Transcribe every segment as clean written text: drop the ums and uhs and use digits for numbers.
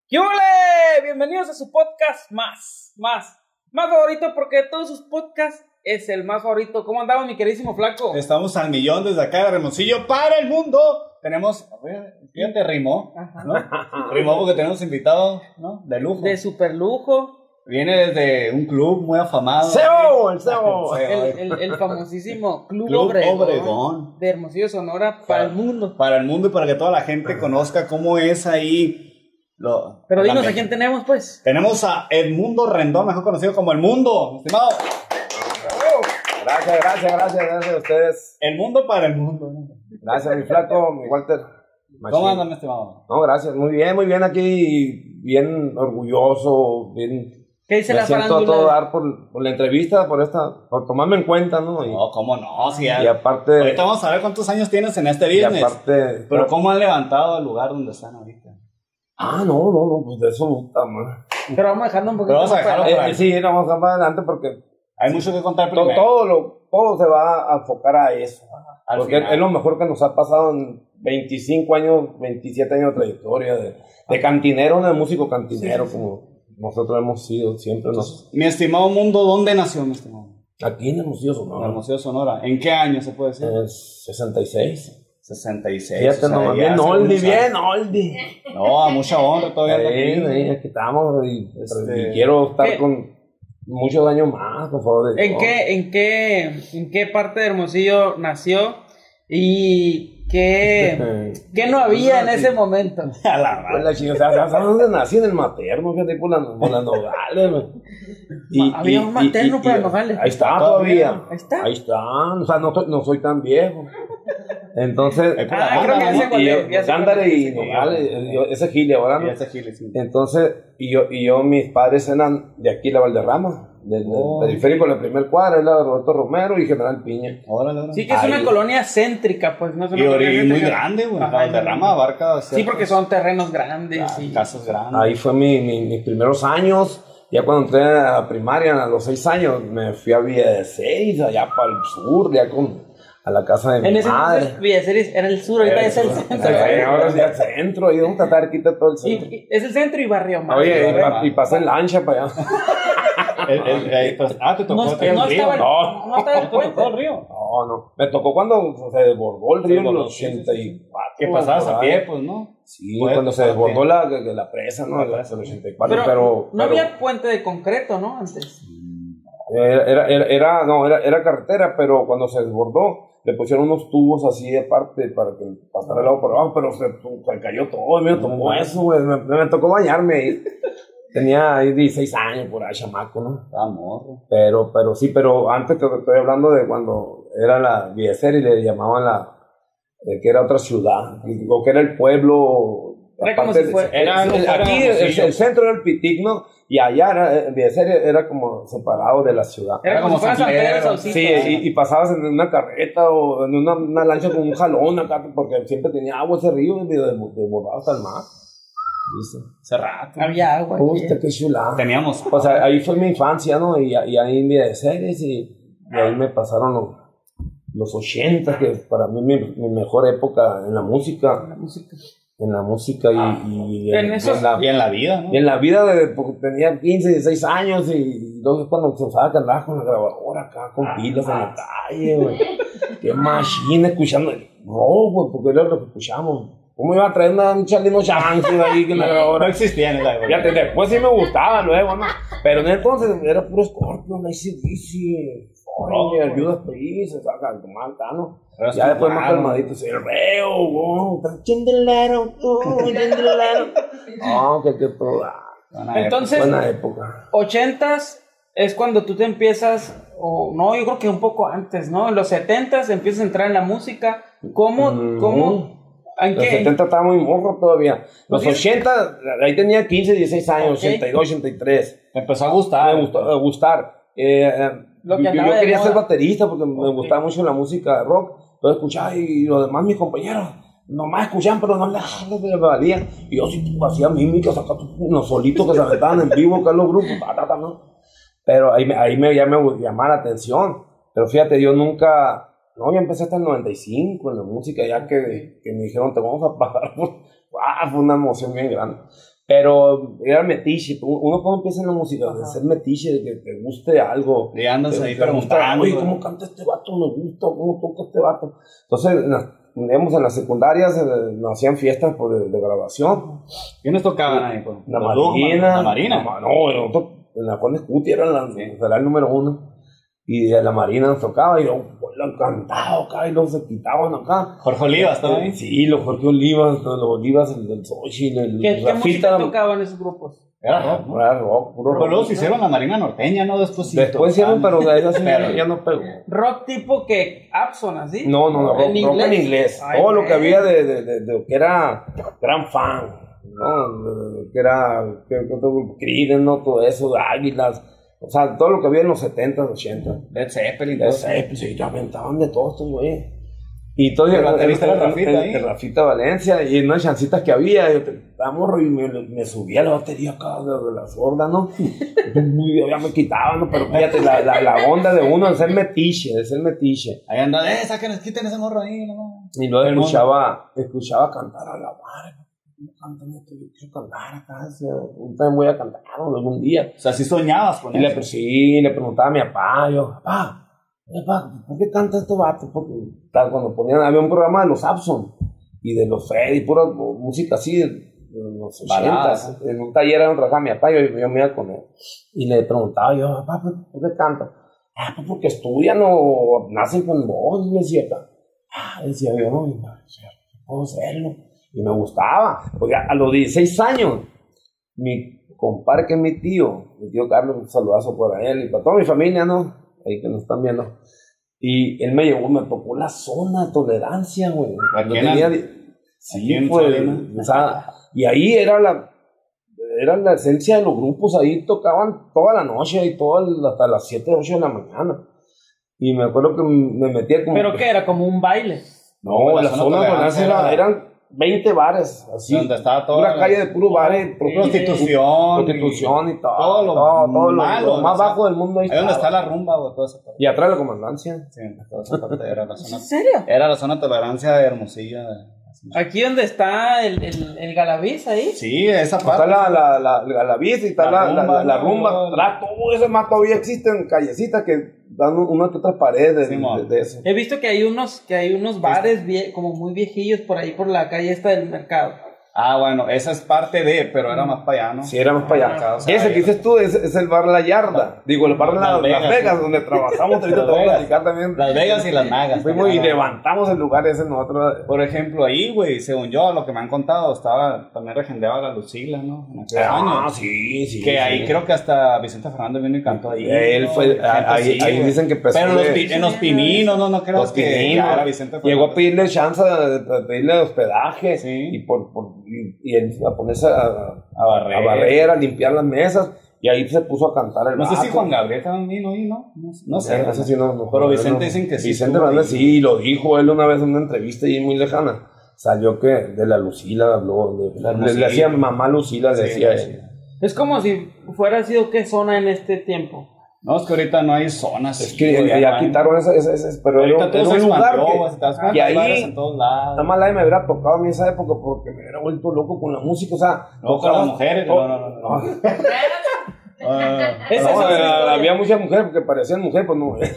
¿Qué ole? Bienvenidos a su podcast más favorito, porque de todos sus podcasts es el más favorito. ¿Cómo andamos, mi queridísimo flaco? Estamos al millón desde acá de Hermosillo para el mundo. Tenemos, fíjate, rimó, ¿no? Rimó porque tenemos invitado, ¿no? De lujo. De super lujo. Viene desde un club muy afamado. ¡Sebo! El Sebo. El famosísimo Club Obregón de Hermosillo, Sonora, para el mundo. Para el mundo y para que toda la gente conozca cómo es ahí. Pero dinos a quién tenemos, pues. Tenemos a Edmundo Rendón, mejor conocido como El Mundo, estimado. Gracias a ustedes. El mundo para el mundo. Gracias, mi flaco, mi Walter. ¿Cómo andan, estimado? No, gracias, muy bien aquí, bien orgulloso, bien. ¿Qué dice me la siento farándula? a todo dar por la entrevista, por tomarme en cuenta, ¿no? No, ¿cómo no? Sí, y aparte. Ahorita vamos a ver cuántos años tienes en este business. Y aparte. Pero ¿cómo han levantado el lugar donde están ahorita? No, pues de eso gusta, man. Pero vamos a dejarlo un poquito. Pero vamos a más dejarlo para- por ahí. Sí, vamos a más adelante porque Hay mucho que contar todo, primero. todo se va a enfocar a eso. Al Porque final. es lo mejor que nos ha pasado en 25 años, 27 años de trayectoria, de cantinero, de músico cantinero, como nosotros hemos sido siempre. Mi estimado Mundo, ¿dónde nació, mi estimado? Aquí en Hermosillo, En Sonora. Hermosillo, Sonora. ¿En qué año se puede decir? Es 66. 66. Fíjate, nomás, ya bien hace oldie, algunos bien años. oldie. No, a mucha honra todavía anda aquí. Aquí estamos y quiero estar con muchos años más, por favor. ¿En qué parte de Hermosillo nació? ¿Y qué no había en ese momento? A la madre. La chingada, ¿sabes dónde nací? En el materno, fíjate, por las Nogales, man. Había un materno por las Nogales. Ahí está todavía. Ahí está. Ahí está. O sea, no soy tan viejo. Entonces, Creo que ya sé cuál es, ya sé cuál Gándara es. y Nogales, ese Gile ahora, ¿no? Y ese Giles, sí. Entonces, yo, mis padres eran de aquí, la Valderrama, del periférico, la primer cuadra, es la de Roberto Romero y General Piña. Órale. Sí, que es una colonia céntrica, pues. No es una Y colonia muy céntrica. grande, güey. Ajá. Valderrama abarca. Sí, porque son terrenos grandes. y... casas grandes. Ahí fue mis primeros años. Ya cuando entré a la primaria, a los 6 años, me fui a Villa de 6, allá para el sur, ya a la casa de En mi ese madre. entonces, Villaceres era el sur, ahorita es el centro. Ahora sí, al centro, y vamos a tratar de quitar todo el centro. Es el centro y Barrio Mar. Oye, y pasé en lancha para allá. Te tocó No, el no río. estaba, No. no estaba el puente. ¿Tocó el río? No. Me tocó cuando se desbordó el río en el Sí, 84. Que pasabas por a ahí. pie, pues, ¿no? Sí, Puede cuando se pasar a desbordó pie. la presa, ¿no? El 84. Pero, Pero no había puente de concreto, ¿no? Antes. Era carretera, pero cuando se desbordó, le pusieron unos tubos así de parte para que pasara el agua por abajo, pero se cayó todo, me tocó eso, güey. Me tocó bañarme ahí. Tenía ahí 16 años por ahí, chamaco, ¿no? Amor. Pero antes te estoy hablando de cuando era la Vieser y le llamaban que era otra ciudad, o que era el pueblo. Era como aparte si fuera- aquí el centro era el Pitic, ¿no? Y allá Vieser era como separado de la ciudad. Era como si fuera San Pedro Saucito. Sí, y pasabas en una carreta o en una lancha con un jalón acá, porque siempre tenía agua ese río, desbordado hasta el mar. Dice. Hace rato. Había agua. Hostia, qué chulada. Teníamos. Pues ahí fue mi infancia, ¿no? Y ahí en Villa de Ceres, y ahí me pasaron los 80, que para mí mi mejor época en la música. En la música y En esos- Y en la vida, ¿no? y en la vida, porque tenía 15, 16 años, y entonces cuando se usaba que andabas con la grabadora acá, con pilas en la calle, güey. Qué machine escuchando el rock, güey, porque era lo que escuchamos. ¿Cómo iba a traer un Chalino Chance ahí con la No grabadora? existía en esa época. Fíjate, después sí me gustaba luego, ¿no? Pero en entonces era puro Scorpion, AC/DC, Foreigner, Judas Priest, saca, tomar acá, ¿no? Pero Ya después más claro. calmadito, sí, el reo, wow, chindelero, chindelero. No, que toda. Entonces, Buena época. 80s es cuando tú te empiezas, o no, yo creo que un poco antes, ¿no? En los 70s empiezas a entrar en la música. ¿Cómo? ¿En Los qué? 70 estaba muy morro todavía. Los ¿Sí? 80, ahí tenía 15, 16 años, Ok. 82, 83. Me empezó a gustar. Me gustó gustar. Lo que Yo andaba de quería moda. ser baterista porque me gustaba mucho la música de rock. Entonces escuchaba, y los demás, mis compañeros, nomás escuchaban, pero no les valía. Y yo sí hacía mímicas acá, unos solitos que se aventaban en vivo, acá en los grupos, ¿no? Pero ahí me llamaba la atención. Pero fíjate, yo nunca. No, yo empecé hasta el 95 en la música, ya que me dijeron, te vamos a pagar. Fue una emoción bien grande. Pero era metiche. Uno cuando empieza en la música, de ser metiche, de que te guste algo. Y andas ahí preguntando. Oye, ¿cómo canta este vato? Me gusta, ¿cómo toca este vato? Entonces, en las secundarias nos hacían fiestas de grabación. ¿Quiénes tocaban ahí? La Marina. ¿La Marina? No, en la Conde Scuti era el número 1. Y de la Marina nos tocaba, y yo lo han cantado acá, y los se quitaban acá. Jorge Olivas también. Sí, los Jorge Olivas, el del Xochitl, ¿Qué música tocaban esos grupos? Era rock. Era rock, puro rock. Pero luego se hicieron la Marina Norteña, ¿no? Después hicieron, pero de ahí ya no pegó. ¿Rock tipo que Abson, así? No, rock en inglés. Ay, todo lo que había de que era gran fan, ¿no? Que era Creedence, ¿no? Todo eso, de Águilas. O sea, todo lo que había en los 70s, 80s. Led Zeppelin. Sí, ya aventaban de todo estos, güey. Y todo el baterista era Rafita ahí. Rafita Valencia, y en unas chancitas que había, yo morro y me subía a la batería acá de la sorda, ¿no? Ya me quitaban, ¿no? Pero fíjate, la onda de uno de ser metiche. Ahí anda, quiten ese morro ahí, ¿no? Y luego escuchaba cantar a la madre. Yo quiero cantar acá, también voy a cantar algún día. O sea, sí soñabas con eso. Sí, le preguntaba a mi papá, papá, ¿por qué canta este vato? Porque cuando había un programa de los Abson y de los Freddy, pura música así de los 80s. En un taller donde trabajaba mi papá, yo me iba con él. Y le preguntaba yo, papá, ¿por qué canta? Pues porque estudian o nacen con voz, me decía acá. Decía yo, no puedo hacerlo. Y me gustaba. Porque a los 16 años, mi compadre, que es mi tío Carlos, un saludazo por él y para toda mi familia, ¿no? Ahí que nos están viendo. Y él me llevó, me tocó la zona de tolerancia, güey. Cuando tenía... Sí, pues, o sea, y ahí era la esencia de los grupos. Ahí tocaban toda la noche y hasta las 7, 8 de la mañana. Y me acuerdo que me metía como... ¿Pero qué? ¿Era como un baile? No, la zona de tolerancia eran 20 bares, así. Donde estaba toda una calle de puro bares, prostitución y todo lo más bajo del mundo. Ahí donde está la rumba, o todo eso. Y atrás la comandancia. Sí, toda esa parte era la zona. ¿En serio? Era la zona de tolerancia de Hermosillo. Aquí donde está el Galaviz ahí. Sí, esa parte. Está la Galaviz y está la rumba. Todo eso más todavía existen callecitas que dan una que otra pared de eso. He visto que hay unos bares como muy viejillos por ahí por la calle esta del mercado. Ah, bueno, esa es parte de, pero era más para allá, ¿no? Sí, era más para allá. O sea, ese que dices tú es el bar La Yarda. Digo, el bar Las Vegas, donde trabajamos. Ahorita te voy a platicar también. Las Vegas y Las Nagas. Fuimos y levantamos el lugar ese nosotros. Por ejemplo, ahí, güey, según yo, lo que me han contado, también regendeaba la Lucila, ¿no? En aquellos años. Sí. Que ahí creo que hasta Vicente Fernández vino y cantó ahí. Él fue, ahí dicen que empezó. Pero en los Pininos, no creo que era Vicente Fernández. Llegó a pedirle chance de pedirle hospedaje. Sí. Y él a ponerse a barrer, a limpiar las mesas, y ahí se puso a cantar el No sé si Juan Gabriel también vino ahí, ¿no? No sé. No sé si no. Pero Vicente dicen que sí. Vicente Fernández sí, lo dijo él una vez en una entrevista y muy lejana. Salió que de la Lucila habló, le hacía mamá Lucila, le decía él. Es como si fuera sido qué zona en este tiempo. No, es que ahorita no hay zonas. Es que ya quitaron ese pero ahorita todo se un lugar que ahí en todos lados. Nada más me hubiera tocado a mí esa época porque me hubiera vuelto loco con la música, o sea, no con las mujeres, no. Había muchas mujeres porque parecían mujeres, pues no.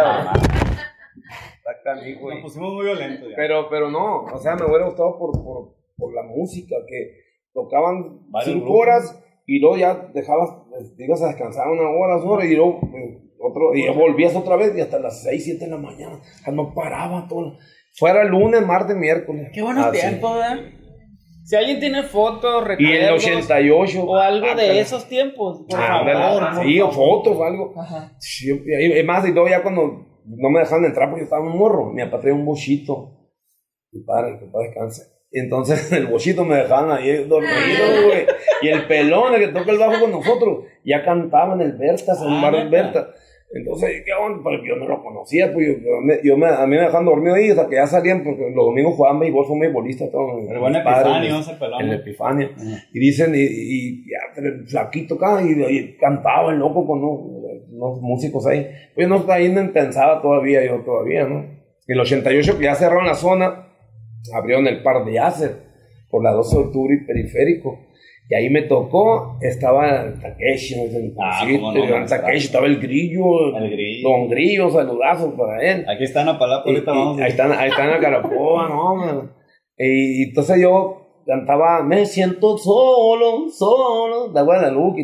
Nos pusimos muy violentos ya. Pero no, o sea, me hubiera gustado por la música, que tocaban 5 horas y luego ya ibas a descansar 1 hora, 2 horas y luego y volvías otra vez y hasta las 6, 7 de la mañana. O sea, no paraba todo. Fuera lunes, martes, miércoles. Qué buenos tiempos, ¿verdad? Si alguien tiene fotos, recuerdos. Y en el 88. O algo de esos tiempos, por favor. Sí, o fotos o algo. Ajá. Sí, es más, y luego ya cuando no me dejaban entrar porque yo estaba un morro, mi papá traía un bochito. Mi padre, que padre descanse. Y entonces el bochito me dejaban ahí dormido, güey. Y el pelón, el que toca el bajo con nosotros, ya cantaba en el Bertas, en un bar en Bertas. Entonces, ¿qué onda? Pues yo no lo conocía, pues a mí me dejaban dormido ahí hasta que ya salían, porque los domingos jugaban béisbol, fue beisbolista todo. El buen Epifanio, ese pelón. El Epifanio. Y dicen, y ya, el flaquito acá, y cantaba el loco con unos músicos ahí. Pues no ahí no pensaba todavía, ¿no? En el 88, que ya cerraron la zona, abrieron el Par de Yasser por la 12 de octubre y Periférico. Y ahí me tocó, estaba Takeshi, Takeshi, estaba el Grillo, Don Grillo, saludazos para él. Aquí está en Apalapo, ahorita vamos. Ahí está en la Carapoa, no, man. Y entonces yo cantaba, me siento solo, de Guadalupe.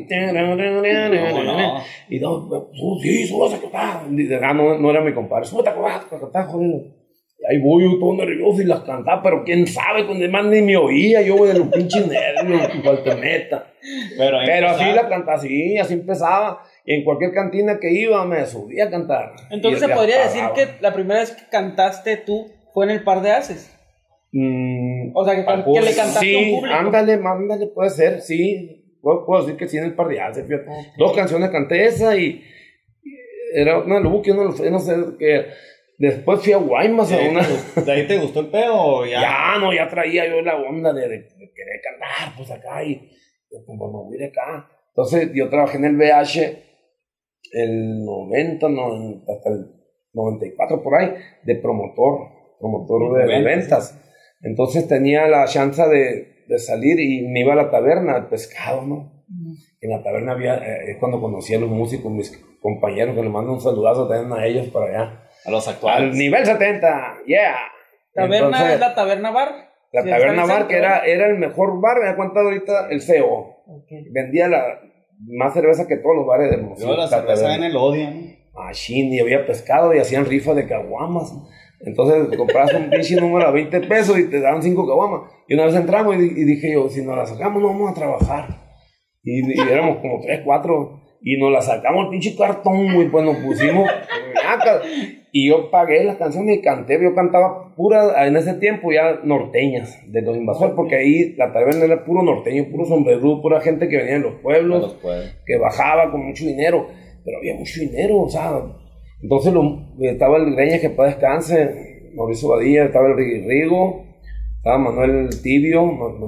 Y sí, súbase a cantar. No era mi compadre, súbate a cantar, joder. Ahí voy yo todo nervioso y las cantaba, pero quién sabe, con demás ni me oía, yo de los pinches nervios, meta. Pero así la cantaba, sí, así empezaba. Y en cualquier cantina que iba me subía a cantar. Entonces se podría decir que la primera vez que cantaste tú fue en el Par de Haces. O sea, que le cantaste a un público. Ándale, puede ser, sí. Puedo decir que sí en el Par de Haces. Okay. 2 canciones canté esa y era una luque, no sé qué. Después fui a Guaymas a una. ¿De ahí te gustó el pedo o ya? Ya traía yo la onda de querer cantar, pues acá y pues me voy de acá. Entonces yo trabajé en el VH el 90, hasta el 94 por ahí, de promotor de ventas. Entonces tenía la chance de salir y me iba a la taberna, al pescado, ¿no? En la taberna es cuando conocí a los músicos, mis compañeros, que les mando un saludazo también a ellos para allá. A los actuales. Al nivel 70, yeah. ¿Taberna entonces, es la Taberna Bar? La Taberna Bar, que era el mejor bar, me ha contado ahorita el CEO. Okay. Vendía más cerveza que todos los bares del mundo. Yo la cerveza en el Odia, ¿no? Machine, y había pescado y hacían rifa de caguamas. Entonces comprabas un pinche número a 20 pesos y te daban 5 caguamas. Y una vez entramos y dije yo, si nos la sacamos no vamos a trabajar. Y éramos como 3, 4. Y nos la sacamos el pinche cartón, güey, pues nos pusimos. Y yo pagué las canciones y canté. Yo cantaba pura, en ese tiempo ya norteñas de los Invasores, porque ahí la taberna era puro norteño, puro sombrerú, pura gente que venía de los pueblos, que bajaba con mucho dinero. Pero había mucho dinero, o sea. Entonces estaba el Greña, que para descanse, Mauricio Badilla, estaba el Rigo, estaba Manuel Tibio,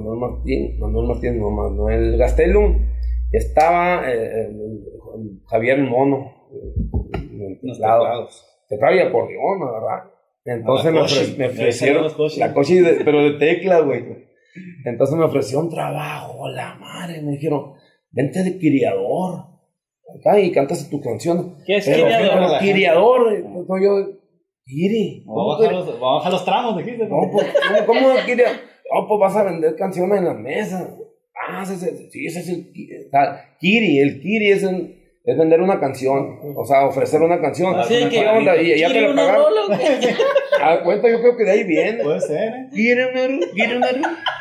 Manuel Gastelum, estaba Javier el Mono, teclado y acordeón, ¿verdad? Entonces me ofrecieron la coche, pero de tecla, güey. Entonces me ofrecieron trabajo, la madre, me dijeron, vente de criador acá y cantas tu canción. ¿Qué es criador? Criador, entonces yo, Kiri. Vamos a bajar los tramos, dijiste. No, pues, ¿cómo criador? No, pues vas a vender canciones en la mesa. Sí, ese es el Kiri. El Kiri es vender una canción, o sea, ofrecer una canción. Así ¿Qué onda? Y ya te la pagaron. Cuenta, yo creo que de ahí viene. Puede ser, ¿eh? Quiere una.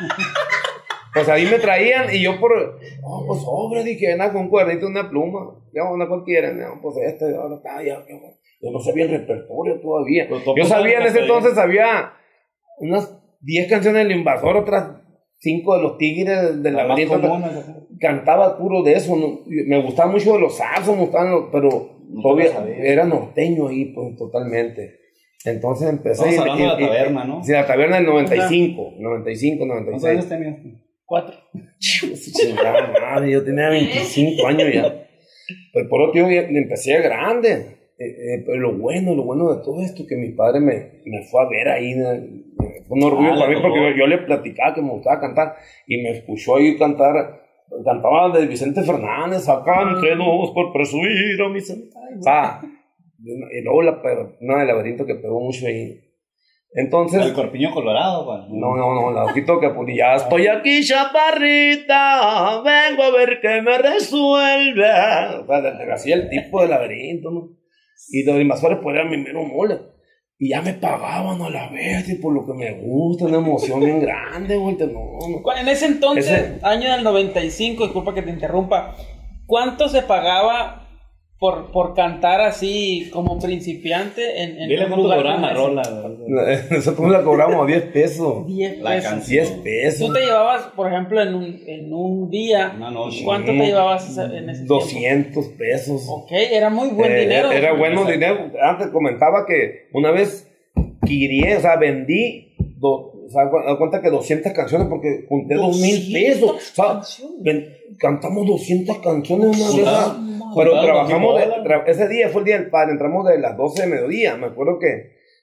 Pues ahí me traían y yo pues sobre, dije, nada, con un cuadernito, una pluma, ya una cualquiera, no, pues ahora está, ya, yo no sabía el repertorio todavía. Yo sabía en ese entonces, había unas 10 canciones del Invasor, otras 5 de los Tigres de la Marieta. Cantaba puro de eso, ¿no? Me gustaba mucho de los salsos, pero todavía era norteño ahí, pues, totalmente. Entonces empecé. Estamos hablando de la taberna, ¿no? Sí, la taberna del 95, 96. ¿Cuántos años tenías? 4. Chingada madre, yo tenía 25 años ya. Pues por otro día empecé grande. Pero lo bueno de todo esto, que mi padre me fue a ver ahí. Fue un orgullo para mí, porque yo le platicaba que me gustaba cantar. Y me escuchó ahí cantar. Cantaba de Vicente Fernández, acá entre dos por presumir a mi santa. O sea, y luego una del Laberinto que pegó mucho ahí. Entonces, el Corpiño Colorado, güey. No, la ojito que ya estoy aquí, chaparrita, vengo a ver qué me resuelve. O sea, así el tipo de Laberinto, ¿no? Y los Invasores pues eran mi mero mole. Y ya me pagaban a la vez, y por lo que me gusta, una emoción bien grande, güey. No. En ese entonces, año del 95, disculpa que te interrumpa, ¿cuánto se pagaba por cantar así como principiante en un lugar como ese? Rola. Nosotros la cobramos a 10 pesos. 10 pesos. 10 pesos. Tú te llevabas, por ejemplo, en un día, ¿cuánto te llevabas en ese 200 tiempo? Pesos. Ok, era muy buen dinero. Era bueno dinero. Antes comentaba que una vez quirié, o sea, vendí, o sea, da cuenta que 200 canciones porque junté 2,000 pesos. O sea, cantamos 200 canciones una vez. Pero trabajamos, ese día fue el día del padre, entramos de las 12 de mediodía. Me acuerdo que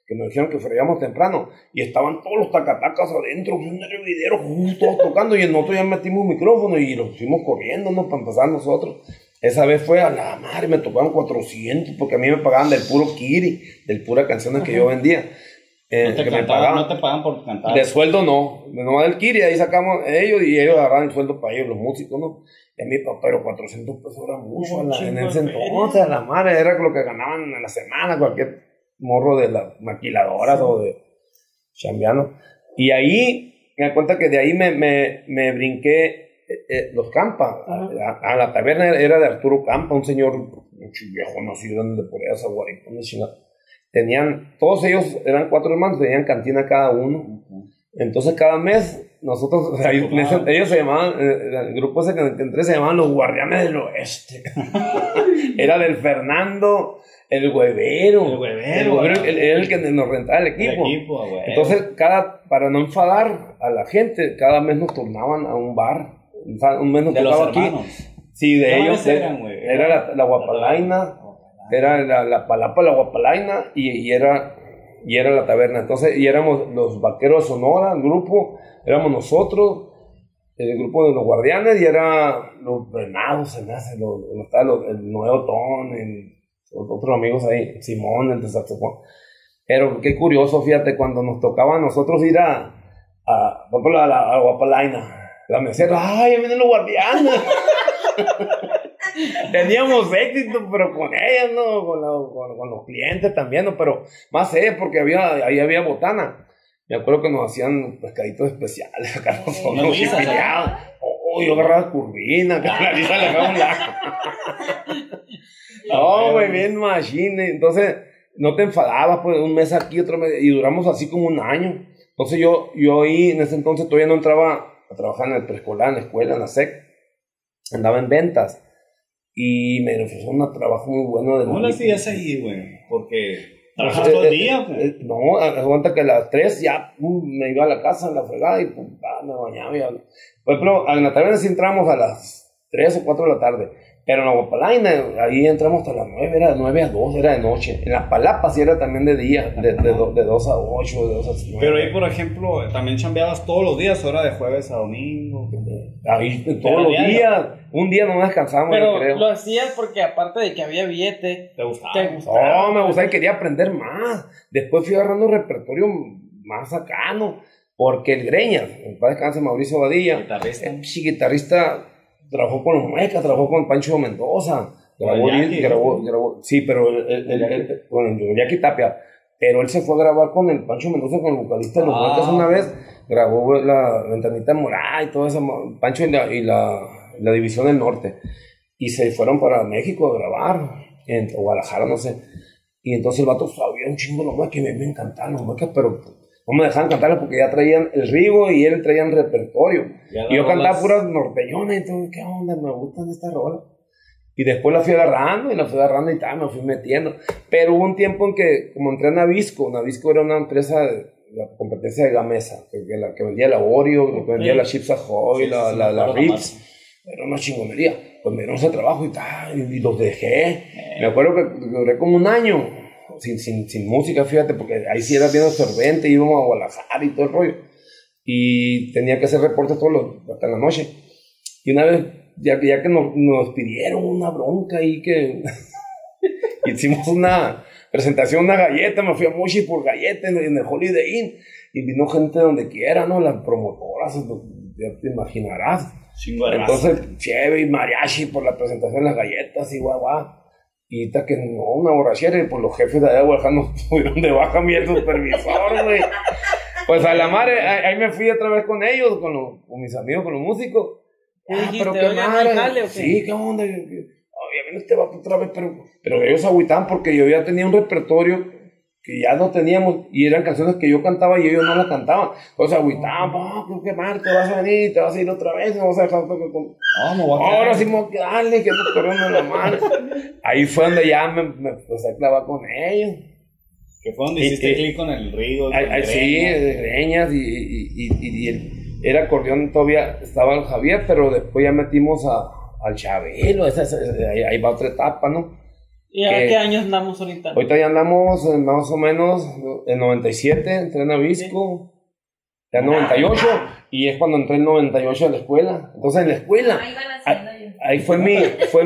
que nos dijeron que freíamos temprano, y estaban todos los tacatacas adentro, un hervidero, todos tocando, y nosotros ya metimos micrófono y los fuimos corriendo, ¿no? Para empezar nosotros. Esa vez fue a la madre, me tocaban 400, porque a mí me pagaban del puro Kiri, del pura canciones que yo vendía. No te pagaban por cantar. De sueldo no, nomás del Kiri, ahí sacamos ellos, y ellos agarraban el sueldo para ellos, los músicos, ¿no? Y a mí, pero 400 pesos era mucho en ese entonces, a la madre, era lo que ganaban en la semana, cualquier morro de las maquiladoras o de chambeando. Y ahí, me da cuenta que de ahí me brinqué los Campa, a la taberna era de Arturo Campa, un señor viejo nacido de por esa guarita, tenían, todos ellos eran 4 hermanos, tenían cantina cada uno. Entonces cada mes nosotros, ellos se llamaban, el grupo ese que entré se llamaban los Guardianes del Oeste. Era del Fernando, el huevero era el que nos rentaba el equipo. Entonces para no enfadar a la gente, cada mes nos turnaban a un bar. Un mes nos tocaba aquí. Sí, de ellos era la Guapalaina, era la Palapa, la Guapalaina, y era la taberna. Entonces, y éramos los Vaqueros de Sonora, el grupo, éramos nosotros, el grupo de los Guardianes, y era los Venados, el Nuevo Ton, otros amigos ahí, Simón, el de saxofón. Pero qué curioso, fíjate, cuando nos tocaba a nosotros ir a Guapalaina, la mesera, ¡ay, ya vienen los Guardianes! Teníamos éxito, pero con ellas, ¿no? Con los clientes también, ¿no? Pero más porque ahí había botana. Me acuerdo que nos hacían pescaditos especiales, acá nosotros chipillados. Yo agarraba curvina, que la lisa le dejaba un lago. No, güey, bien machine. Entonces, no te enfadabas, pues, un mes aquí, otro mes, y duramos así como un año. Entonces, yo ahí, en ese entonces, todavía no entraba a trabajar en el preescolar, en la escuela, en la SEC. Andaba en ventas. Y me ofreció un trabajo muy bueno. ¿Cómo lo hacías ahí, güey? Porque ¿trabajabas todo el día? No, aguanta que a las 3 ya me iba a la casa, a la fregada, y me bañaba. Por ejemplo, en la taberna sí entramos a las 3 o 4 de la tarde. Pero en la Guapalaina, ahí entramos hasta las 9, era de 9 a 2, era de noche. En las Palapas sí era también de día, de 2 a 8, de 2 a 9. Pero ahí, por ejemplo, también chambeabas todos los días, hora de jueves a domingo. Ahí todos los días, un día no descansábamos, pero yo creo. Lo hacías porque aparte de que había billete, ¿te gustaba? No, me gustaba y quería aprender más. Después fui agarrando un repertorio más sacano, porque el Greñas, en paz descanse Mauricio Badilla, guitarrista, trabajó con los Muecas, trabajó con Pancho Mendoza, grabó, sí, pero con el Jackie Tapia, pero él se fue a grabar con el Pancho Mendoza, con el vocalista de los Muecas una vez, grabó la Ventanita Morada y todo eso, Pancho y la División del Norte, y se fueron para México a grabar, en Guadalajara, no sé, y entonces el vato sabía un chingo los Muecas, y me encantaban los Muecas, pero no me dejaban cantarles porque ya traían el Rigo y él traían repertorio. Y yo cantaba puras norteñonas y todo, ¿qué onda? Me gustan estas rolas. Y después la fui agarrando y tal, me fui metiendo. Pero hubo un tiempo en que, como entré en Nabisco era una empresa de la competencia de Gamesa, que vendía la Oreo, que vendía la Chips Ahoy, la Ritz. Era una chingonería. Pues me dieron ese trabajo y tal, y los dejé. Me acuerdo que duré como un año. Sin música, fíjate, porque ahí sí era bien absorbente, íbamos a Guadalajara y todo el rollo. Y tenía que hacer reportes hasta la noche. Y una vez, ya que nos pidieron una bronca ahí que hicimos una presentación, una galleta, me fui a Mochi por galleta en el Holiday Inn. Y vino gente de donde quiera, ¿no? Las promotoras, ya te imaginarás. Entonces, chévere y mariachi por la presentación de las galletas y guau. Y está que no, una borrachera, y pues los jefes de allá de Guadalajara nos tuvieron de baja mi el supervisor, güey. Pues a la madre, ahí me fui otra vez con ellos, con mis amigos, con los músicos. Pero qué madre. Sí, qué onda. Obviamente este va otra vez, pero ellos agüitaban porque yo ya tenía un repertorio que ya no teníamos, y eran canciones que yo cantaba y ellos no las cantaban. Entonces agüitaban, creo que mal, te vas a venir, te vas a ir otra vez, no vas a dejar ahora sí me voy a quedarle, que estoy corriendo en la mano. Ahí fue donde ya me empecé a clavar con ellos. Que fue donde hiciste clic con el Rigo. Sí, de Greñas, y era acordeón, todavía estaba el Javier, pero después ya metimos al Chabelo, ahí va otra etapa, ¿no? ¿Y a qué años andamos ahorita? Ahorita ya andamos más o menos en 97, entré en Avisco, ya en 98, y es cuando entré en 98 a la escuela. Entonces en la escuela, ahí fue mi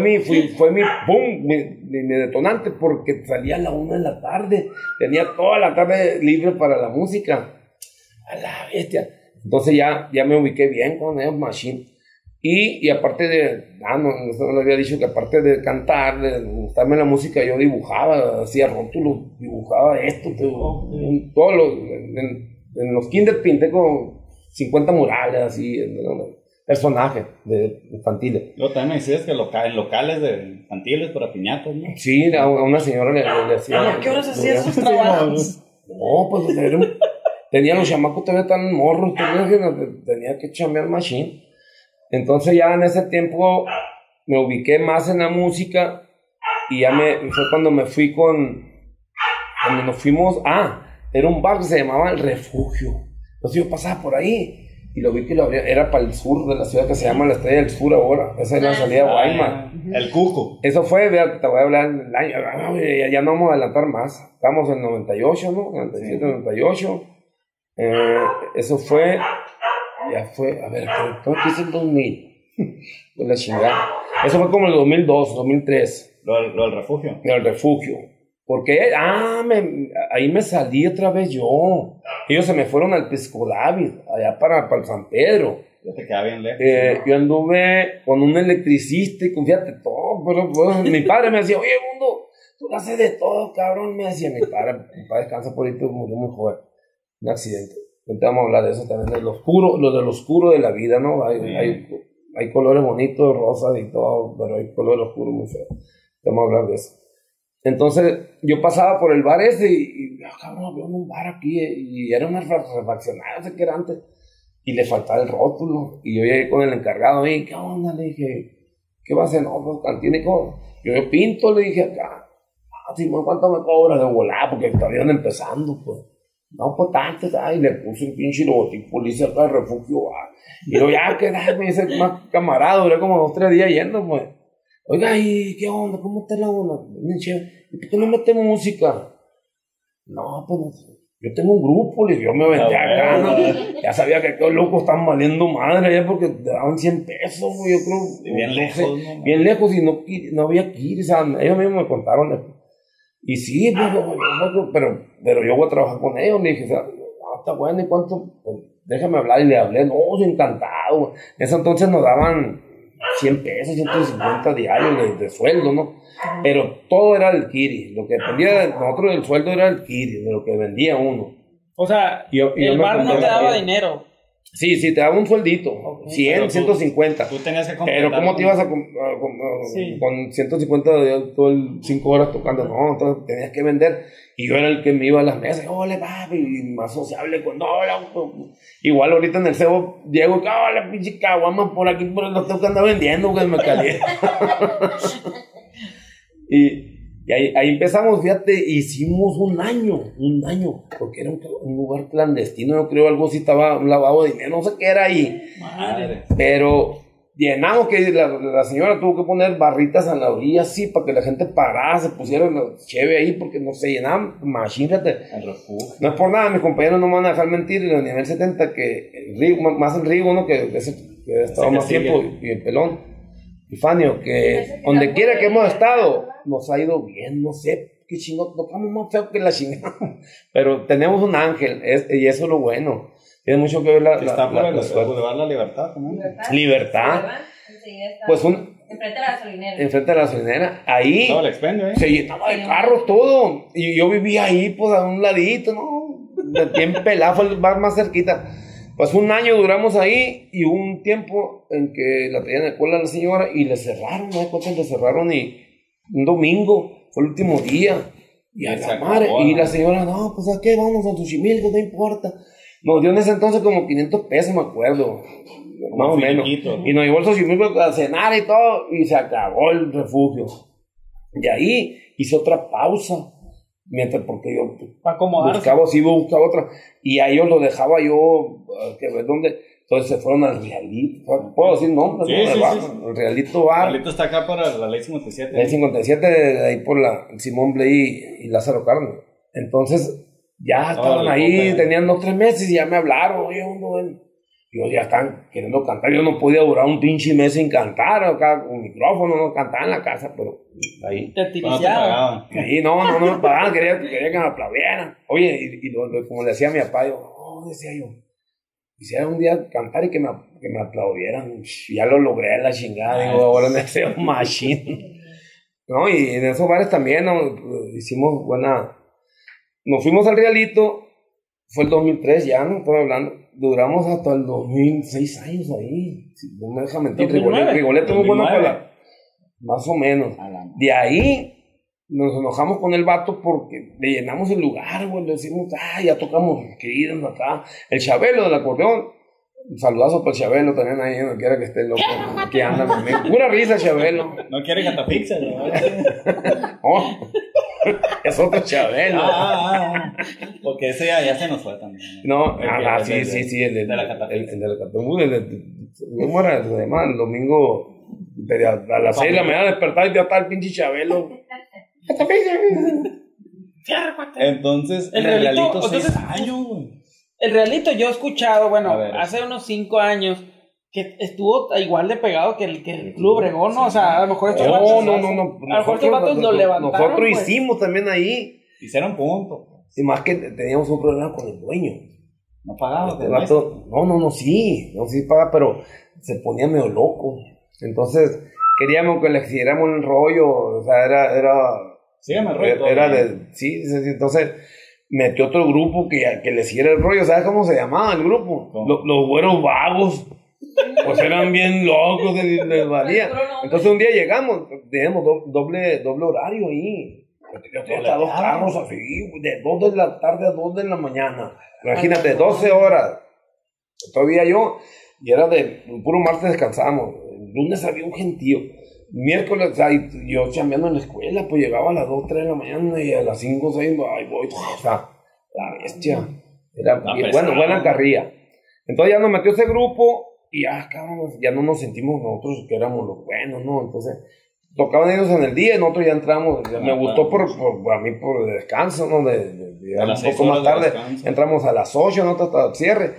boom, mi detonante, porque salía a la 1 de la tarde, tenía toda la tarde libre para la música, a la bestia. Entonces ya me ubiqué bien con ellos, machine. Y aparte de, no le había dicho que aparte de cantar, de gustarme la música, yo dibujaba, hacía rótulos, dibujaba esto, todos los, en los kinder pinté como 50 murales, así, personajes infantiles. Luego también me decías que en locales de infantiles para piñatas, ¿no? Sí, a una señora le hacía... ¿A qué horas hacías esos trabajos? No, pues tenía los chamacos todavía tan morros, tenía que chambear machine. Entonces ya en ese tiempo me ubiqué más en la música y ya fue cuando me fui cuando nos fuimos, era un bar que se llamaba El Refugio. Entonces yo pasaba por ahí y lo vi que lo abría, era para el sur de la ciudad que se llama la Estrella del Sur ahora, esa es la salida de Guaymas. El Cuco. Eso fue, te voy a hablar del año, ya no vamos a adelantar más, estamos en 98, ¿no? 97, 98, eso fue... Ya fue, a ver, creo que es el 2000. Pues la chingada. Eso fue como el 2002, 2003. Lo del refugio. El refugio. Porque, ahí me salí otra vez yo. Ellos se me fueron al Pisco David, allá para el San Pedro. Ya te queda bien lejos. Yo anduve con un electricista y fíjate todo, pero mi padre me decía, oye, Mundo, tú lo haces de todo, cabrón. Me decía mi padre descansa por ahí, murió muy joven. Un accidente. Vamos a hablar de eso también, de lo oscuro de la vida, ¿no? Hay colores bonitos, rosas y todo, pero hay colores oscuros muy feos. Vamos a hablar de eso. Entonces, yo pasaba por el bar ese y cabrón, había un bar aquí y era una refaccionaria, no sé qué era antes, y le faltaba el rótulo. Y yo llegué con el encargado y, ¿qué onda? Le dije, ¿qué va a hacer? No, pues cantina y cosas. Yo pinto, le dije acá, Simón, ¿cuánto me cobras de volar? Porque estaban empezando, pues. No, pues tanto, y le puse un pinche logotipo, le hice acá el refugio, y luego ya, me dice más camarada, duré como 2-3 días yendo, pues. Oiga, ¿y qué onda? ¿Cómo está la onda? ¿Y por qué no mete música? No, pues, yo tengo un grupo, yo me vendía acá, ¿no? Ya sabía que aquellos locos estaban valiendo madre, ya porque te daban 100 pesos, yo creo. Bien lejos, ¿no? Bien lejos, y no había que ir, o sea, ellos mismos me contaron. Y sí, pero yo voy a trabajar con ellos. Le dije, está bueno, ¿y cuánto? Pues, déjame hablar. Y le hablé, no, encantado. En ese entonces nos daban 100 pesos, 150 diarios de sueldo, ¿no? Pero todo era del kiri. Lo que dependía de nosotros del sueldo era el kiri, de lo que vendía uno. O sea, el bar no te daba dinero. Sí, te daba un sueldito, 100, 150. Tú tenías que comprar. Pero ¿cómo te ibas con 150 todo el 5 horas tocando? No, entonces tenías que vender. Y yo era el que me iba a las mesas. Hola, papi, y más sociable. Igual ahorita en el cebo, Diego, hola, pinche caguamas por aquí, por el otro que anda vendiendo, que me calienta. Y ahí empezamos, fíjate, hicimos un año, porque era un lugar clandestino, yo creo, algo así, estaba un lavado de dinero, no sé qué era ahí. Madre. Pero llenamos, que la señora tuvo que poner barritas en la orilla, así, para que la gente parara, se pusiera cheve ahí, porque no se llenaban, imagínate. No es por nada, mis compañeros no me van a dejar mentir, en el nivel 70, que el Rigo, más el Rigo, ¿no? Que ha estado más tiempo, y el Pelón. Epifanio, que donde quiera que hemos estado, nos ha ido bien, no sé, qué chingón, tocamos más feo que la chingada, pero tenemos un ángel, y eso es lo bueno, tiene mucho que ver la libertad, ¿no? Libertad, pues enfrente de la gasolinera. Enfrente de la gasolinera, ahí todo el expendio, se llenaba de carros todo, y yo vivía ahí, pues a un ladito, ¿no? Bien pelado, fue el bar más cerquita. Pues un año duramos ahí y hubo un tiempo en que la traían de cola a la señora y le cerraron, ¿no? Le cerraron y un domingo, fue el último día. Y a la madre, y la señora, no, pues ¿a qué vamos? A Xochimilco, no importa. Nos dio en ese entonces como 500 pesos, me acuerdo, más o menos. Y nos llevó el Xochimilco a cenar y todo, y se acabó el refugio. De ahí hice otra pausa. Porque yo buscaba otra, y a ellos lo dejaba yo, que ver dónde, Entonces se fueron al Realito. ¿Puedo decir nombres? Sí, El Realito Bar. El Realito está acá para la Ley 57. El 57, ahí por la Simón Blay y Lázaro Cárdenas. Entonces, ya estaban ahí, tenían 2 o 3 meses y ya me hablaron. Oye, yo ya están queriendo cantar. Yo no podía durar un pinche mes sin cantar, acá con micrófono, no cantaba en la casa, pero ahí. Te pagaban. Ahí no me pagaban, quería que me aplaudieran. Oye, como le decía a mi papá, decía yo, quisiera un día cantar y que me aplaudieran. Ya lo logré, la chingada. Digo, ahora me deseo machine. ¿No? Y en esos bares también hicimos buena. Nos fuimos al Realito, fue el 2003 ya, ¿no? Estoy hablando. Duramos hasta el 2006 años ahí. No me deja mentir. Rigoletto muy bueno para más o menos. De ahí nos enojamos con el vato porque le llenamos el lugar, güey. Le decimos, ya tocamos, que irnos acá. El Chabelo del acordeón. Un saludazo para el Chabelo también ahí, no quiera que esté loco. Aquí anda conmigo. Pura risa, Chabelo. No quiere catafixia, ¿no? Es otro Chabelo. Porque ese ya se nos fue también. No, sí, el de la catafixia. ¿Cómo era? Además, el domingo a las 6 de la mañana despertar y ya está el pinche Chabelo. Entonces, el Realito 6 años, güey. El Realito yo he escuchado, hace unos 5 años, que estuvo igual de pegado que el Club Obregón, ¿no? O sea, a lo mejor estos vatos... No. A lo mejor estos vatos lo levantaron. Nosotros hicimos también ahí. Hicieron puntos. Y más que teníamos un problema con el dueño. No pagaba. Sí pagaba, pero se ponía medio loco. Entonces, queríamos que le siguiéramos el rollo. O sea, sígueme el rollo. Sí, entonces metió otro grupo que le siguiera el rollo. ¿Sabes cómo se llamaba el grupo? Los Güeros Vagos. Pues eran bien locos, les valía. Entonces un día llegamos, teníamos doble horario ahí. Hasta 2 carros así, de 2 de la tarde a 2 de la mañana. Imagínate, 12 horas. Todavía yo, y era de puro martes descansábamos. El lunes había un gentío. Miércoles, yo chambeando en la escuela, pues llegaba a las 2, 3 de la mañana y a las 5, 6, ahí voy. O sea, la bestia. Era buena carrilla. Entonces ya nos metió ese grupo y ya no nos sentimos nosotros que éramos los buenos, ¿no? Entonces tocaban ellos en el día y nosotros ya entramos. Me gustó a mí por el descanso, ¿no? Un poco más tarde. Entramos a las 8, ¿no? Hasta el cierre.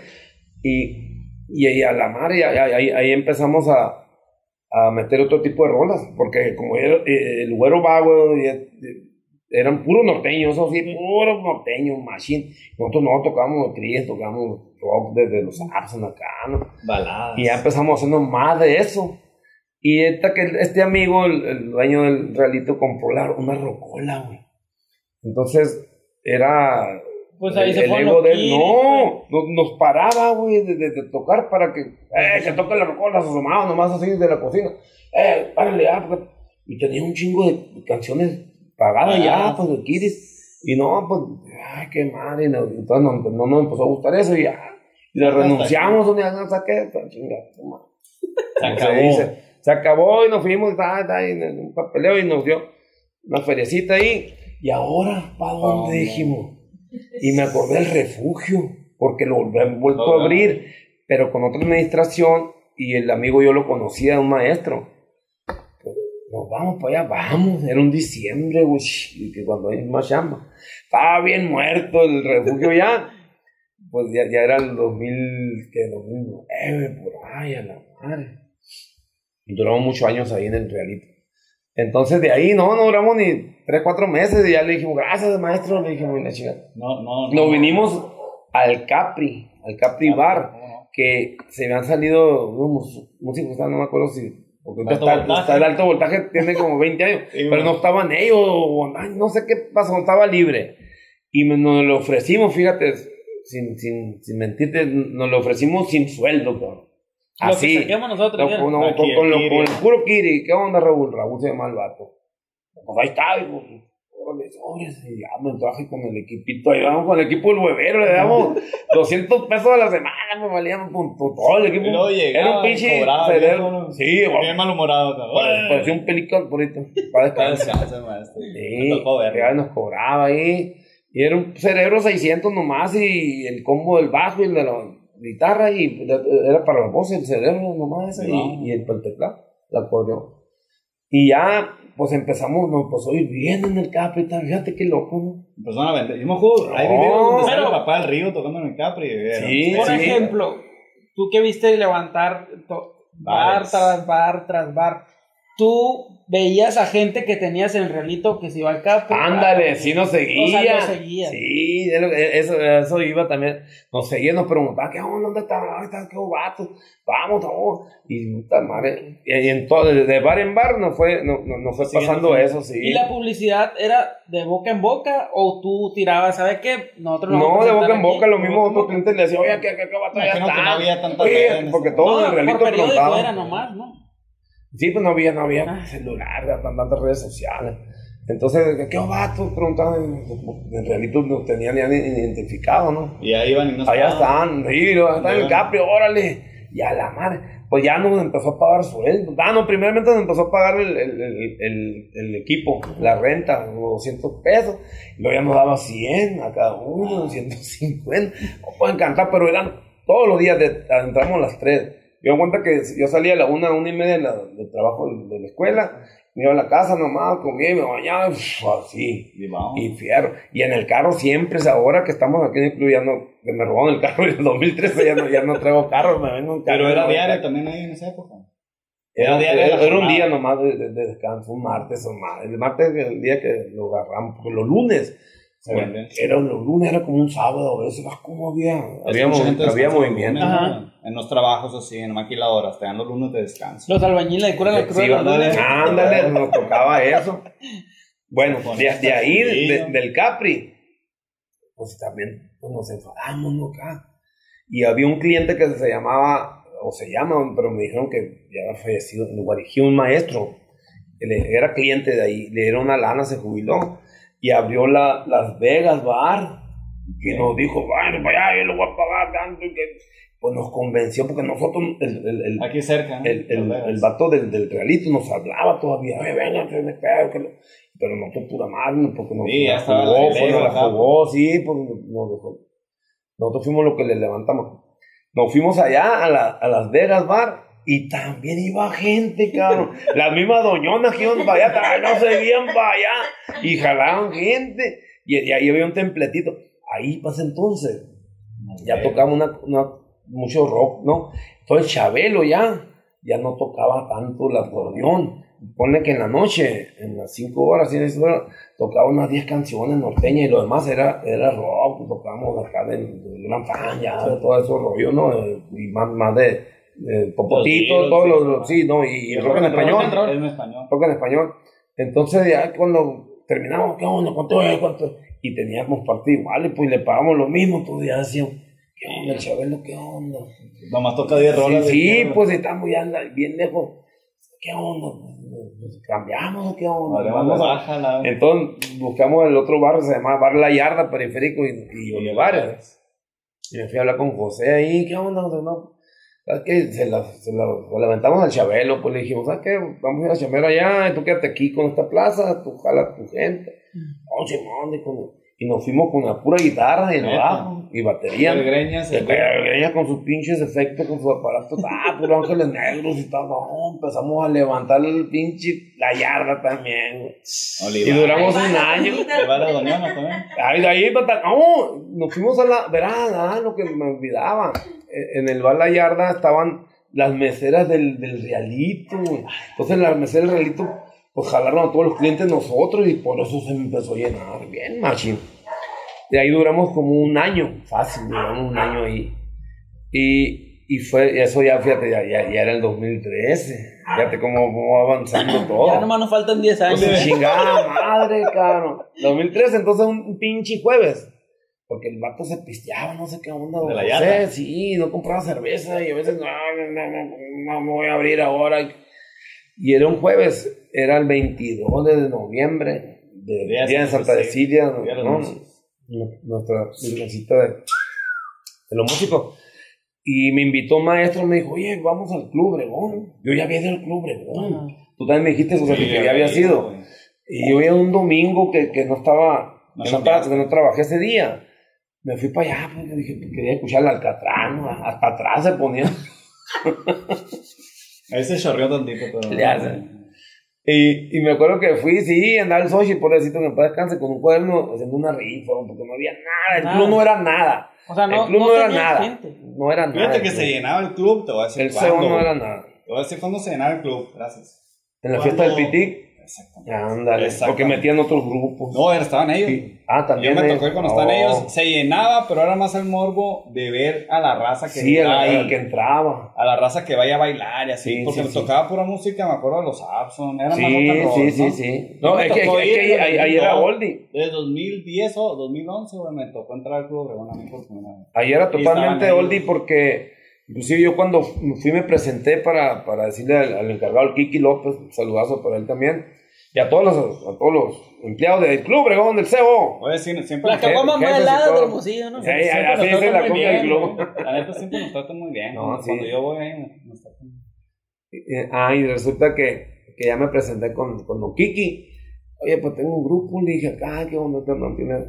Y a la mar, ahí empezamos a meter otro tipo de rolas, porque como era, el Güero Vago eran puros norteños, eso sí, puros norteños, machine. Nosotros no tocábamos tríos, tocábamos rock desde los Arson acá, ¿no? Baladas. Y ya empezamos haciendo más de eso. Y este amigo, el dueño del Realito, compró una rocola, güey. Entonces, era... Pues ahí se fue el ego de él. Nos paraba, güey, de tocar para que toque la rocola, se asomaba nomás así de la cocina. Párale ya, porque... Y tenía un chingo de canciones pagadas ya, pues, de Kiris. Y no, pues, qué madre. Entonces no nos empezó a gustar eso y ya. Y le renunciamos un día, no saqué, chingada, se acabó y nos fuimos en un papeleo y nos dio una feriecita ahí. Y ahora, ¿para dónde dijimos? Y me acordé del Refugio, porque lo han vuelto a abrir, pero con otra administración, y el amigo yo lo conocía, un maestro. Nos vamos para allá, vamos, era un diciembre, güey, que cuando hay más chamba. Estaba bien muerto el Refugio ya. Pues ya era el 2009, por ahí, a la madre. Y duramos muchos años ahí en el Realito. Entonces de ahí no duramos ni 3, 4 meses y ya le dijimos, gracias maestro, le dijimos, la chica. Nos vinimos al Capri Bar, que se me han salido unos músicos, no me acuerdo si, porque está el alto voltaje, tiene como 20 años, pero no estaban ellos, no sé qué pasó, estaba libre. Y nos lo ofrecimos, fíjate, sin mentirte, nos lo ofrecimos sin sueldo, cabrón. Así. Lo que saquemos nosotros. Con el puro Kiri. ¿Qué onda, Raúl? Raúl se llama el vato. Pues ahí está, digo. Y ya me traje con el equipito. Ahí vamos con el equipo del huevero. Le damos 200 pesos a la semana. Me valían con todo el equipo. Era un pinche cerebro. Sí, bien malhumorado. Parecía un pelícano por ahí. Para descansar. Maestro. Sí, ya nos cobraba ahí. Y era un cerebro 600 nomás. Y el combo del bajo y el de guitarra y era para la voz, el cerebro nomás, y el teclado, el acordeón. Y ya, pues nos empezó a ir bien en el Capri, fíjate qué loco, ¿no? Empezaron a vender. Hay videos donde sale el papá del Río tocando en el Capri. Sí, por ejemplo, tú que viste levantar bar tras bar tras bar, tú veías a gente que tenías en el realito que se iba al Capri. Ándale, sí nos seguía. O sea, nos seguía. Sí, eso iba también. Nos seguía, nos preguntaba, ¿qué onda? ¿Dónde está? ¿Qué vato? Vamos. Y puta madre. Y en todo, de bar en bar nos fue pasando eso, sí. ¿Y la publicidad era de boca en boca o tú tirabas, ¿sabes qué? Nosotros no, de boca en boca, lo mismo otros clientes le decían, oye, ¿qué vato ya está? Que no había tanta porque todo en el realito por periódico preguntaban. era nomás, ¿no? Sí, pues no había celular, tantas redes sociales. Entonces, ¿qué vatos? Preguntaban, en realito nos tenían ya identificado, ¿no? Y ahí iban y nos allá están, están en el Capri, órale. Y a la madre, pues ya nos empezó a pagar sueldo. Primeramente nos empezó a pagar el equipo, la renta, unos 200 pesos. Y luego ya nos daba 100 a cada uno, 150. No pueden cantar, pero eran todos los días, entramos a las 3. Yo me cuenta que yo salía a la 1:30 del trabajo de la escuela, me iba a la casa nomás, comía y me bañaba, así, y fierro. Y en el carro siempre, ahora que estamos aquí en el club, que me robaron el carro en el 2013, ya no traigo carro, me vengo un carro. Pero era diario también ahí en esa época. Era un día nomás de descanso, un martes o más. El martes es el día que lo agarramos, porque los lunes... los lunes era como un sábado, a veces como había movimiento. En los trabajos así, en maquiladoras, te dan los lunes de descanso. Los albañiles de cura la cruz. Ándale, nos tocaba eso. Bueno, de ahí, del Capri, pues también nos enfadamos, ¿no? Acá. Y había un cliente que se llama, pero me dijeron que ya había fallecido, en Guarijí, un maestro. Era cliente de ahí, le dieron una lana, se jubiló. Y abrió Las Vegas Bar, que nos dijo, bueno, vaya, yo lo voy a pagar tanto, pues nos convenció, porque nosotros, aquí cerca, ¿no? el vato del realito nos hablaba todavía, venga, pero nosotros pura madre, porque nos jugó, sí, pues nos dejó. Nosotros fuimos los que le levantamos. Nos fuimos allá a Las Vegas Bar, y también iba gente, cabrón. Las mismas doñonas que iban para allá, no seguían para allá. Y jalaban gente. Y ahí había un templetito. Ahí pasa entonces. Ya tocamos mucho rock, ¿no? Entonces Chabelo ya no tocaba tanto el acordeón. Ponle que en la noche, en las 5 horas, tocaba unas 10 canciones norteñas y lo demás era rock. Tocábamos acá del Gran Fan, ya, de todo eso rollo, ¿no? Y más de Popotito, todos los sí, ¿no? Y rock en español. Rock en español. Entonces ya cuando terminamos, ¿qué onda? ¿Cuánto? Y teníamos partido igual, pues le pagamos lo mismo, todos ya decían, ¿qué onda, el Chabelo? ¿Qué onda? Nomás toca 10 rolas. Sí, pues estamos ya bien lejos. ¿Qué onda? ¿Cambiamos o qué onda? Entonces buscamos el otro barrio, se llamaba Bar La Yarda, Periférico y Olivares. Y me fui a hablar con José ahí, ¿qué onda? ¿Sabes qué? Se la levantamos al Chabelo, pues le dijimos, ¿sabes qué? Vamos a ir al Chabelo allá, tú quédate aquí con esta plaza, tú jala tu gente. Y nos fuimos con una pura guitarra y el bajo y batería. Greñas con sus pinches efectos, con sus aparatos, puros ángeles negros y tal. No, empezamos a levantar el pinche La Yarda también. Y duramos un año. Ahí nos fuimos a verá, lo que me olvidaba. En el Bar La Yarda estaban las meseras del realito. Entonces las meseras del realito pues jalaron a todos los clientes nosotros y por eso se empezó a llenar bien machín. De ahí duramos como un año, fácil, duramos un año ahí. Y fue, eso ya, fíjate, ya era el 2013. Fíjate cómo va avanzando todo. Ya nomás nos faltan 10 años. Pues chingada madre, cabrón. 2013, entonces un pinche jueves. Porque el vato se pisteaba, no sé qué onda. ¿De la yarda? Sí, no compraba cerveza y a veces no me voy a abrir ahora. Y era un jueves, era el 22 de noviembre, día de Santa Cecilia, ¿no? Nuestra virgencita de los músicos. Y me invitó un maestro, me dijo, oye, vamos al Club Obregón. Yo ya había ido al Club Obregón. Tú también me dijiste, José, que ya había sido. Y yo iba un domingo que no trabajé ese día. me fui para allá, pues, dije, quería escuchar el Alcatrán, ¿no? Hasta atrás se ponía. Ahí se chorreó tantito, pero... Ya sé. Y me acuerdo que fui, sí, andaba el Xochitl, pobrecito, que en paz descanse, con un cuaderno haciendo una rifa, porque no había nada, el club no era nada. O sea, el club no era nada. Gente. No era nada. Fíjate que se llenaba el club, te voy a decir el cuándo. No era nada. Te voy a decir cuándo se llenaba el club, gracias. En la fiesta del Pitic. Exactamente. Ándale, porque metían otros grupos. No, estaban ellos. Sí. También. Yo me tocó cuando estaban ellos. Se llenaba, pero era más el morbo de ver a la raza que que entraba. A la raza que vaya a bailar y así. porque me tocaba pura música, me acuerdo de los Abson. Era más rock and roll, sí. No, es que ahí era Oldie. Desde 2010 o 2011, güey, me tocó entrar al Club Obregón a mí por primera vez. Ahí era totalmente Oldie porque... Inclusive yo cuando fui me presenté para decirle al encargado, el Kiki López, un saludazo para él también, y a todos los empleados del Club Obregón, del CEO. Oye, siempre la caguama más helada del Hermosillo, ¿no? Así es la comida del club. La neta siempre nos tratan muy bien. No, cuando yo voy ahí nos tratan muy bien. Y resulta que ya me presenté con Don Kiki. Oye, pues tengo un grupo, le dije, acá, ¿qué onda? No tiene...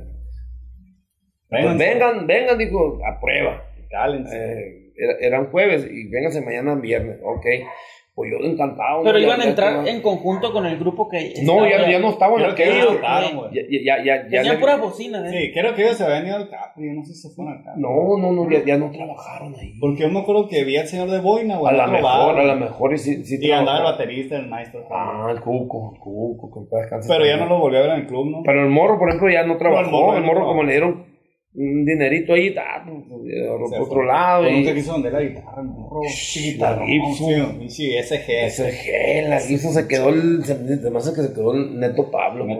Pues vengan, dijo, a prueba. Cálense. Era un jueves y vénganse mañana viernes, ok. Pues yo encantado. Pero iban a entrar en conjunto con el grupo que... No, ya no estaban aquellos. Ya tenían puras bocinas, Sí, creo que ellos se habían ido al Capri, no sé si se fueron al Capri. No, ya no trabajaron ahí. Porque yo me acuerdo que vi al señor de Boina, güey. A lo mejor y sí y andaba el baterista, el maestro. El Cuco, que puede descansar. Pero ya no lo volvió a ver en el club, ¿no? Pero el Morro, por ejemplo, ya no trabajó. El morro como le dieron un dinerito ahí, por otro lado. Pero nunca quiso vender la guitarra, el morro. Sí, SG, la Gibson se quedó además que se quedó el Neto Pablo. Del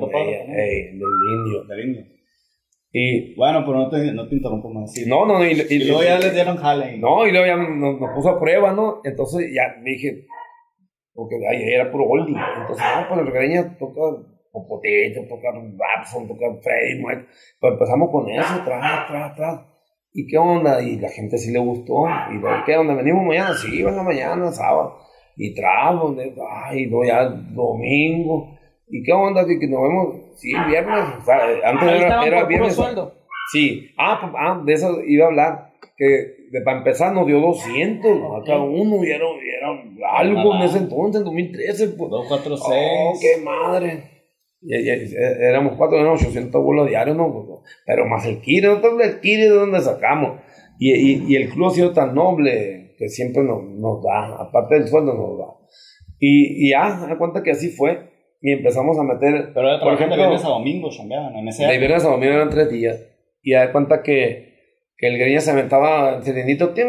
Indio. Y bueno, pero no te interrumpo más. Sí. No. Y luego ya les dieron jale. No, y luego ya nos puso a prueba, ¿no? Entonces ya dije, porque ahí era puro oldie. Entonces, pues el Greña toca Popotito, toca Rapson, toca Freddy, Mike. Pues empezamos con eso, tras. ¿Y qué onda? Y la gente sí le gustó. ¿Y qué onda? ¿Venimos mañana? Sí, venga mañana, sábado. Y trago, y luego ya domingo. ¿Y qué onda? Que nos vemos, sí, viernes. O sea, antes era viernes. Sueldo. Sí, de eso iba a hablar. Que para empezar nos dio 200 a cada uno y era algo en ese entonces, en 2013. Pues. 2, 4, 6. Oh, qué madre. Éramos 4, eran 800 bolos diarios, ¿no? Pero más el Kiri, nosotros el Kiri de donde sacamos. Y el club ha sido tan noble que siempre nos da, aparte del sueldo nos da. Y ya, da cuenta que así fue. Y empezamos a meter. Pero era por ejemplo, de viernes a domingo, chambeaban en ese año. De viernes a domingo eran 3 días. Y da cuenta que el Greña se aventaba el serenito. Y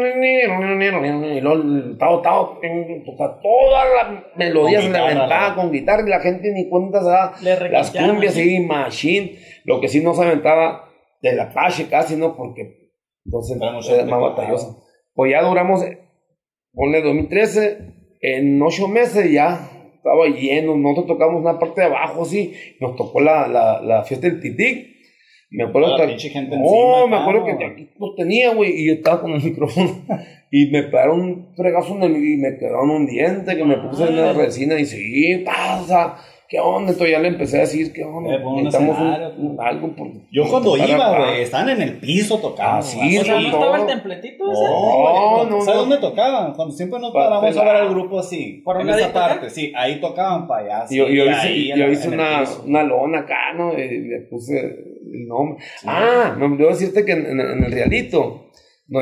luego Tao, todas las melodías se le aventaba con guitarra y la gente ni cuenta se daba. Las cumbias y machine. Lo que sí no se aventaba de la Apache casi, ¿no? Porque entonces era más batalloso. Pues ya duramos, ponle 2013, en 8 meses ya estaba lleno. Nosotros tocamos una parte de abajo, sí. Nos tocó la fiesta del Pitic. Me acuerdo que me acuerdo que aquí lo tenía, güey, y yo estaba con el micrófono y me pegaron un fregazo y me quedaron un diente que me puse en la resina y sí, pasa, ¿qué onda? Entonces ya le empecé a decir, ¿qué onda? Necesitamos algo por... Yo cuando iba, güey, estaban en el piso tocando. Sí, o sea, ¿no estaba el templetito ese? No. ¿Sabes dónde tocaban? Cuando siempre nos paramos a ver al grupo así. Por en esa parte, sí, ahí tocaban payasos. Yo hice una lona acá, ¿no? Y le puse el nombre. Sí. Me olvidó decirte que en el Realito nos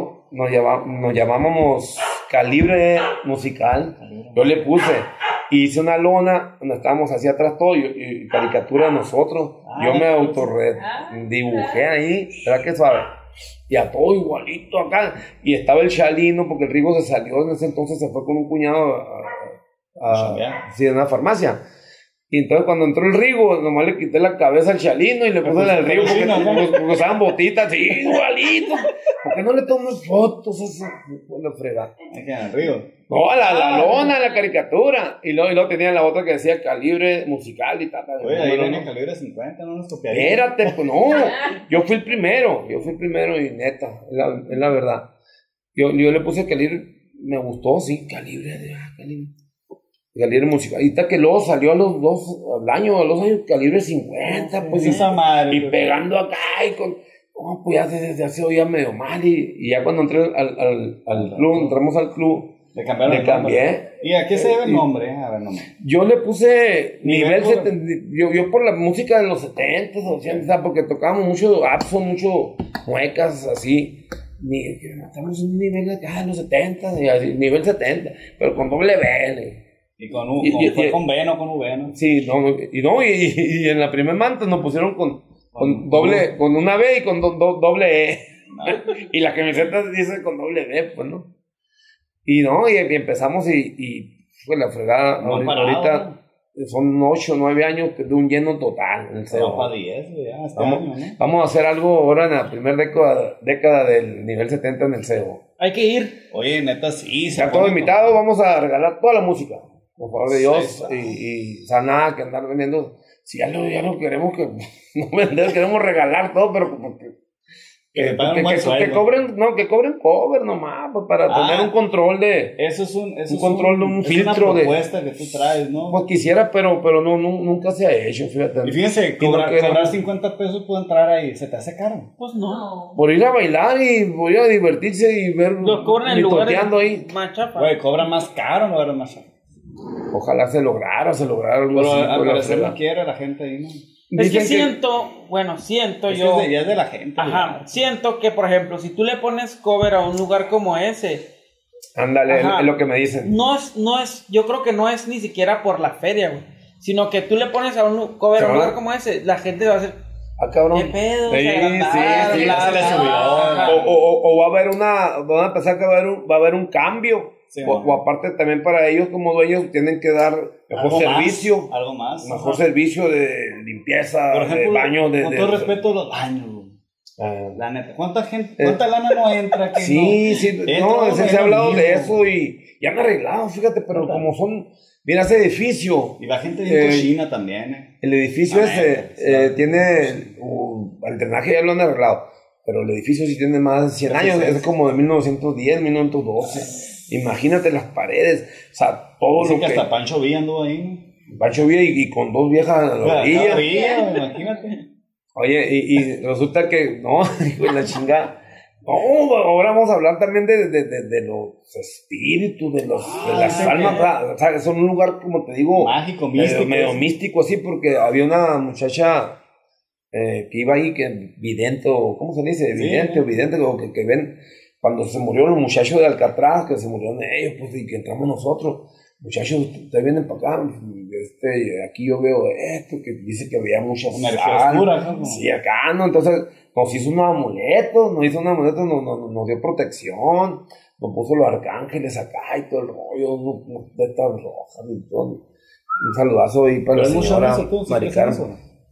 llamábamos Calibre Musical. Yo le puse, hice una lona donde estábamos hacia atrás todo y caricatura de nosotros. Yo me dibujé ahí, ¿verdad que suave? Y a todo igualito acá. Y estaba el Chalino, porque el Rigo se salió en ese entonces, se fue con un cuñado a una farmacia. Y entonces cuando entró el Rigo, nomás le quité la cabeza al Chalino y le puse el Rigo porque usaban botitas, sí, igualito. ¿Por qué no le tomas fotos? Eso la fregada. ¿El Rigo? No, la lona, la caricatura. Y luego tenía la otra que decía Calibre Musical y tal. Oye, ahí viene Calibre 50, no nos copiaría. Espérate, pues no. Yo fui el primero y neta, es la verdad. Yo le puse Calibre, me gustó, sí, Calibre Musical. Y que luego salió a los 2 años, Calibre 50, pues. Esa madre. Y pegando acá y con no, pues ya se oía medio mal y ya cuando entré al club, entramos al club, le cambié. ¿Y a qué se debe el nombre? A ver, nombre. Yo le puse nivel 70, yo por la música de los 70s, 80s, porque tocábamos mucho Abson, mucho muecas, así. Estamos en un nivel de los 70, y así, nivel 70, pero con doble B. Y con con B, no con V, ¿no? Sí, y en la primera manta nos pusieron con doble, con una B y con doble E. Y la camiseta dice con doble B, pues, ¿no? Y empezamos y fue la fregada. No ahorita son 8 o 9 años de un lleno total en el CEO. Para 10, ya, año, ¿no? Vamos a hacer algo ahora en la primera década del nivel 70 en el CEO. Hay que ir. Oye, neta, sí. Ya todo invitado, vamos a regalar toda la música. Por favor de Dios. Y nada que andar vendiendo. Si ya lo queremos no vender, queremos regalar todo, pero que cobren cover nomás, pues, para tener un control de. Eso es un control de un filtro de. Es una propuesta que tú traes, ¿no? Pues quisiera, pero nunca se ha hecho, fíjate. Y fíjense, cobrar 50 pesos puede entrar ahí, ¿se te hace caro? Pues no. Por ir a bailar y voy a divertirse y ver. Lo cobran en lugares ahí. Más chapa. Güey, cobran más caro, no era más chapa. Ojalá se lograra algo pero así. Al parecer no quiere la gente ahí, ¿no? Es que siento yo. Ya es de la gente. Ajá, siento que, por ejemplo, si tú le pones cover a un lugar como ese. Ándale, es lo que me dicen. Yo creo que no es ni siquiera por la feria, güey. Sino que tú le pones a un cover a un lugar como ese, la gente va a hacer. Cabrón. ¿Qué pedo? Sí, se le subió. O va a haber van a pensar que va a haber un cambio. Sí, o aparte también para ellos como dueños tienen que dar mejor servicio. Algo más. Mejor servicio de limpieza, por ejemplo, de baño. Con todo respeto, los baños. La neta. ¿Cuánta lana no entra? Que sí, se ha hablado de eso y ya han arreglado, fíjate, pero como son. Mira, ese edificio. Y la gente de China también. El edificio tiene. El drenaje ya lo han arreglado. Pero el edificio sí tiene más de 100 años. Es como de 1910, 1912. Imagínate las paredes. O sea, todo lo que. Hasta Pancho Villa anduvo ahí. Pancho Villa y con 2 viejas a la orilla. Imagínate. Oye, y resulta que. No, hijo de la chingada. No, ahora vamos a hablar también de los espíritus, de las almas, o sea, son un lugar, como te digo, mágico, místico, medio místico, así, porque había una muchacha que iba ahí, que vidente, ¿cómo se dice? Vidente o vidente, que ven, cuando se murieron los muchachos de Alcatraz, que se murieron ellos, pues, y que entramos nosotros, muchachos, ustedes vienen para acá, aquí yo veo esto, que dice que había mucha sal, sí, acá, ¿no? Entonces, nos hizo unos amuletos, nos dio protección, nos puso los arcángeles acá y todo el rollo, de estas rojas y todo. Un saludazo ahí para la señora Mari Carmen.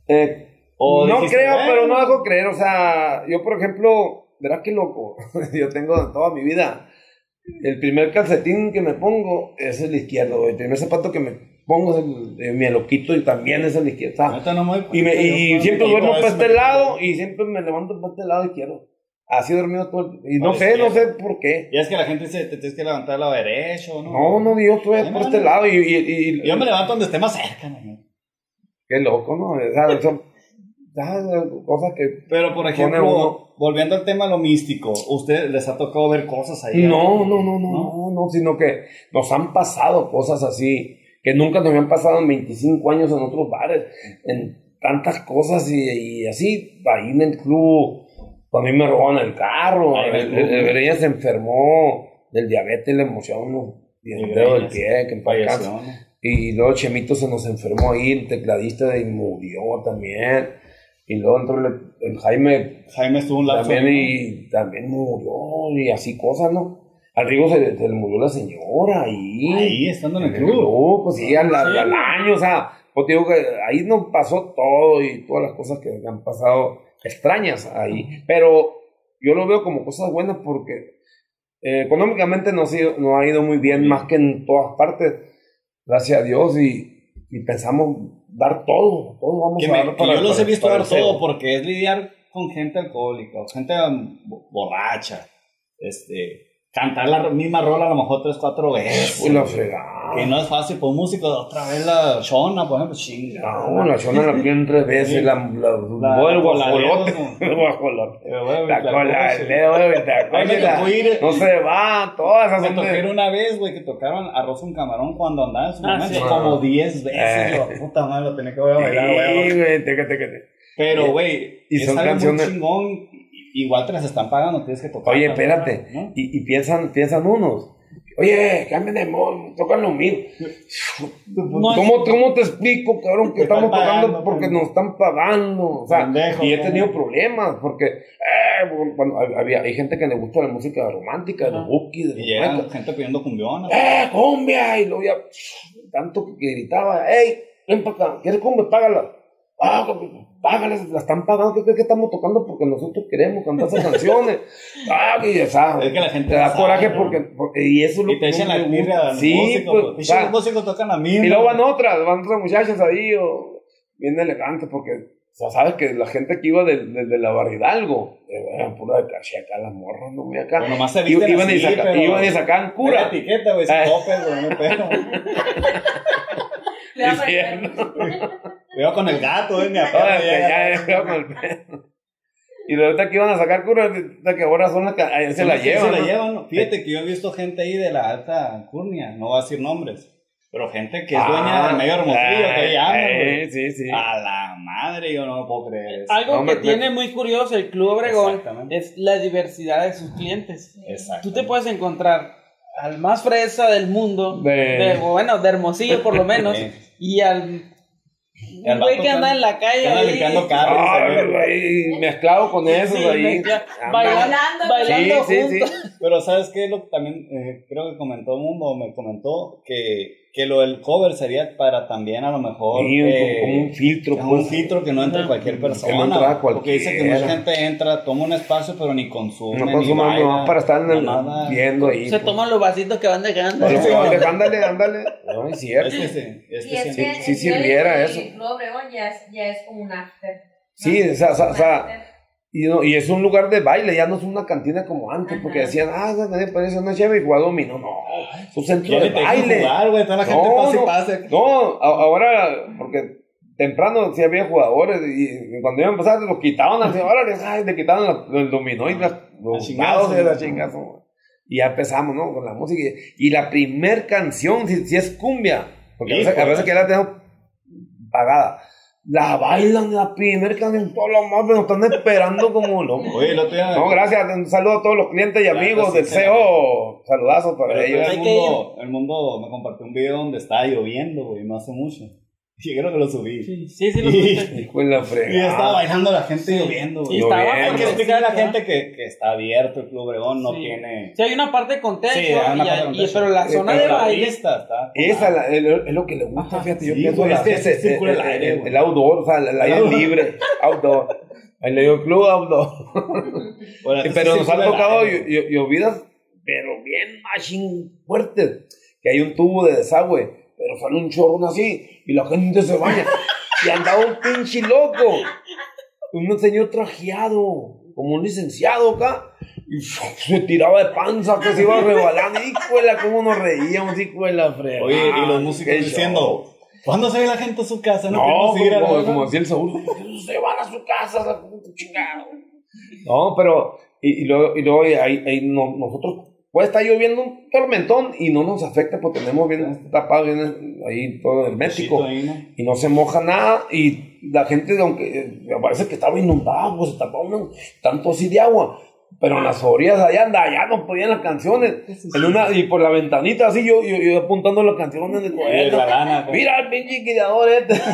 No creo, pero no dejo creer, o sea, yo por ejemplo, verás qué loco, yo tengo toda mi vida, el primer calcetín que me pongo es el izquierdo, el primer zapato que me pongo me lo quito y también es el izquierdo. Y siempre duermo para este lado y siempre me levanto para este lado izquierdo. Así he dormido todo el... Y no sé por qué. Y es que la gente dice, te tienes que levantar al lado derecho, ¿no? No, yo estoy por este lado yo me levanto donde esté más cerca, ¿no? Qué loco, ¿no? O sea, son cosas que... Pero, por ejemplo, volviendo al tema de lo místico, ¿usted les ha tocado ver cosas ahí? No, sino que nos han pasado cosas así, que nunca nos habían pasado en 25 años en otros bares, en tantas cosas y así, ahí en el club, a mí me robaron el carro, ella se enfermó del diabetes, le emocionó y el dedo del pie, que en paz descanse. Y luego Chemito se nos enfermó ahí, el tecladista, y murió también. Y luego entró el Jaime estuvo un lapso también, y también murió, y así cosas, ¿no? Al Rigo se le murió la señora ahí estando en el club. Pues sí, al año, o sea, pues digo que ahí nos pasó todo y todas las cosas que han pasado extrañas ahí, pero yo lo veo como cosas buenas porque económicamente no ha ido muy bien, más que en todas partes, gracias a Dios, y pensamos dar todo vamos a dar para, yo los he visto dar todo porque es lidiar con gente alcohólica, gente borracha, cantar la misma rola a lo mejor 3, 4 veces. Uy, la fregada. Que no es fácil por músico. Otra vez la Shona, por ejemplo, chinga. No, la Shona la piden 3 veces. La el guajolote. El guajolote. La cola, el dedo, no se va. Todas esas. Me tocaron una vez, güey, que tocaron Arroz con Camarón cuando andaba en su momento. Como 10 veces. Yo, puta madre, lo tenía que volver a bailar, güey. Sí, güey, te. Pero, güey, es algo muy chingón. Igual te las están pagando, tienes que tocar. Oye, espérate, ¿no? y piensan unos. Oye, cambien de modo, tocan lo mismo. ¿Cómo te explico, cabrón, que estamos tocando porque nos están pagando? O sea, pendejo, y he tenido problemas porque cuando hay gente que le gusta la música romántica, los bookies, y era gente pidiendo cumbionas. Cumbia, y luego ya tanto que gritaba, ven para acá, ¿quieres cumbia? Págala. Págales, la están pagando. ¿Qué crees que estamos tocando? Porque nosotros queremos cantar esas canciones. Que ya sabes. Es que la gente te da coraje porque y eso es lo que te echan la birria. Sí, músico, pues. Los músicos tocan la misma. Y luego van otras muchachas ahí, bien elegantes, porque sabes que la gente que iba de la Barrio Hidalgo, pura de caché acá, las morras, no me acá. Bueno, nomás se visten iban y sacaban cura. Etiqueta, güey, se topen, güey, no pedo. Veo con el gato, mi papá. Ya, con el perro. Y ahorita que iban a sacar cura, que ahora son las que se la llevan. Fíjate que yo he visto gente ahí de la alta alcurnia, no voy a decir nombres, pero gente que es dueña del medio hermosillo, que ahí andan, güey. Sí. A la madre, yo no lo puedo creer eso. Algo que tiene muy curioso el Club Obregón es la diversidad de sus clientes. Exacto. Tú te puedes encontrar al más fresa del mundo, de Hermosillo por lo menos, y al güey que anda en la calle ahí limpiando carros, mezclado con esos ahí bailando juntos. Pero ¿sabes qué? También creo que me comentó que lo del cover sería para también a lo mejor como un filtro, un filtro que no entre cualquier persona, que no entra porque dice que mucha gente entra, toma un espacio pero ni consume, no para estar viendo ahí, se toman los vasitos que van dejando. Ándale, no es cierto. Sí sirviera eso. El Club Obregón ya es como un after. Sí, o sea, y es un lugar de baile, ya no es una cantina como antes, porque decían, me parece una chévere y juega dominó. No, es un centro de baile. Jugar, güey, toda la gente pase. No, ahora, porque temprano sí había jugadores y cuando iban a empezar los quitaban así, le quitaban el dominó y los dados de la chingazo. Y ya empezamos, ¿no? Con la música. Y la primer canción, si es cumbia, porque a veces que la tengo pagada. La bailan la primera canción, todos los más nos están esperando como locos. Oye, no, gracias, un saludo a todos los clientes y amigos del CEO. Saludazos para ellos. El mundo me compartió un video donde estaba lloviendo, güey, no hace mucho. Sí, creo que lo subí. Sí, lo subí. Hijo de la fregada. Y estaba bailando la gente lloviendo, güey. Y estaba porque explicar a la gente que está abierto el Club Obregón, no tiene... Sí, hay una parte con techo, pero la zona de baile está... Esa es lo que le gusta, fíjate, yo pienso el outdoor, o sea, el aire libre, outdoor. Ahí le digo Club Outdoor. Pero nos han tocado llovidas, pero bien machine fuertes, que hay un tubo de desagüe. Pero sale un chorrón así y la gente se baña. Y andaba un pinche loco. Un señor trajeado, como un licenciado acá. Y se tiraba de panza, que se iba rebalando. Hijuela, cómo nos reíamos, hijuela, fregada. Oye, y los músicos diciendo, ¿cuándo se ve la gente a su casa? No, como decía el Saúl, se van a su casa, chingado. No, pero, y luego ahí nosotros. Puede estar lloviendo un tormentón y no nos afecta porque tenemos bien tapado bien ahí todo hermético ahí, ¿no? Y no se moja nada y la gente, aunque parece que estaba inundado, pues se tapaba tanto así de agua, pero en las orillas allá no podían las canciones y por la ventanita así yo apuntando las canciones de mira el pinche guiador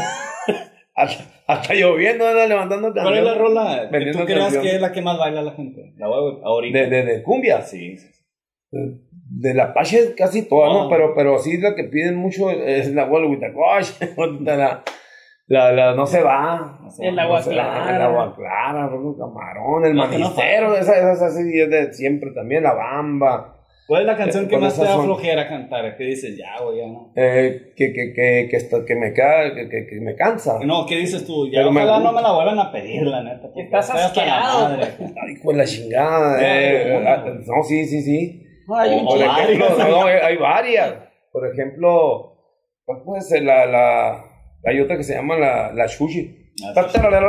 hasta lloviendo, levantando canciones. ¿Cuál es la rola que tú creas que es la que más baila la gente? La ahorita. ¿De cumbia? Sí. De la Apache casi toda, ¿no? Pero sí la que piden mucho es la Agua Huitacoche, la No se va. El Agua Clara. El Agua Clara, el Camarón, el Manicero, esa sí es de siempre también, la Bamba. ¿Cuál es la canción que más te da flojera cantar? ¿Qué dices? Ya, güey, ya no. Que me cansa. No, ¿qué dices tú? Ya ojalá no me la vuelvan a pedir, la neta. Estás asqueado. Ay, con la chingada. No, sí. Por ejemplo, no, hay varias. Por ejemplo, ¿cuál puede ser? Hay otra que se llama la Shushi. Está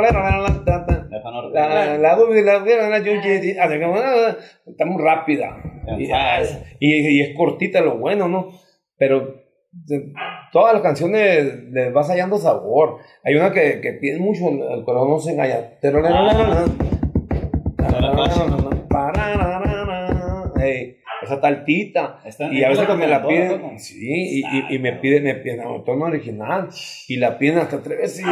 muy rápida y es cortita, lo bueno, ¿no? Pero todas las canciones les vas hallando sabor. Hay una que pide mucho, el corazón no se engaña. Esa taltita. Y a veces me la piden, sí, y me piden el tono original, y la piden hasta 3 veces.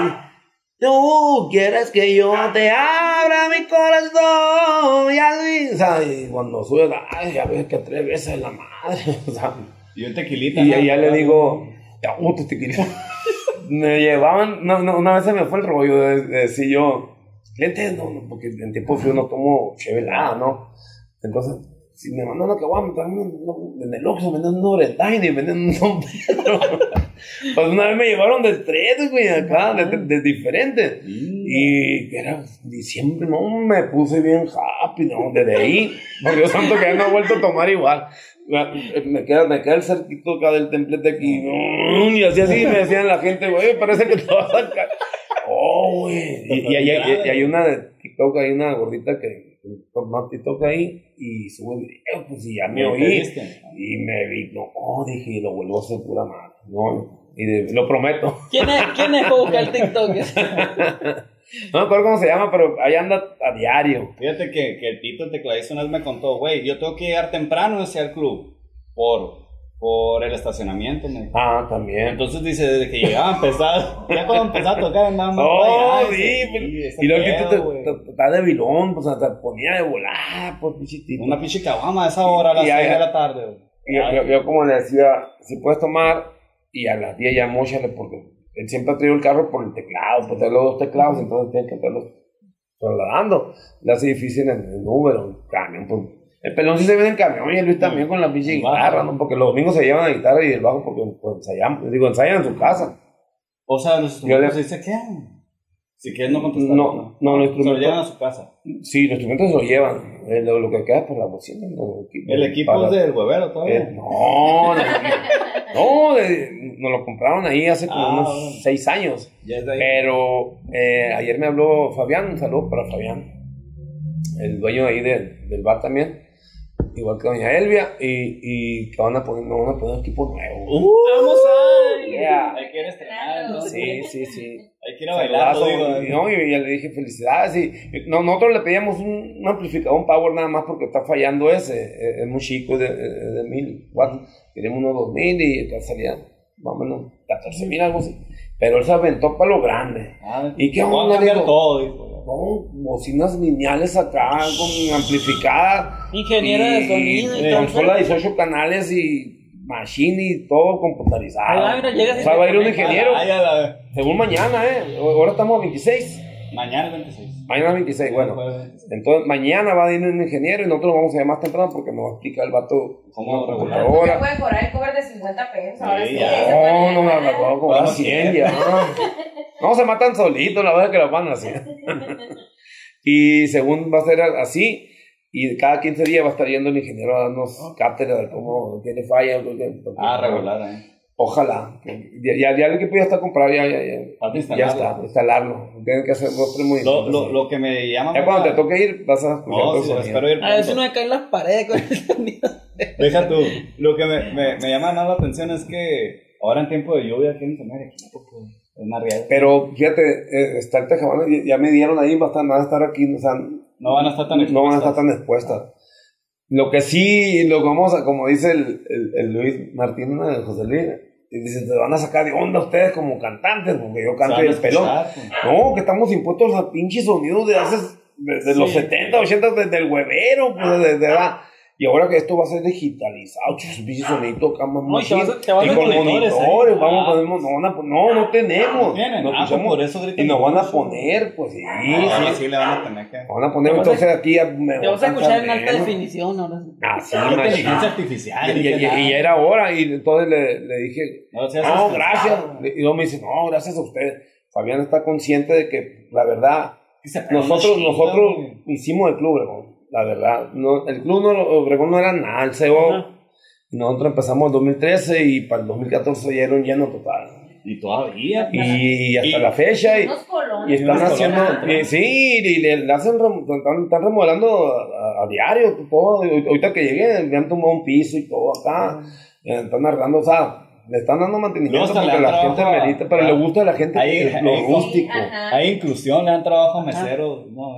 Tú quieres que yo te abra mi corazón, y así, o sea, y cuando sube, ay, ya ves que 3 veces la madre, o sea, y un tequilita. Y ya le digo, ya, tequilita. Me llevaban, una vez se me fue el rollo de decir yo, lentes, no, porque en tiempo frío no tomo chevelada, ¿no? Entonces, si me mandan una caguama, en el Oxxo venden un Oretine y venden un Don Pedro. Pues una vez me llevaron de 3, güey, acá, de diferentes. Y era diciembre, no, me puse bien happy, ¿no? Desde ahí, por Dios santo, que ya no he vuelto a tomar igual. Me queda el cerquito acá del templete aquí, y así me decían la gente, güey, parece que te vas a caer. Oh, güey. Y hay una de TikTok, hay una gordita que toma TikTok ahí y sube video, pues, y ya me oí. Y me vi, no, dije, lo vuelvo a hacer pura madre, no, y lo prometo. ¿Quién es busca el TikTok? No me acuerdo cómo se llama, pero ahí anda a diario. Fíjate que el Tito, el tecladista, una vez me contó, güey, yo tengo que llegar temprano hacia el club por el estacionamiento. También. Entonces dice, desde que llegaba a empezar, ya cuando empezaba a tocar andaba más. Y luego que está de vilón, pues hasta ponía de volar, pues pichitito. Una pinche caguama a esa hora, a las 6 de la tarde, güey. Yo como le decía, si puedes tomar, y a las 10 ya móchale, porque él siempre ha traído el carro por el teclado, pues trae los 2 teclados, entonces tienes que estarlos trasladando. Le hace difícil en Uber o en camión, pues. El pelón sí se viene en camión y el Luis también con la pinche guitarra, ¿no? Porque los domingos se llevan la guitarra y el bajo porque pues, ensayan en su casa. O sea, los instrumentos se quedan. Si quieres no contestar. No, los instrumentos. Se lo llevan a su casa. Sí, los instrumentos se lo llevan. Lo que queda es por la bocina. ¿El equipo es del huevero todavía? Nos lo compraron ahí hace como unos 6 años. Ya es de ahí. Pero ayer me habló Fabián, un saludo para Fabián, el dueño ahí del bar también. Igual que doña Elvia, y que van a poner equipo nuevo. ¡Vamos a! Yeah. Hay que ir a estrenar, ¿no? Sí. Hay que ir a bailar. Y ya le dije felicidades. Nosotros le pedíamos un amplificador, un power nada más porque está fallando ese. Es muy chico, de 1000 watts. Queremos unos 2000 y salía más o menos 14,000, algo así. Pero él se aventó para lo grande. ¿Y qué onda? Bocinas lineales acá, con amplificada. Ingeniero de sonido. Y consola 18 canales y machine y todo computarizado. O sea, va a ir un ingeniero. Según mañana, ahora estamos a 26. Mañana es 26. Mañana es 26, bueno. Entonces, mañana va a ir un ingeniero y nosotros vamos a ir más temprano porque nos va a explicar el vato cómo computadora. Puede cobrar el cover de 50 pesos. Ahora sí. No me va a cobrar 100 ya. No se matan solitos, la verdad que lo van a hacer. Y según va a ser así, y cada 15 días va a estar yendo el ingeniero a darnos cátedra de cómo tiene falla. Regular, Ojalá. Ya el equipo ya está comprado, ya está, instalarlo. Tienen que hacer 2-3 movimientos. Lo que me llama. Ya cuando te toque ir, vas a escuchar espero ir. A ver si no me caen las paredes con el sonido. Deja tú. Lo que me llama más la atención es que ahora en tiempo de lluvia quieren tener equipo, es más real. Pero fíjate, está el Tejabana, ya me dieron ahí, van a estar aquí, o sea, no van a estar tan expuestas. No van a estar tan expuestas. Lo que sí, lo vamos a, como dice el Luis Martín, José Luis, y dice, te van a sacar de onda ustedes como cantantes, porque yo canto y el pelón. No, que estamos impuestos a pinches sonidos desde los 70, 80, desde el huevero, pues desde la... Y ahora que esto va a ser digitalizado, pinches sonidos acá más y con monitores, vamos a poner, no tenemos. Por eso y nos van a poner, pues sí. Sí, le van a tener que. Van a poner, entonces aquí. Te vas a escuchar en alta definición ahora. Sí, inteligencia artificial. Y ya era hora, y entonces le dije, no, gracias. Y luego me dice, no, gracias a usted. Fabián está consciente de que, la verdad, nosotros hicimos el club, ¿no? la verdad. No, el club Obregón no era nada, el CEO. Nosotros empezamos en 2013 y para el 2014 ya era un lleno total. Y todavía. Y hasta la fecha. Y están haciendo. Sí, y le hacen. Están remodelando a diario todo. Ahorita que llegué, le han tomado un piso y todo acá. Están arreglando, o sea, le están dando mantenimiento porque la gente merita, pero le gusta a la gente lo rústico. Hay inclusión, le dan trabajo a meseros. No.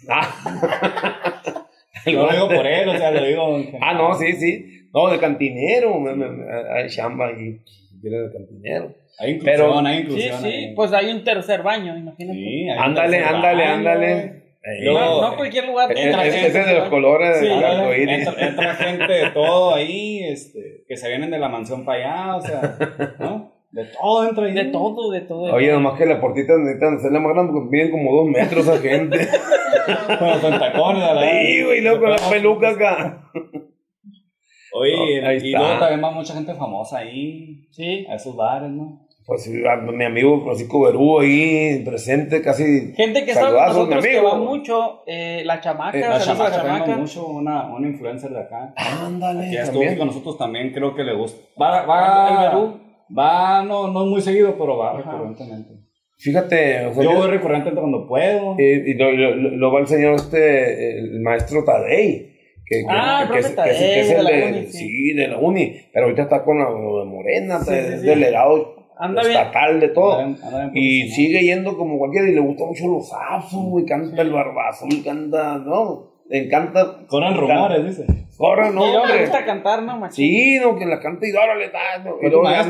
Lo digo por él, o sea, lo digo. No, sí. No, de cantinero. Hay chamba ahí. Viene de cantinero. Hay inclusión. Sí, pues hay un tercer baño, imagínate. Sí, ándale. No cualquier lugar. Ese de los colores del arcoíris. Entra gente de todo ahí, que se vienen de la mansión para allá, o sea, ¿no? De todo entra ahí. De todo. Oye, nomás que la portita necesitan hacerla más grande porque miden como 2 metros a gente. Con tacones a la vez. Sí, güey, luego con las pelucas acá. Oye, y luego también va mucha gente famosa ahí. Sí. A esos bares, ¿no? Pues mi amigo Francisco Berú ahí presente, casi. Gente que sabe nosotros que va mucho, la chamaca. La chamaca mucho, una influencer de acá. Ándale. Que estuvo con nosotros también, creo que le gusta. Va, no es muy seguido, pero va recurrentemente. Fíjate, yo voy recurrentemente cuando puedo. Y lo va el señor el maestro Tadei. Que es el de la uni, pero ahorita está con la Morena, delegado estatal de todo, y sigue yendo como cualquiera, y le gusta mucho los Absos, güey, canta el Barbazón, canta, ¿no? Le encanta. Corren rumores, dice. Corren, no, hombre. Le gusta cantar, ¿no, machín? Sí, no, que la canta y órale, y luego ya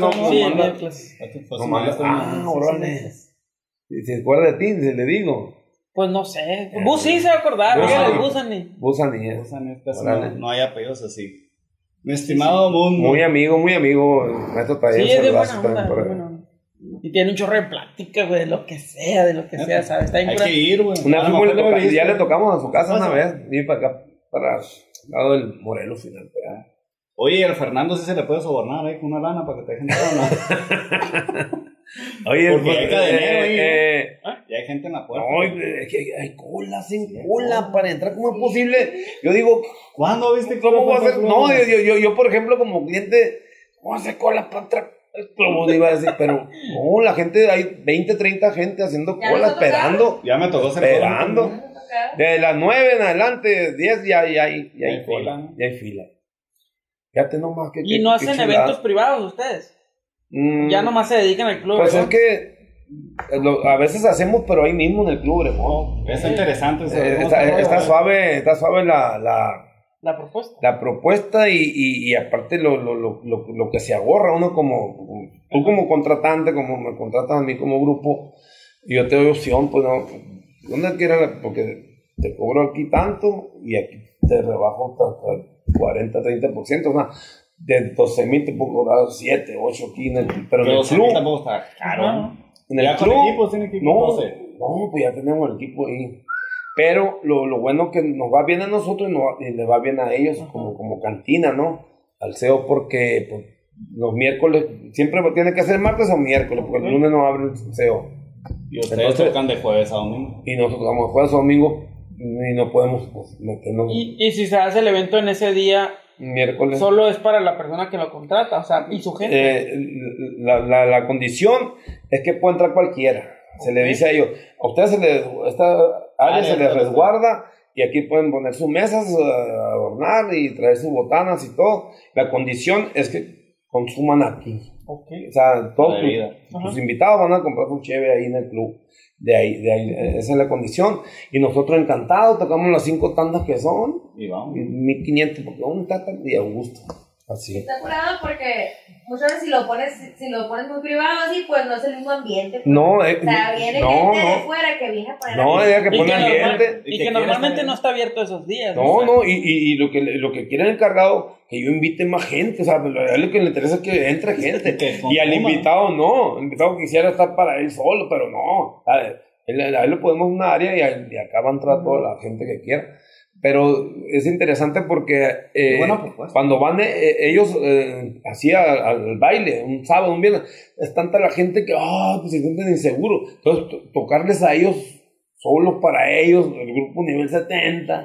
no manda. Órale. ¿Se acuerda de ti? Le digo. Pues no sé. Bus sí se va a acordar. Busani. No hay apellidos así. Mi estimado Mundo. Muy amigo. Maestro Tadeo. Sí, es de buena onda. Y tiene un chorro de plática, güey, de lo que sea, ¿sabes? Está hay que ir, güey. Ya le tocamos a su casa una vez. Ir para acá, para el lado del Morelos final. Oye, al Fernando sí se le puede sobornar ahí con una lana para que te dejen entrar. Oye, porque hay cadenero ahí, y hay gente en la puerta. No, es que hay cola para entrar. ¿Cómo es posible? Yo digo, ¿cuándo viste cómo va a ser? No, yo por ejemplo, como cliente, ¿cómo hace cola para entrar? Como iba a decir, pero no, la gente, hay 20, 30 gente haciendo cola, esperando. Ya me tocó esperando. De las 9 en adelante, 10 ya hay cola. Ya hay fila. Fíjate nomás que. ¿Y no hacen eventos privados ustedes? Ya nomás se dedican al club. Pues es que a veces hacemos, pero ahí mismo en el club, ¿no? Es interesante. Está suave la propuesta. La propuesta y aparte lo que se ahorra uno tú como contratante, como me contratas a mí como grupo, y yo te doy opción, pues no, ¿dónde quieras? Porque te cobro aquí tanto y aquí te rebajo hasta 40, 30%, o sea, de 12,000 te puedo cobrar 7, 8 aquí pero en el club tampoco está caro. En el club no, pues ya tenemos el equipo ahí, pero lo bueno que nos va bien a nosotros y le va bien a ellos como cantina, ¿no? Al CEO, porque pues, los miércoles siempre tiene que ser martes o miércoles, porque el lunes no abre el CEO. Y ustedes tocan de jueves a domingo. Y nosotros tocamos de jueves a domingo y no podemos meternos. Y si se hace el evento en ese día, miércoles, solo es para la persona que lo contrata, o sea, y su gente. La condición es que puede entrar cualquiera. Se le dice a ellos, a ustedes esta área se les resguarda y aquí pueden poner sus mesas, adornar y traer sus botanas y todo. La condición es que consuman aquí. O sea, todos tus invitados van a comprar su cheve ahí en el club. De ahí, esa es la condición. Y nosotros encantados, tocamos las 5 tandas que son. Y vamos. 1,500, porque uno está tan de a gusto. Así. Está curado porque muchas veces si lo pones muy privado así, pues no es el mismo ambiente. Pues. No, o sea, viene gente de fuera que viene a poner. No, ella que pone ambiente. Y que normalmente no está abierto esos días. No, y lo que quiere el encargado, que yo invite más gente. O sea, a él lo que le interesa es que entre gente. Y al invitado no. El invitado quisiera estar para él solo, pero no. A él le podemos un área y acá va a entrar toda la gente que quiera. Pero es interesante porque cuando van ellos así al baile, un sábado, un viernes, es tanta la gente que pues se sienten inseguros. Entonces, tocarles a ellos, solos para ellos, el grupo nivel 70,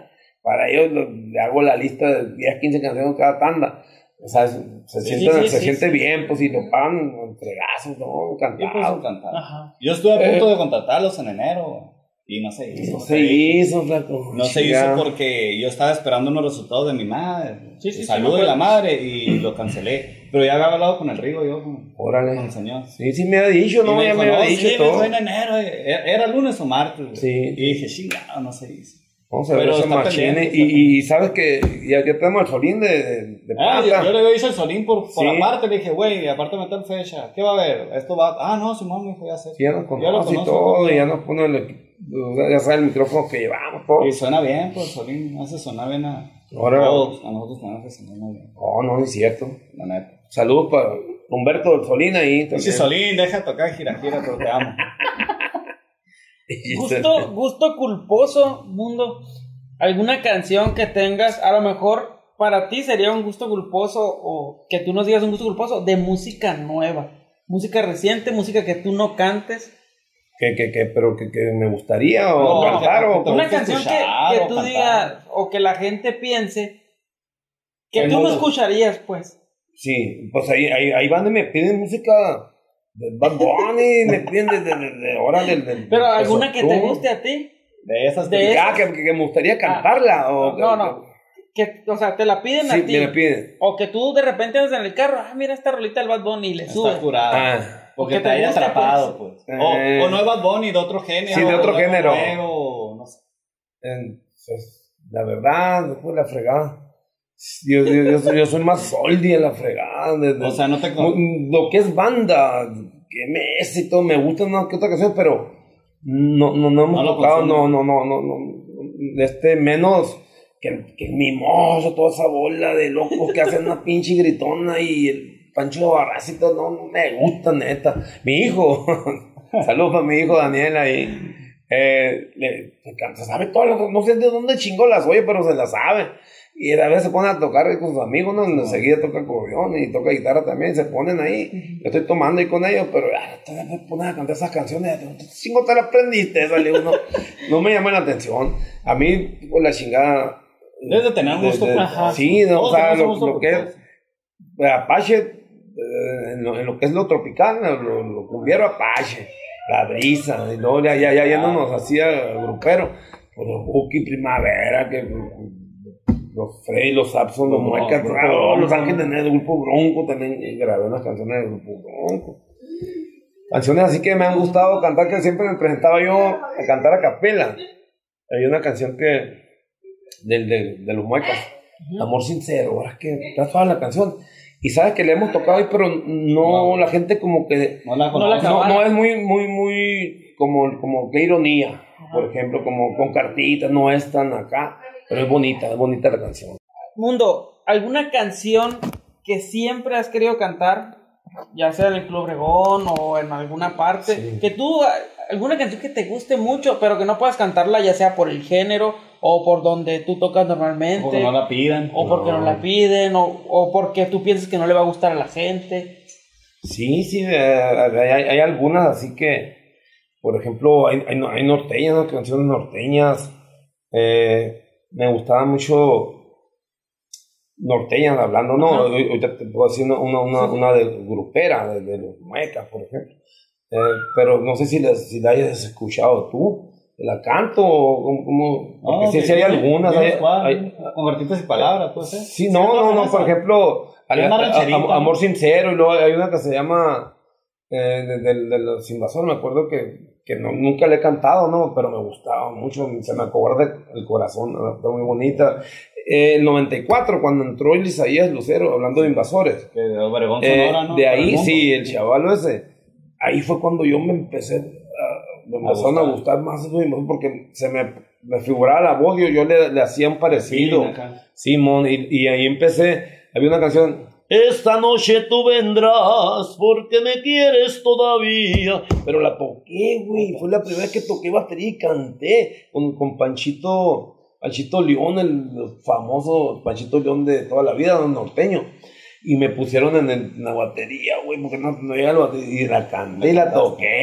para ellos le hago la lista de 10, 15 canciones cada tanda. O sea, se siente bien, pues, y lo pagan en fregazos, ¿no? Encantado. Yo estuve a punto de contratarlos en enero, y no se hizo. No se hizo, flaco. No se hizo porque yo estaba esperando unos resultados de mi madre. Saludo de la madre, y lo cancelé. Pero ya había hablado con el Rigo, yo con el señor. Sí, me había dicho, ¿no? Ya me había dicho todo. Fue en enero, era lunes o martes. Sí. Y dije, chingado, no se hizo. Vamos a ver ese machine. Y sabes que ya tenemos el Solín de plata. Yo le había dicho al Solín por aparte, le dije, güey, aparte de meter fecha, ¿qué va a haber? Esto va. No, Simón me dijo, ya sé. Sí, ya nos conoce y todo, y ya nos pone ya sabe el micrófono que llevamos, todo. Y suena bien, pues Solín hace sonar bien a nosotros tenemos que sonar bien. No es cierto. La neta. Saludos para Humberto del Solín ahí. Sí, Solín, deja de tocar gira, pero te amo. Gusto culposo, Mundo. ¿Alguna canción que tengas? A lo mejor para ti sería un gusto culposo, o que tú nos digas un gusto culposo de música nueva, música reciente, música que tú no cantes. Pero que me gustaría cantar o una canción que tú digas, o que la gente piense que tú no escucharías, pues. Sí, pues ahí van y me piden música de Bad Bunny, me piden de ahora del pero alguna que te guste a ti. De esas que me gustaría cantarla. No. O sea, te la piden a ti. Sí, me la piden. O que tú de repente andas en el carro, mira esta rolita del Bad Bunny y le subes. Está curada. Porque te haya atrapado, pues. O no es Bad Bunny, de otro género. Sí, de otro género. Nuevo, no sé. Pues, la verdad, después de la fregada. Yo soy más oldie en la fregada. O sea, no te... Lo que es banda, que me y todo, me gusta una que otra canción, pero no hemos tocado, menos que el Mimoso, toda esa bola de locos que hacen una pinche gritona, y el Pancho Barracito, no me gusta, neta. Mi hijo, saludos para mi hijo Daniel ahí, se sabe todo, no sé de dónde chingó las oye, pero se las sabe. Y a veces se ponen a tocar con sus amigos, ¿no? Enseguida toca acordeón y toca guitarra también, se ponen ahí. Yo estoy tomando ahí con ellos, pero ya me ponen a cantar esas canciones. Chingo, te las aprendiste, no me llama la atención. A mí, pues, la chingada. Debes de tener un gusto. Sí, o sea, lo que es Apache, en lo que es lo tropical, lo cumbiero Apache, la brisa, y luego ya no nos hacía grupero. Pues los Buki Primavera, que los Frey, los Sapson, los Muecas, los Ángeles del Grupo Bronco, también grabé unas canciones del Grupo Bronco. Canciones así que me han gustado cantar, que siempre me presentaba yo a cantar a capela. Hay una canción que de los Muecas, Amor Sincero, ahora es que está toda la canción. Y sabes que le hemos tocado ahí, pero no, la gente como que no es muy como que ironía, por ejemplo, como con cartitas, no es tan acá. Pero es bonita la canción. Mundo, ¿alguna canción que siempre has querido cantar? Ya sea en el Club Obregón o en alguna parte. Sí. Que tú, alguna canción que te guste mucho, pero que no puedas cantarla, ya sea por el género o por donde tú tocas normalmente. O porque no la piden. O porque no la piden, o porque tú piensas que no le va a gustar a la gente. Sí, hay algunas, así que, por ejemplo, hay norteñas, ¿no? Canciones norteñas. Me gustaba mucho norteñas, hablando, ¿no? Ahorita te puedo decir una de grupera, de los Muecas, por ejemplo. Pero no sé si la hayas escuchado tú. ¿La canto o cómo? Porque sí hay algunas. Con artistas y palabras, ¿puede ser? Sí, no, por ejemplo, Amor Sincero, y luego hay una que se llama de los Invasores, me acuerdo que nunca le he cantado, ¿no? Pero me gustaba mucho, se me acobarda el corazón, está muy bonita. El 94, cuando entró el Isaías Lucero, hablando de Invasores. De Obregón, Sonora, ¿no? De ahí, sí, el chavalo ese. Ahí fue cuando yo me empezaron a gustar más esos Invasores, porque se me figuraba la voz, yo le hacía un parecido. Simón, y ahí empecé, había una canción... Esta noche tú vendrás porque me quieres todavía. Pero la toqué, güey. Fue la primera vez que toqué batería y canté con Panchito León, el famoso Panchito León de toda la vida, norteño. Y me pusieron en la batería, güey, porque no llegaba la batería. Y la canté y la toqué.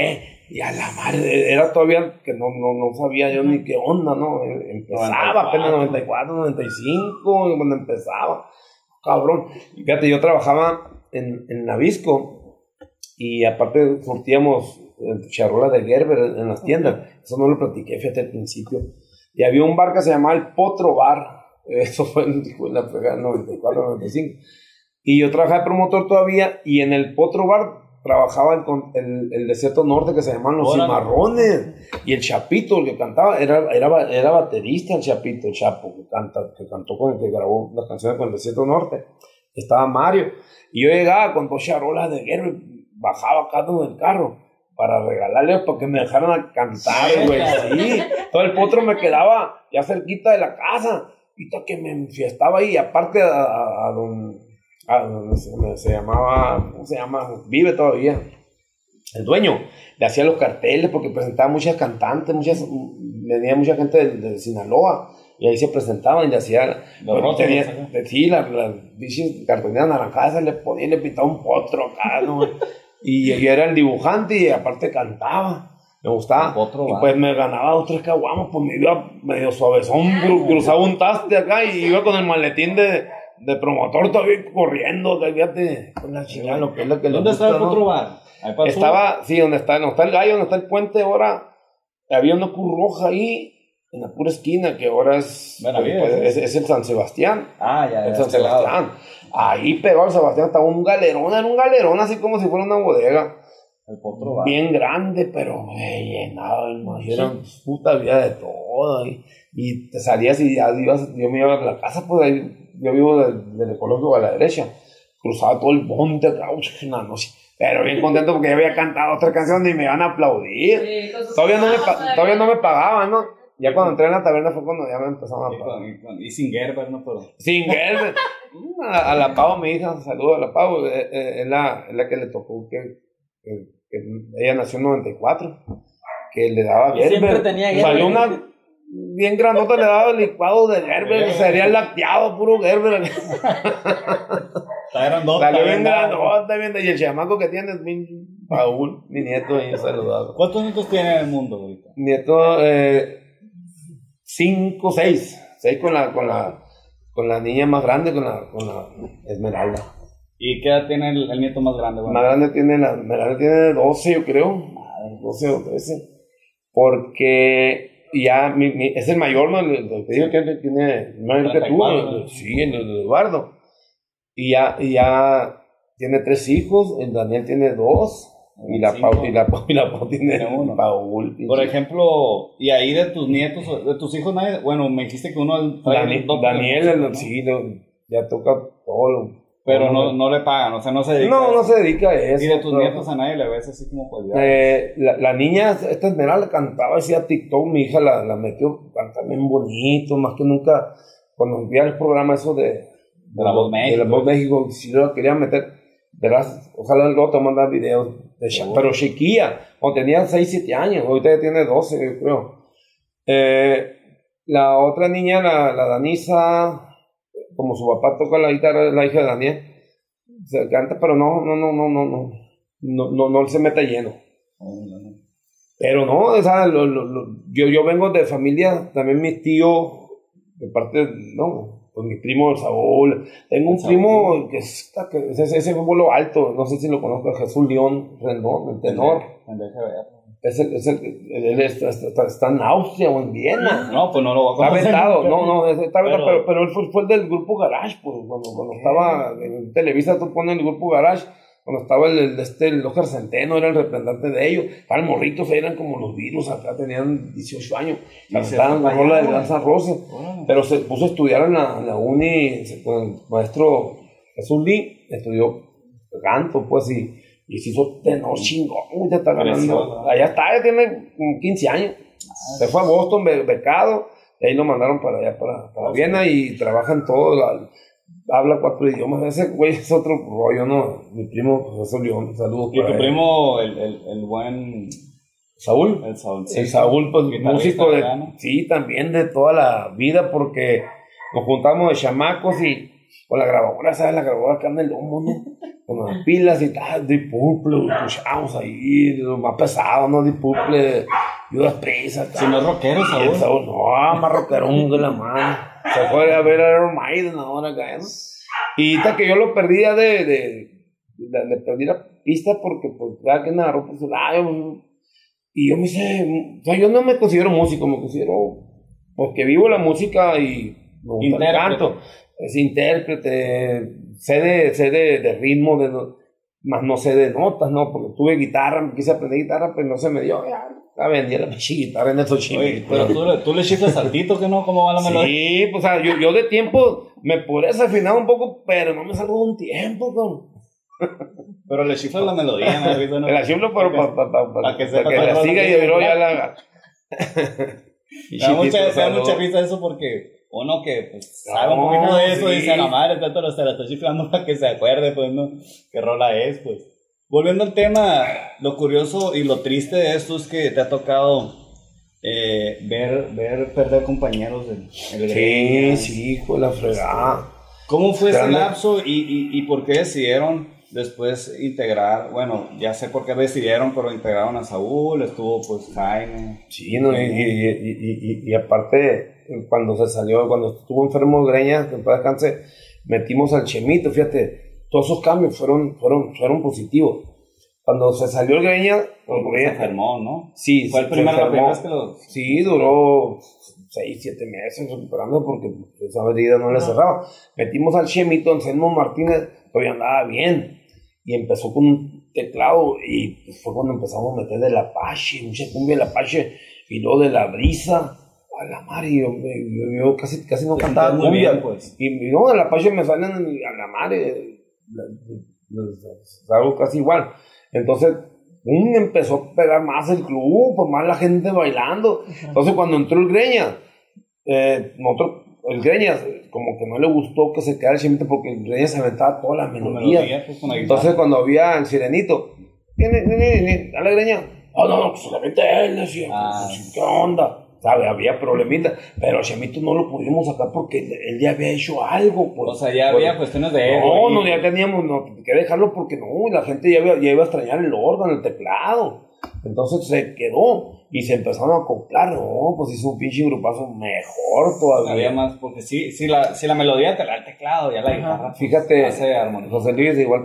Y a la madre, era todavía que no sabía yo ni qué onda, ¿no? Empezaba apenas 94, 95, cuando empezaba. Cabrón. Y fíjate, yo trabajaba en Nabisco y aparte surtíamos charrolas de Gerber en las tiendas. Eso no lo platiqué, fíjate, al principio. Y había un bar que se llamaba el Potro Bar. Eso fue en la pegada 94, 95. Y yo trabajaba de promotor todavía y en el Potro Bar trabajaba el Desierto Norte, que se llamaban Los Cimarrones, y el Chapito, el que cantaba, era baterista, el Chapito, el Chapo, que cantó con el que grabó las canciones con el Desierto Norte. Estaba Mario, y yo llegaba con 2 charolas de guerra, bajaba acá del carro para regalarles, para que me dejaran cantar, güey, sí. Todo el Potro me quedaba ya cerquita de la casa, y todo que me enfiestaba ahí, aparte a don... se llamaba, ¿cómo se llama? Vive todavía. El dueño le hacía los carteles porque presentaba muchas cantantes, venía mucha gente de Sinaloa y ahí se presentaban y le hacía las bichis cartoneras naranjadas, le ponía y le pintaba un potro acá, ¿no? y era el dibujante y aparte cantaba. Me gustaba. Y pues me ganaba 2 o 3 caguamas, pues me iba medio suavezón, cruzaba un taste acá y iba con el maletín de promotor todavía corriendo, fíjate, con la chingada, lo que es lo que ¿Dónde estaba el otro bar? Estaba, sí, donde está el gallo, donde está el puente ahora, había una Cruz Roja ahí, en la pura esquina, que ahora es el San Sebastián. Ya. El San Sebastián. Ahí pegado al Sebastián, estaba un galerón así como si fuera una bodega. El Potro Bar. Bien grande, pero llenado, era puta vida de todo. Y te salías y ya ibas, yo me iba a la casa, pues ahí. Yo vivo del ecológico a la derecha, cruzaba todo el monte acá, una noche, pero bien contento porque ya había cantado otra canción y me iban a aplaudir. Sí, todavía no me pagaban, ¿no? Ya cuando entré en la taberna fue cuando ya me empezaron a pagar. Y sin Gerber, ¿no? Pero... Sin Gerber. A la Pau, mi hija, saludo a la Pau, es la que le tocó, que ella nació en 94, que le daba Gerber. Siempre tenía Gerber. Salió una... bien grandota, le daba el licuado de Gerber, cereal lacteado, puro Gerber. Salió bien grandota, y el chamaco que tiene es Paul, mi nieto, y saludado. ¿Cuántos nietos tiene en el mundo ahorita? Nieto, 5, 6. 6 con la niña más grande, con la Esmeralda. ¿Y qué edad tiene el nieto más grande? Bueno? Más grande tiene 12, yo creo. 12 o 13. Porque... ya es el mayor, ¿no? El que digo que tiene mayor que tú, ¿no? Sí, el Eduardo. Y ya tiene 3 hijos, el Daniel tiene 2, y la Pau tiene 1. Paul. Por ejemplo, y ahí de tus nietos, de tus hijos, bueno, me dijiste que uno... Daniel, sí, ya toca todo. Pero no le pagan, o sea, no se dedica a eso. No se dedica a eso. ¿Y de tus nietos a nadie le ves así como cualidades? La niña, esta Esmeralda cantaba, decía TikTok, mi hija la metió, canta bien bonito, más que nunca, cuando envía el programa eso de La Voz México, si yo la quería meter, verás, ojalá luego te mandar videos, pero chiquilla, cuando tenía 6, 7 años, ahorita ya tiene 12, yo creo. La otra niña, la Danisa, como su papá toca la guitarra, la hija de Daniel, se canta, pero no se mete lleno. Pero no, o sea, yo vengo de familia, también mis tíos, de parte, no, pues mi primo Saúl, tengo un primo que es ese vuelo alto, no sé si lo conozco, Jesús León Rendón, el tenor. Él está en Austria o en Viena. No, pues no lo va a conocer. Está vetado, pero él fue el del grupo Garage, pues, cuando estaba en Televisa, tú pones el grupo Garage, cuando estaba el Oscar Centeno, era el representante de ellos, estaban morritos, eran como los virus, acá tenían 18 años, estaban con rola de Guns N' Roses, pero se puso a estudiar en la uni con el maestro Jesús Lee, estudió canto, pues, y se hizo tenor chingón, ya está ganando. Allá está, ya tiene 15 años. Se fue a Boston becado, y ahí lo mandaron para allá, para Viena, y trabaja en todo, habla 4 idiomas. Ese güey es otro rollo, ¿no? Mi primo Jesús León, saludos. ¿Y tu primo, el buen Saúl? El Saúl, sí. El Saúl, pues músico sí, también de toda la vida, porque nos juntamos de chamacos y con la grabadora, ¿sabes? La grabadora que anda en el lomo, ¿no? Con las pilas y tal, Deep Purple, lo escuchamos ahí, lo más pesado, ¿no? Deep Purple, Judas Priest, si no es rockero, Saúl. No, más rockerón que la mano. Se fue a ver a Iron Maiden ahora acá, ¿no? Y ahorita que yo lo perdía le perdí la pista porque pues cada quien agarró por su lado. Y yo me hice, o sea, yo no me considero músico, me considero porque vivo la música y me gusta el canto, es intérprete, sé de ritmo, más no sé de notas, ¿no? Porque tuve guitarra, me quise aprender guitarra, pero no se me dio, ya la vendí la guitarra en esos chingos. Pero tú le chiflas al Tito, que no, ¿cómo va la melodía? Sí, pues o sea, yo de tiempo me podría desafinar un poco, pero no me salgo de un tiempo, con... Pero le chiflas la melodía, ¿no? La chiflo para que la siga y luego ya la... Me da mucha risa eso porque uno que pues, sabe un poquito de eso dice a la madre, tanto se la está chiflando para que se acuerde, pues, ¿no? Qué rola es, pues. Volviendo al tema, lo curioso y lo triste de esto es que te ha tocado ver perder compañeros Sí, hijo de la fregada. ¿Cómo fue ese lapso y por qué decidieron después integrar? Bueno, ya sé por qué decidieron, pero integraron a Saúl, estuvo pues Jaime. Sí, no, y aparte, cuando estuvo enfermo Greñas, que en paz descanse, metimos al Chemito, fíjate, todos esos cambios fueron positivos. Cuando se salió el Greñas, se enfermó, ¿no? Sí, fue el primero la primera vez que lo... Sí, duró 6-7 meses recuperando porque esa herida no le cerraba. Metimos al Chemito, Anselmo Martínez, todavía andaba bien. Y empezó con un teclado y pues fue cuando empezamos a meter del Apache, mucha cumbia del Apache, y luego de la Brisa. A la madre, yo casi no cantaba cumbia. Bien, pues. Y no, del Apache me salen a la madre, algo casi igual. Entonces, empezó a pegar más el club, pues más la gente bailando. Entonces, cuando entró el Greñas, el Greñas, como que no le gustó que se quedara el Chemito porque el Greñas se aventaba todas las melodías. Pues, entonces, cuando había el Sirenito, viene, dale Greñas. No, pues solamente él decía, ¿qué onda? ¿Sabe? Había problemitas, pero a Chemito no lo pudimos sacar porque él ya había hecho algo. Pues, o sea, ya había cuestiones de él. No, ya teníamos que dejarlo porque no, la gente ya iba a extrañar el órgano, el teclado. Entonces se quedó y se empezaron a acoplar. No, pues hizo un pinche grupazo mejor todavía. Había más, porque si la melodía te la da el teclado, ya la guitarra. Fíjate, José Luis, igual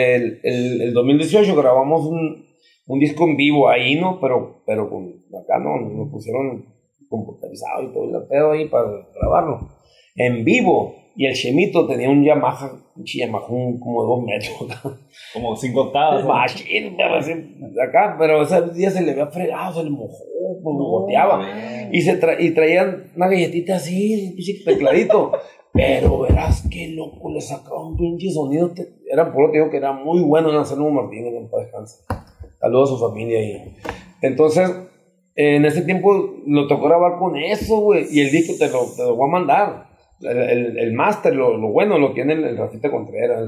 el 2018 grabamos un disco en vivo ahí, ¿no? Pero acá no, nos pusieron computarizado y todo el pedo ahí para grabarlo en vivo. Y el Chemito tenía un Yamaha como de 2 metros, como 5 octavas, machín, acá, pero ese día se le había fregado, se le mojó, pues goteaba, y traían una galletita así, un pinche tecladito, pero verás qué loco, le sacaba un pinche sonido, era por lo que digo que era muy bueno en Anselmo Martínez, en paz descanse. Saludos a su familia ahí. Entonces, en ese tiempo lo tocó grabar con eso, güey. Y el disco te lo voy a mandar. El máster, lo bueno, lo tiene el Rafita Contreras.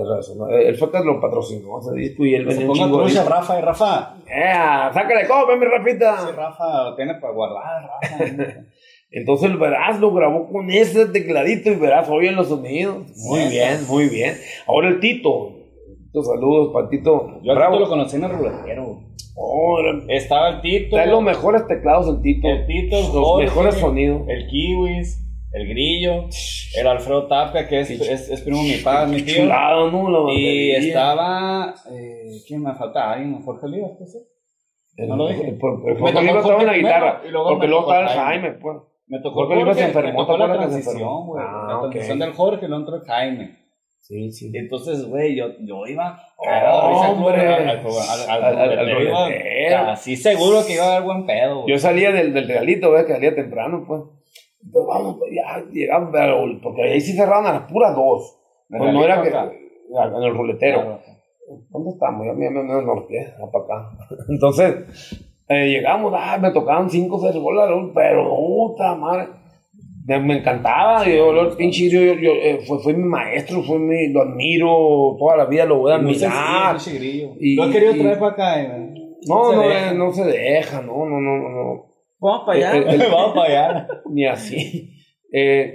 El Focas lo patrocinó ese disco y él venía un chingo de disco. Rafa. Sácale copa, mi Rafita. Sí, Rafa lo tiene para guardar, Rafa. Entonces el Verás lo grabó con ese tecladito y Verás oyen los sonidos. Muy bien. Ahora el Tito. Saludos para Tito. Yo a Tito lo conocí en el ruletero. Estaba el Tito. Trae los mejores teclados el Tito. Los mejores sonidos. El Kiwis, el Grillo, el Alfredo Tapia, que es primo de mi padre, mi tío. Chulado, ¿no? Y estaba. ¿Quién me falta? ¿Alguien? ¿Jorge Olivas? ¿Qué sé? No lo dije. Jorge Olivas estaba en la guitarra. Porque luego estaba el Jaime, pues. Me tocó Jorge Olivas se enfermó. Me tocó la transición, güey. La transición del Jorge y luego entró el Jaime. Sí. Entonces, güey, yo iba así seguro que iba a haber buen pedo, güey. Yo salía del regalito, que salía temprano, pues. Entonces, vamos, pues ya llegamos, porque ahí sí cerraban a las puras 2. Pues no era que en el ruletero. Claro. ¿Dónde estamos? Ya me norte, para acá. Entonces, llegamos, me tocaban 5 o 6 bolas, pero puta madre. Me encantaba, el pinche fue mi maestro, lo admiro, toda la vida lo voy a admirar. ¿Lo has querido traer para acá? No se deja, no. Vamos para allá. Vamos para allá. Ni así.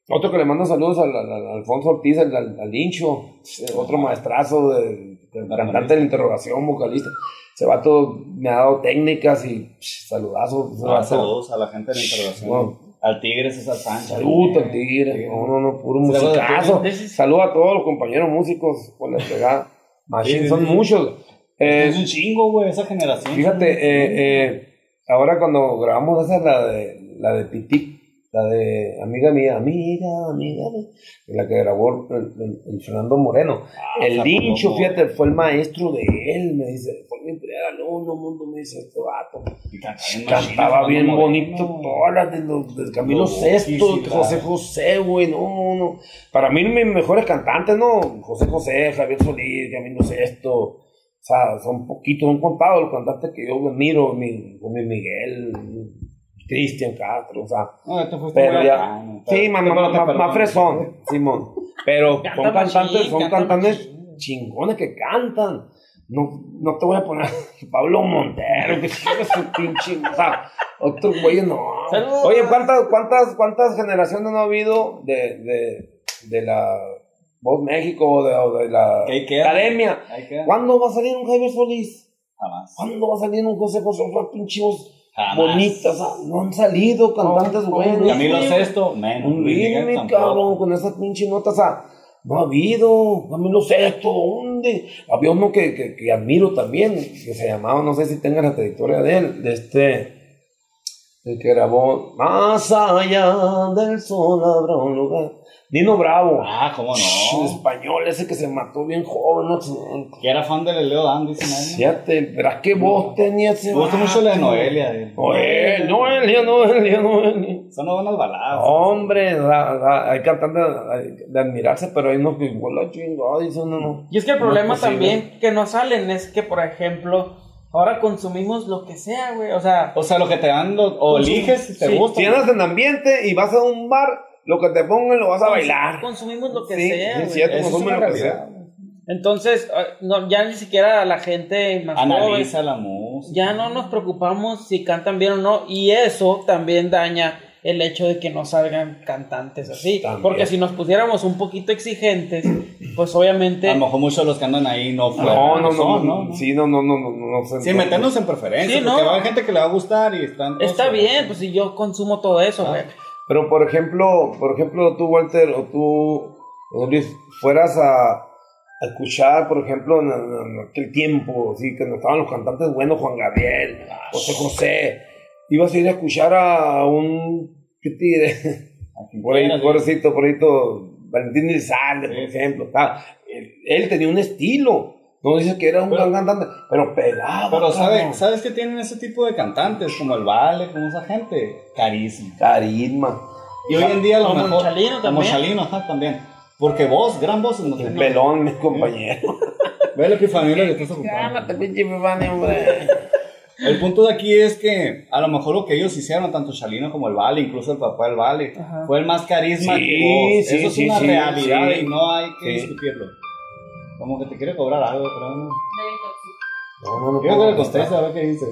Otro que le mando saludos al Alfonso Ortiz, al Lincho, otro maestrazo cantante de la interrogación, vocalista. Ese vato me ha dado técnicas y saludazos. Saludos a la gente de la interrogación. Bueno, al Tigre César Sánchez. Saludos al Tigre. No, puro musicazo. Saludos a todos los compañeros músicos por la pegada. Machine, son muchos. Es un chingo, güey, esa generación. Fíjate, ahora cuando grabamos esa, la de Pitic, la de amiga mía, la que grabó el Fernando Moreno. El Lincho, fíjate, fue el maestro de él, me dice, fue mi primer alumno, me dice este vato. Cantaba bien bonito, todas las del Camilo Sesto, José José, güey, no. Para mí mis mejores cantantes, ¿no? José José, Javier Solís, Camilo Sesto. O sea, son poquitos, son contados los cantantes que yo admiro, como Miguel, Cristian Castro, o sea. No, esto fue pero ya, sí, más fresón, Simón. Pero son cantantes chingones que cantan. No te voy a poner Pablo Montero, que es su pinche, o sea, otros güeyes no. Oye, ¿cuántas generaciones no ha habido de la Voz México o de la Academia? ¿Cuándo va a salir un Javier Solís? Jamás. ¿Cuándo va a salir un José José? Una pinche voz bonita, o sea, no han salido cantantes buenos. Camilo Sesto, menos. Un Luis, cabrón, con esa pinche nota, o sea, no ha habido. Camilo Sesto, ¿dónde? Había uno que admiro también, que se llamaba, no sé si tenga la trayectoria de él, el que grabó Más allá del sol habrá un lugar. Nino Bravo. ¿Cómo no? Español, ese que se mató bien joven, ¿no? Que era fan de Leo Dan, dice fíjate, verás qué voz tenía ese. Me gusta mucho la de Noelia. Noelia. Son buenas baladas. Hombre, hay cantantes de admirarse, pero hay unos que igual la chingada, dicen no. Y es que el problema también que no salen es que, por ejemplo, ahora consumimos lo que sea, güey. O sea, lo que te dan, o eliges si te gusta. Si andas en ambiente y vas a un bar, lo que te pongan lo vas a bailar. Consumimos lo que sea, güey. Sí, consumen lo que sea. Entonces, ya ni siquiera la gente más analiza joven, la música. Ya no nos preocupamos si cantan bien o no. Y eso también daña el hecho de que no salgan cantantes así. También. Porque si nos pusiéramos un poquito exigentes, pues obviamente... A lo mejor muchos de los que andan ahí no fueron. No. Sí, meternos en preferencias. Porque va a haber gente que le va a gustar y están... Está bien, pues si yo consumo todo eso, güey. Pero por ejemplo, tú, Walter, o tú, Luis, fueras a escuchar, por ejemplo, en aquel tiempo, sí, que no estaban los cantantes buenos, Juan Gabriel, José José, ibas a ir a escuchar a un, ¿qué te diré? Por ahí, Valentín Elizalde, por ejemplo. Él tenía un estilo. No dice que era un gran cantante, pero pegaba. Pero ¿sabes qué tienen ese tipo de cantantes? Como el Vale, como esa gente. Carisma. Y hoy en día lo como mejor. Como Chalino, también. Porque gran voz no tiene. El pelón, mi compañero. Ve la epifanía que estás ocupando. Cámate, pinche epifanía, hombre. El punto de aquí es que a lo mejor lo que ellos hicieron, tanto Chalino como el Vale, incluso el papá del Vale, fue el más carisma que vos. Eso es una realidad y no hay que discutirlo. Como que te quiere cobrar algo, pero no. No. Quiero que le conteste a ver qué dice.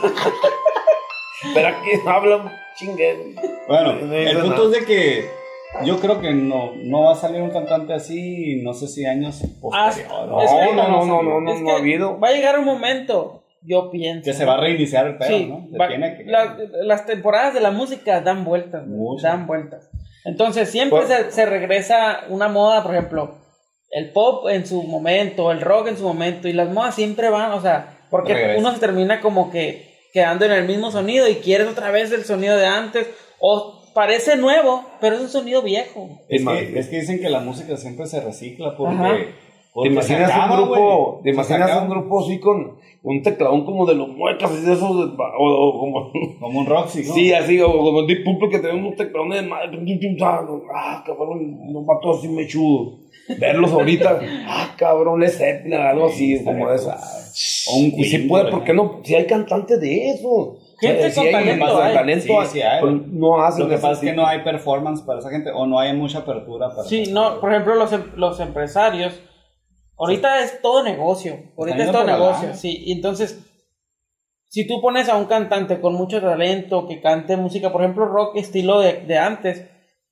Pero aquí hablan chingue. Bueno, el punto es de que yo creo que no va a salir un cantante así, no sé si años posteriores. No ha habido. Va a llegar un momento, yo pienso, que se va a reiniciar el pedo, ¿no? Las temporadas de la música dan vueltas. Entonces siempre se regresa una moda, por ejemplo, el pop en su momento, el rock en su momento, y las modas siempre van, o sea, porque uno se termina como que quedando en el mismo sonido y quieres otra vez el sonido de antes, o parece nuevo, pero es un sonido viejo. Es que dicen que la música siempre se recicla porque ¿Te imaginas un grupo así con un tecladón como de los muecas y de esos o como un Roxy, ¿no? Sí, así, o como Deep Purple que tenemos un tecladón de madre, cabrón, no mató así mechudo. Verlos ahorita, cabrón, Led Zeppelin, algo así, como de eso. Y si puede, ¿por qué no? Si hay cantantes de eso. Gente con talento, no hacen. Lo que pasa es que no hay performance para esa gente, o no hay mucha apertura para por ejemplo, los empresarios, ahorita es todo negocio. Sí, y entonces, si tú pones a un cantante con mucho talento que cante música, por ejemplo, rock estilo de antes,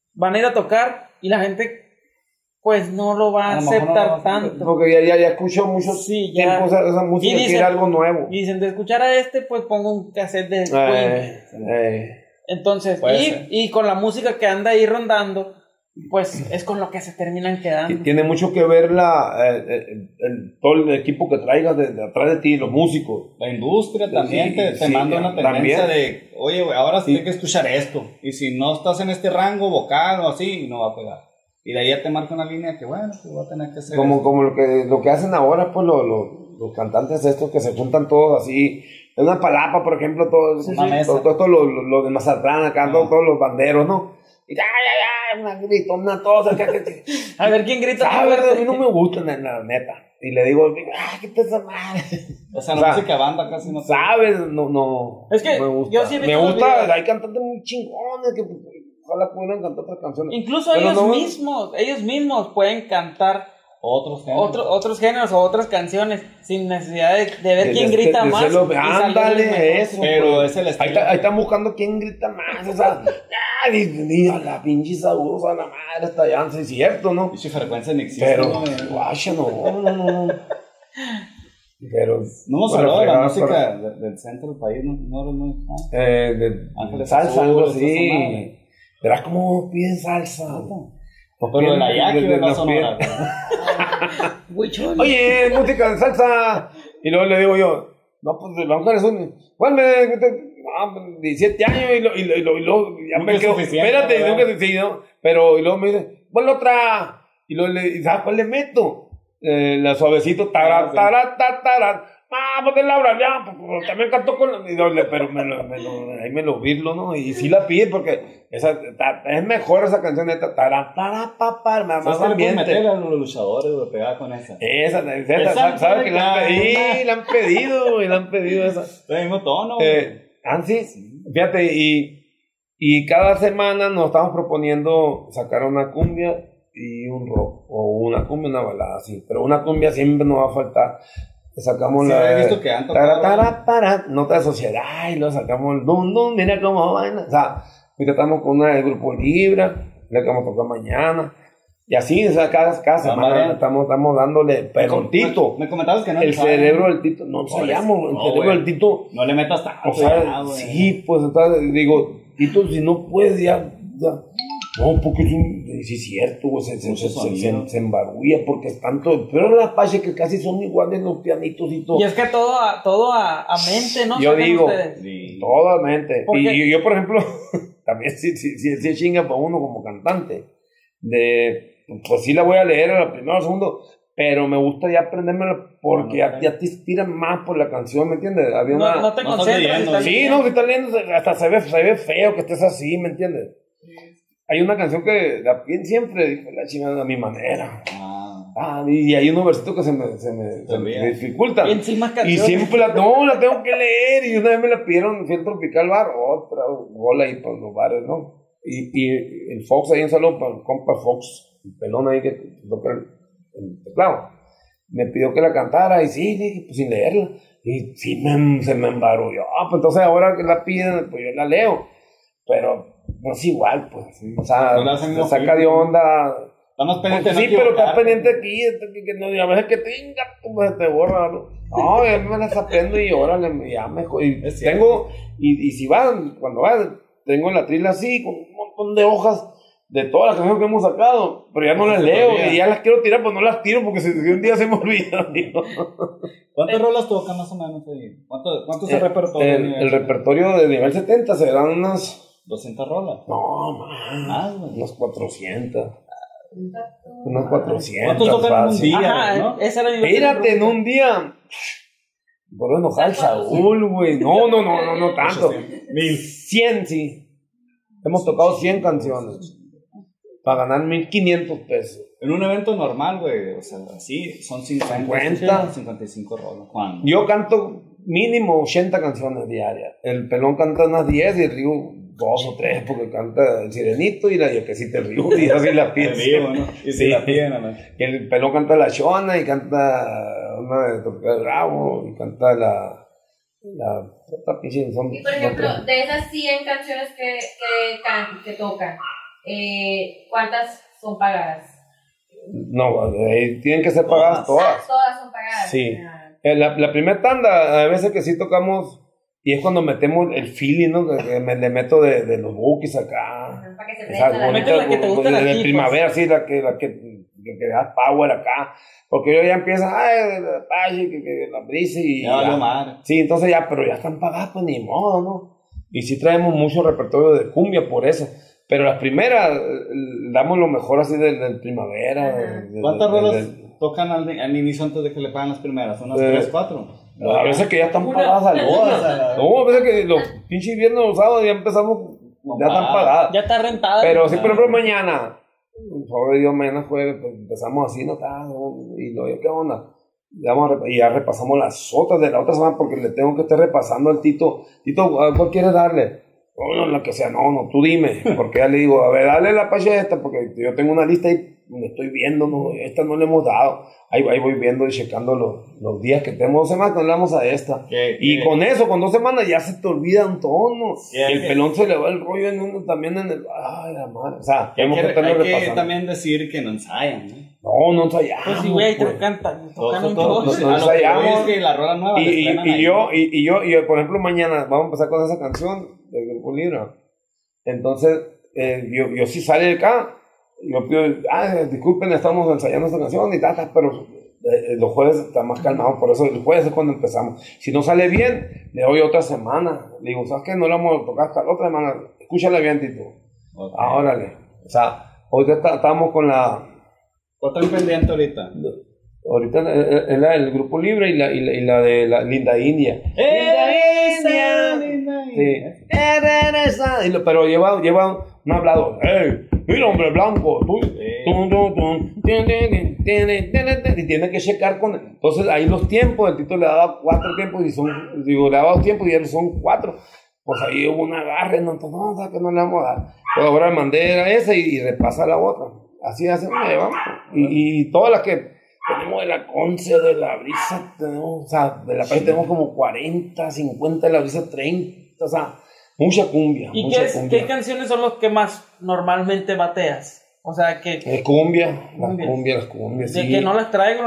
van a ir a tocar y la gente pues no lo va a aceptar tanto. Porque ya escuchó mucho tiempo esa música, y quiere algo nuevo. Y dicen, de escuchar a pues pongo un cassette de Queen. Entonces, y con la música que anda ahí rondando, pues es con lo que se terminan quedando. Y tiene mucho que ver todo el equipo que traigas de atrás de ti, los músicos. La industria también te manda una tendencia de, oye, ahora sí hay que escuchar esto. Y si no estás en este rango vocal o así, no va a pegar. Y de ahí ya te marca una línea que, bueno, pues va a tener que hacer como lo que hacen ahora, pues los cantantes estos que se juntan todos así, en una palapa, por ejemplo, todos los de Mazatlán, acá, todos los banderos, ¿no? Y ya, una gritona, todos acá. A ver, ¿quién grita? A ver, a mí no me gusta, la neta. Y le digo, ¿qué te esa madre? O sea, la música banda casi no sabes, no. Es que me gusta. yo sí me gusta, hay cantantes muy chingones que ojalá pudieran cantar otras canciones. Incluso ellos mismos pueden cantar otros géneros o otras canciones sin necesidad de ver quién grita más. Ándale, eso. Pero es el estilo. Ahí están buscando quién grita más. O sea, ni a la pinche sabugosa, la madre está ya, es cierto, ¿no? Pinche frecuencia ni existe. Pero, guacha, no. Pero no hemos hablado de la música del centro del país, no eres muy de salsa, algo así. Verás cómo piden salsa. Pero de la Yaqui de la Sonora. Oye, música de salsa. Y luego le digo yo, no, pues la mujer es un. ¿Cuál 17 años y luego ya me quedo. Espérate, ¿no? Pero y luego me dice, ¿cuál otra? Y luego ¿sabes cuál le meto? La suavecito, tarat. Porque Laura, ya, también cantó con pero ahí me lo virlo, ¿no? Y sí la pide porque es mejor esa canción neta, más ambiente. Meter a los luchadores, güey, pegada con esa. Esa, ¿sabes que la han pedido esa. El mismo tono, güey. Sí, fíjate, y cada semana nos estamos proponiendo sacar una cumbia y un rock, o una cumbia y una balada, así, pero una cumbia siempre nos va a faltar. Sacamos he visto que han tocado nota de sociedad y luego sacamos el dum, mira cómo vaina. O sea, estamos con una del grupo Libra, la que vamos a tocar mañana. Y así, o sea, cada semana estamos dándole, pero el Tito. Me comentabas que no. El cerebro del Tito, no ensayamos, el cerebro del Tito. No le metas tanto. O sea, sí, pues, digo, Tito, si no puedes, ya. No, porque sí es cierto, güey, se embarulla porque es tanto, pero las paches que casi son iguales los pianitos y todo. Y es que todo a mente, ¿no? Yo digo, todo a mente. Y yo, por ejemplo, también sí chinga para uno como cantante. Pues sí la voy a leer a la primera o a la segunda, pero me gusta ya aprendérmela porque ya te inspiran más por la canción, ¿me entiendes? No te concentras. Sí, no, si estás leyendo, hasta se ve feo que estés así, ¿me entiendes? Hay una canción que la piden siempre, dijo la chingada a mi manera. Y hay unos versitos que se me dificultan. Y siempre la tengo que leer. Y una vez me la pidieron, fui al Tropical Bar, otra bola ahí por los bares, ¿no? Y el Fox ahí, un saludo para el compa Fox, el pelón ahí que toca el teclado. Me pidió que la cantara y sí, dije, pues sin leerla. Y sí, se me embarulló. Pues entonces ahora que la piden, pues yo la leo. Pero no es igual, pues. O sea, se saca de onda. Estamos pendientes. Sí, pero estás pendiente aquí. A veces que pues te borra, ¿no? No, ya me las aprendo y órale, ya mejor. Y tengo, y si van, cuando van, tengo la trila así, con un montón de hojas de todas las canciones que hemos sacado, pero ya no las leo y ya las quiero tirar, pues no las tiro porque si un día se me olvida. ¿Cuántas rolas tocan más o menos ahí? ¿Cuánto es el repertorio? El repertorio de nivel 70 serán unas 200 rolas. No, más, unas 400. Unas 400. ¿Cuántos tocan en un día? Ajá, ¿no? Espérate, en un día. Por enojar Saúl, güey. No tanto. 100, sí. Hemos tocado 100 canciones. Para ganar 1,500 pesos. En un evento normal, güey. O sea, así son 55 rolas. ¿Cuándo? Yo canto mínimo 80 canciones diarias. El pelón canta unas 10 y el Río 2 o 3 porque canta el Sirenito y la Yoquecita el Río y así la piden. ¿No? Y sí, la piden, ¿no? El pelón canta la Shona y canta una de Tropical Bravo y canta la otra pinche son. Y por ejemplo, de esas 100 canciones que tocan, ¿cuántas son pagadas? No, tienen que ser pagadas todas. Todas son pagadas. Sí. La primera tanda, a veces que sí tocamos, y es cuando metemos el feeling, ¿no? Que le meto de los bookies acá. Para que se Esa prenda bonita, la que te gusta de aquí, primavera, sí, la que da power acá. Porque yo ya empieza, que la brisa y ya. Sí, entonces ya, pero ya están pagadas, pues ni modo, ¿no? Y sí traemos mucho repertorio de cumbia por eso. Pero las primeras, damos lo mejor así del primavera. ¿Cuántas rolas tocan al inicio antes de que le pagan las primeras? ¿Unas 3, 4? A veces que ya están pagadas al bodas. No, a veces que los pinches viernes o sábados ya empezamos, ya están pagadas. Ya está rentada. Pero si por ejemplo mañana, por favor Dios, mañana jueves, pues empezamos así, y luego, ¿qué onda? Ya repasamos las otras de la otra semana porque le tengo que estar repasando al Tito. Tito, ¿cuál quieres darle? No, la que sea, no, tú dime. Porque ya le digo, a ver, dale la pacha esta, porque yo tengo una lista y me estoy viendo, no, esta no le hemos dado. Ahí voy viendo y checando los días que tenemos. 2 semanas que le damos a esta. Con eso, con 2 semanas ya se te olvida un tono. Y el pelón se le va el rollo también en el. Ay, la madre. O sea, tenemos que estarlo repasando. Hay que también decir que no ensayan, ¿no? No ensayamos. Pues sí, güey, te cantan. No ensayamos. Que la rola nueva y yo, por ejemplo, mañana vamos a empezar con esa canción del Grupo Libra. Entonces, yo sí salí de acá. Yo pido, disculpen, estamos ensayando esta canción y pero los jueves está más calmado, por eso el jueves es cuando empezamos. Si no sale bien, le doy otra semana. Le digo, ¿sabes qué? No la vamos a tocar hasta la otra semana. Escúchala bien, Tito. Okay. Órale. O sea, ahorita estamos con la... ¿Otra pendiente ahorita? Ahorita es la del Grupo Libre y la de la Linda India. Linda India. Sí. Pero lleva un hablado. ¡Ey! ¡El hombre blanco! Y tiene que checar con... Entonces ahí los tiempos, el Tito le daba 4 tiempos le daba 2 tiempos y él son 4. Pues ahí hubo un agarre, no, que no le vamos a dar. Pues ahora mandé esa y repasa la otra. Así hacemos, vamos. Y todas las que tenemos de la Conce, de la Brisa, tenemos, o sea, de la país tenemos como 40, 50, de la Brisa 30, o sea, mucha cumbia. ¿Y qué canciones son los que más normalmente bateas? O sea, que... Las cumbias, sí. De que no las traigo.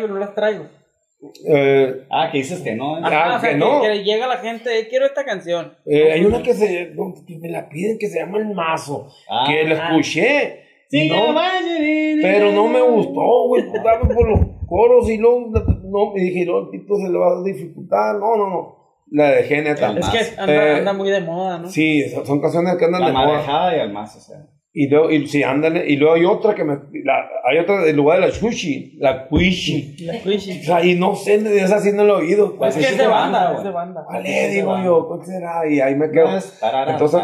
Que dices que no. O sea, que llega la gente, quiero esta canción. Hay una que me la piden que se llama El Mazo, que la escuché. Sí, pero no me gustó, güey, por los coros y luego me dije, no, el tipo se le va a dificultar, no, la dejé neta. Es que anda muy de moda, ¿no? Sí, son canciones que andan de moda. La marejada y el mazo, o sea. Y luego, sí, ándale, y luego hay otra hay otra del lugar de la Chuchi, la Cuichi. O sea, y no sé, esa sí no lo he oído. Pues es de banda, Vale, digo yo, ¿cuál será? Y ahí me quedo. Entonces.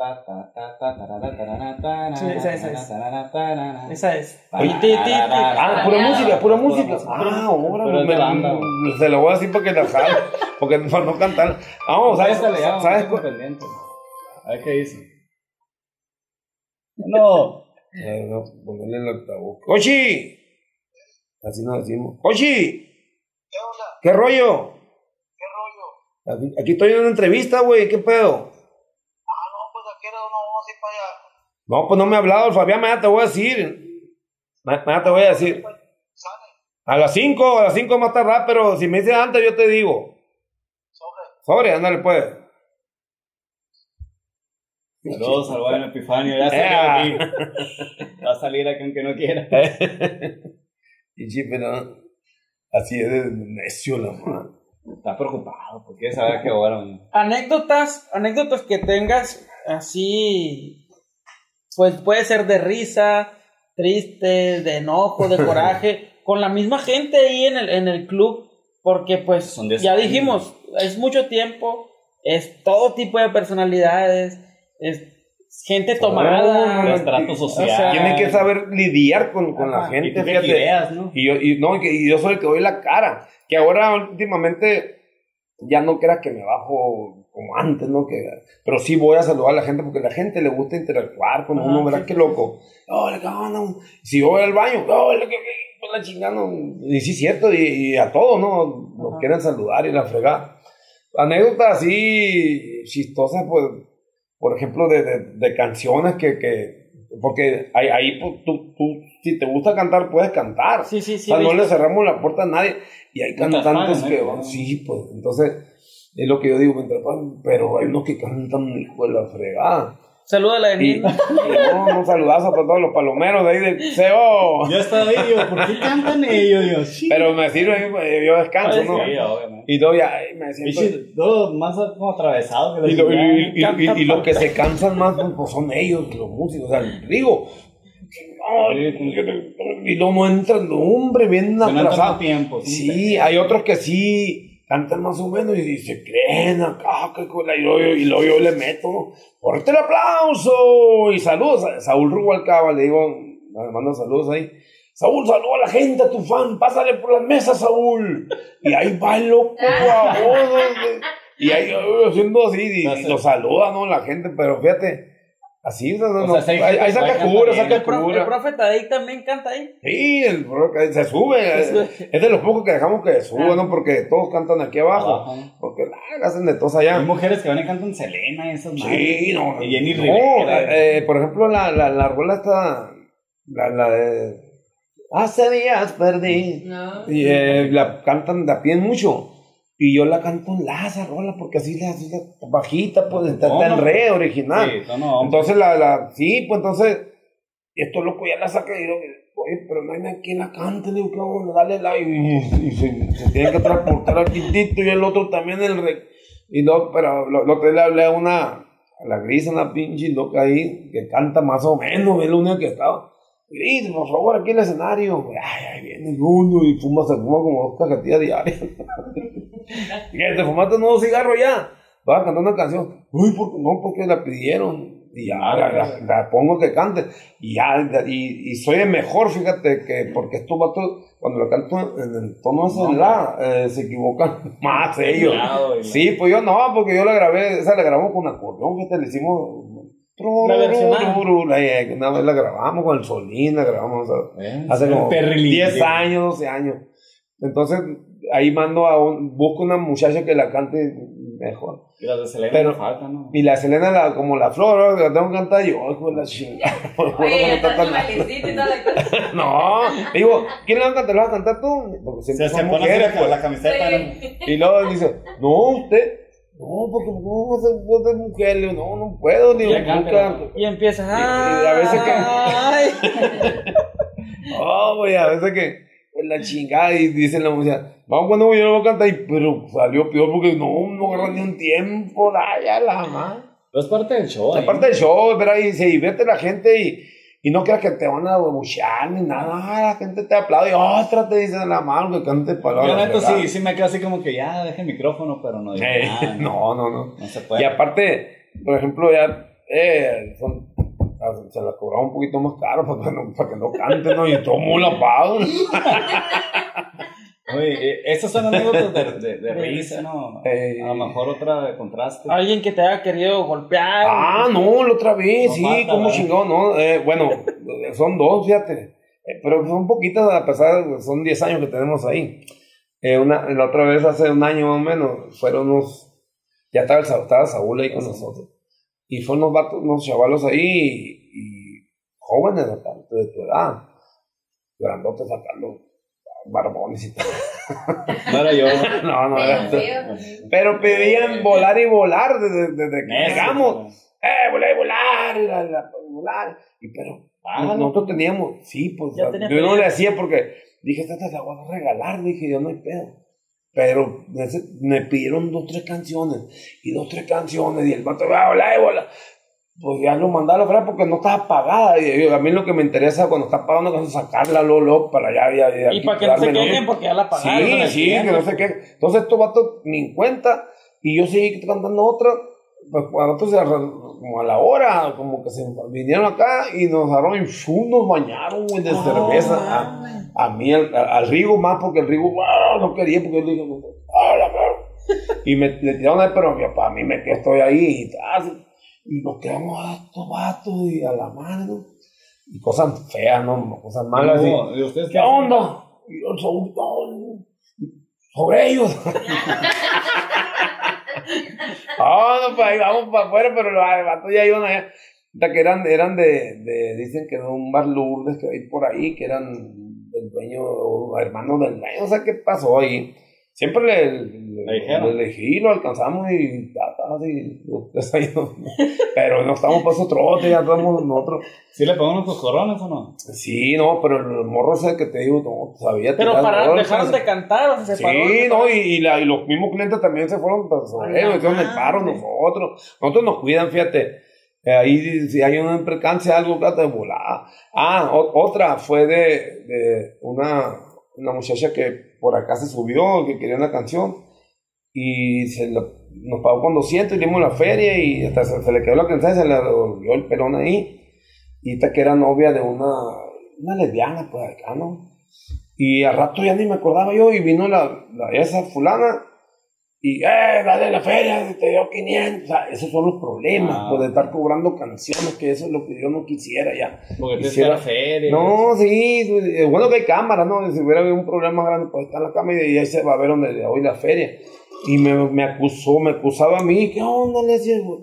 Esa es. Pura música. Ahora, se lo voy a decir porque la sabe, porque para no cantar. Vamos, ¿sabes? A ver qué dice. No, ponerle el altavoz. ¡Cochi! Así nos decimos. ¡Cochi! ¿Qué onda? ¿Qué rollo? Aquí estoy en una entrevista, güey. ¿Qué pedo? No, pues aquí no vamos a ir para allá. No, pues no me ha hablado el Fabián. Mañana te voy a decir. Mañana te voy a decir. A las 5 más tarde, pero si me dices antes, yo te digo. Sobre, ándale, pues. Saludos al buen Epifanio, ya salió aquí. Va a salir aquí aunque no quiera. Y sí, pero así es de necio la mano. Está preocupado porque sabe que ahora. Anécdotas que tengas así, pues puede ser de risa, triste, de enojo, de coraje, con la misma gente ahí en el club, porque pues ya dijimos, es mucho tiempo, es todo tipo de personalidades. Es gente tomada, estrato social. O sea, tiene que saber lidiar con la gente, fíjate. Ideas, ¿no? Y yo soy el que doy la cara. Que ahora últimamente ya no creas que me bajo como antes, ¿no? Pero sí voy a saludar a la gente porque a la gente le gusta interactuar con uno, ¿verdad? Qué loco. Si yo voy al baño, la chingada. Y sí, cierto, y a todos, ¿no? Nos quieren saludar y la fregada. Anécdotas así chistosas, pues. Por ejemplo, de canciones que porque ahí pues, tú, si te gusta cantar, puedes cantar. Sí. O sea, no le cerramos la puerta a nadie. Y hay cantantes que van, sí, pues, entonces, es lo que yo digo, pero hay unos que cantan hijo de la fregada. Saluda a la de mí. No, un saludazo para todos los palomeros de ahí del CEO. Yo estaba ahí, digo, ¿por qué cantan ellos? Digo, sí. Pero me sirve, yo descanso, ¿no? Sí, obviamente. Y luego ya me siento... Todos más como atravesados que y los que se cansan más pues son ellos, los músicos. O sea, digo... Y luego no entran, hombre, bien atrasados. Sí, hay otros que sí... Cantan más o menos y se creen acá, y luego yo le meto, ¿no? ¡Fuerte el aplauso! Y saludos a Saúl Rubalcaba, le digo, me mando saludos ahí. Saúl, saluda a la gente, a tu fan, pásale por las mesas, Saúl. Y ahí va el loco, y ahí haciendo así, y lo saluda, ¿no? La gente, pero fíjate. Así, ahí saca cura. El profe Tadei también canta ahí. Sí, se sube. Es de los pocos que dejamos que suba, ¿no? Porque todos cantan aquí abajo. Porque hacen de todos allá. Hay mujeres que van y cantan Selena y esas madres. Sí, no. Y Jenny Rivera. Por ejemplo, la rola está. La de. Hace días perdí. No. Y la cantan, la piden mucho. Y yo la canto en esa rola, porque así la bajita, pues, está en re original. Sí, entonces, sí, pues entonces, esto loco ya la saca y digo, oye, pero no hay nadie quien la cante, digo, ¿qué vamos a darle like? Y se tiene que transportar al quintito y el otro también el re. Y no, pero lo que le hablé a la Gris, una pinche loca ahí, que canta más o menos, es la única que estaba. Gris, por favor, aquí en el escenario. Ay, viene el mundo y se fuma como 2 cajetillas diarias. Te fumaste un nuevo cigarro ya. Vas a cantar una canción. Uy, porque la pidieron. Y ya la pongo que cante. Y ya, y soy el mejor, fíjate, que porque estos vatos, cuando lo canto en el tono se equivocan más ellos. Sí, pues yo no, porque yo la grabé, esa la grabamos con acordeón, fíjate, le hicimos. La versión una vez la grabamos con el Solín, la grabamos hace como 10 años, 12 años. Entonces, ahí busco una muchacha que la cante mejor. Y las de Selena no faltan, ¿no? Y la de Selena, como la flor, ¿no? La tengo que cantar yo, hijo de la chingada. No, digo, ¿quién la va a cantar? ¿La vas a cantar tú? Porque siempre se pone con la camiseta. Y luego dice, no, usted. No, porque no vas a voz de mujer, le digo, no puedo, digo, nunca. Y empieza, y a veces que, a veces que, pues la chingada, y dicen la música, vamos cuando yo lo voy a cantar, pero salió peor porque no agarra ni un tiempo, ya la más. Pero es parte del show. Es parte del show, pero ahí se divierte la gente y no creas que te van a buchear ni nada, la gente te aplaude y otra te dicen la mano que cante palabras. Yo neto sí me quedo así como que ya deje el micrófono, pero no digo nada. No se puede. Y aparte, por ejemplo, ya se la cobraba un poquito más caro para que no cante, ¿no? Y todo el mundo la paga. Oye, esas son anécdotas de risa, ¿no? A lo mejor otra de contraste. Alguien que te haya querido golpear. No, la otra vez, no sí, falta, como chingón, ¿no? Bueno, son 2, fíjate. Pero son poquitas, a pesar de que son 10 años que tenemos ahí. La otra vez, hace un año más o menos, fueron ya estaba Saúl ahí con nosotros. Y fueron unos chavalos ahí, y jóvenes de tu edad. Grandotes sacando barbones y todo. No era yo. No era tú. Pero pedían volar y volar desde que llegamos. Volar. Y pero nosotros teníamos, sí, pues yo no le hacía porque dije, esta te la voy a regalar, dije yo, no hay pedo. Pero me pidieron 2, 3 canciones, y 2, 3 canciones, y el vato, volar. Pues ya lo mandaba a la porque no estaba pagada. Y a mí lo que me interesa cuando está pagando es sacarla luego para allá. Y para que no se quejen porque ya la pagaron. Sí, que no se quejen. Entonces estos vatos ni en cuenta. Y yo seguí cantando otra. Pues entonces como a la hora, como que se vinieron acá y nos agarraron y nos bañaron de cerveza. A mí, al Rigo más, porque el Rigo no quería, porque yo le dije, y le tiraron pero para mí me quedé, estoy ahí y nos quedamos a estos vatos y a la madre, ¿no? Y cosas feas, ¿no? Cosas malas. ¿Y ustedes qué onda? Y yo sobre ellos. No, pues ahí vamos para afuera, pero los vatos ya iban allá. Que eran dicen que de un bar Lourdes que hay por ahí, que eran del dueño, o hermanos del dueño, o sea, ¿qué pasó ahí? Siempre le elegí, lo alcanzamos y pero no estamos para esos trotes, ya estamos nosotros. ¿Sí le pegó unos coscorrones o no? Sí, no, pero el morro ese que te digo, no sabía. Pero dejaron de cantar, o se separó. Sí, no, y los mismos clientes también se fueron sobre ellos, hicieron el paro nosotros nos cuidan, fíjate. Ahí si hay un percance, algo que te volada. Otra fue de una muchacha que por acá se subió, que quería una canción, y nos pagó con 200 y dimos la feria, y hasta se le quedó la canción, se le volvió el pelón ahí, y esta que era novia de una lesbiana, pues acá, ¿no? Y al rato ya ni me acordaba yo, y vino esa fulana, y dale la feria, te dio 500, o sea, esos son los problemas, pues, de estar cobrando canciones, que eso es lo que yo no quisiera ya. Porque te hiciera feria. No, sí, bueno que hay cámaras, ¿no? Si hubiera habido un problema más grande, pues está en la cámara y ahí se va a ver donde hoy la feria. Y me acusaba a mí, ¿qué onda? Le decía, güey,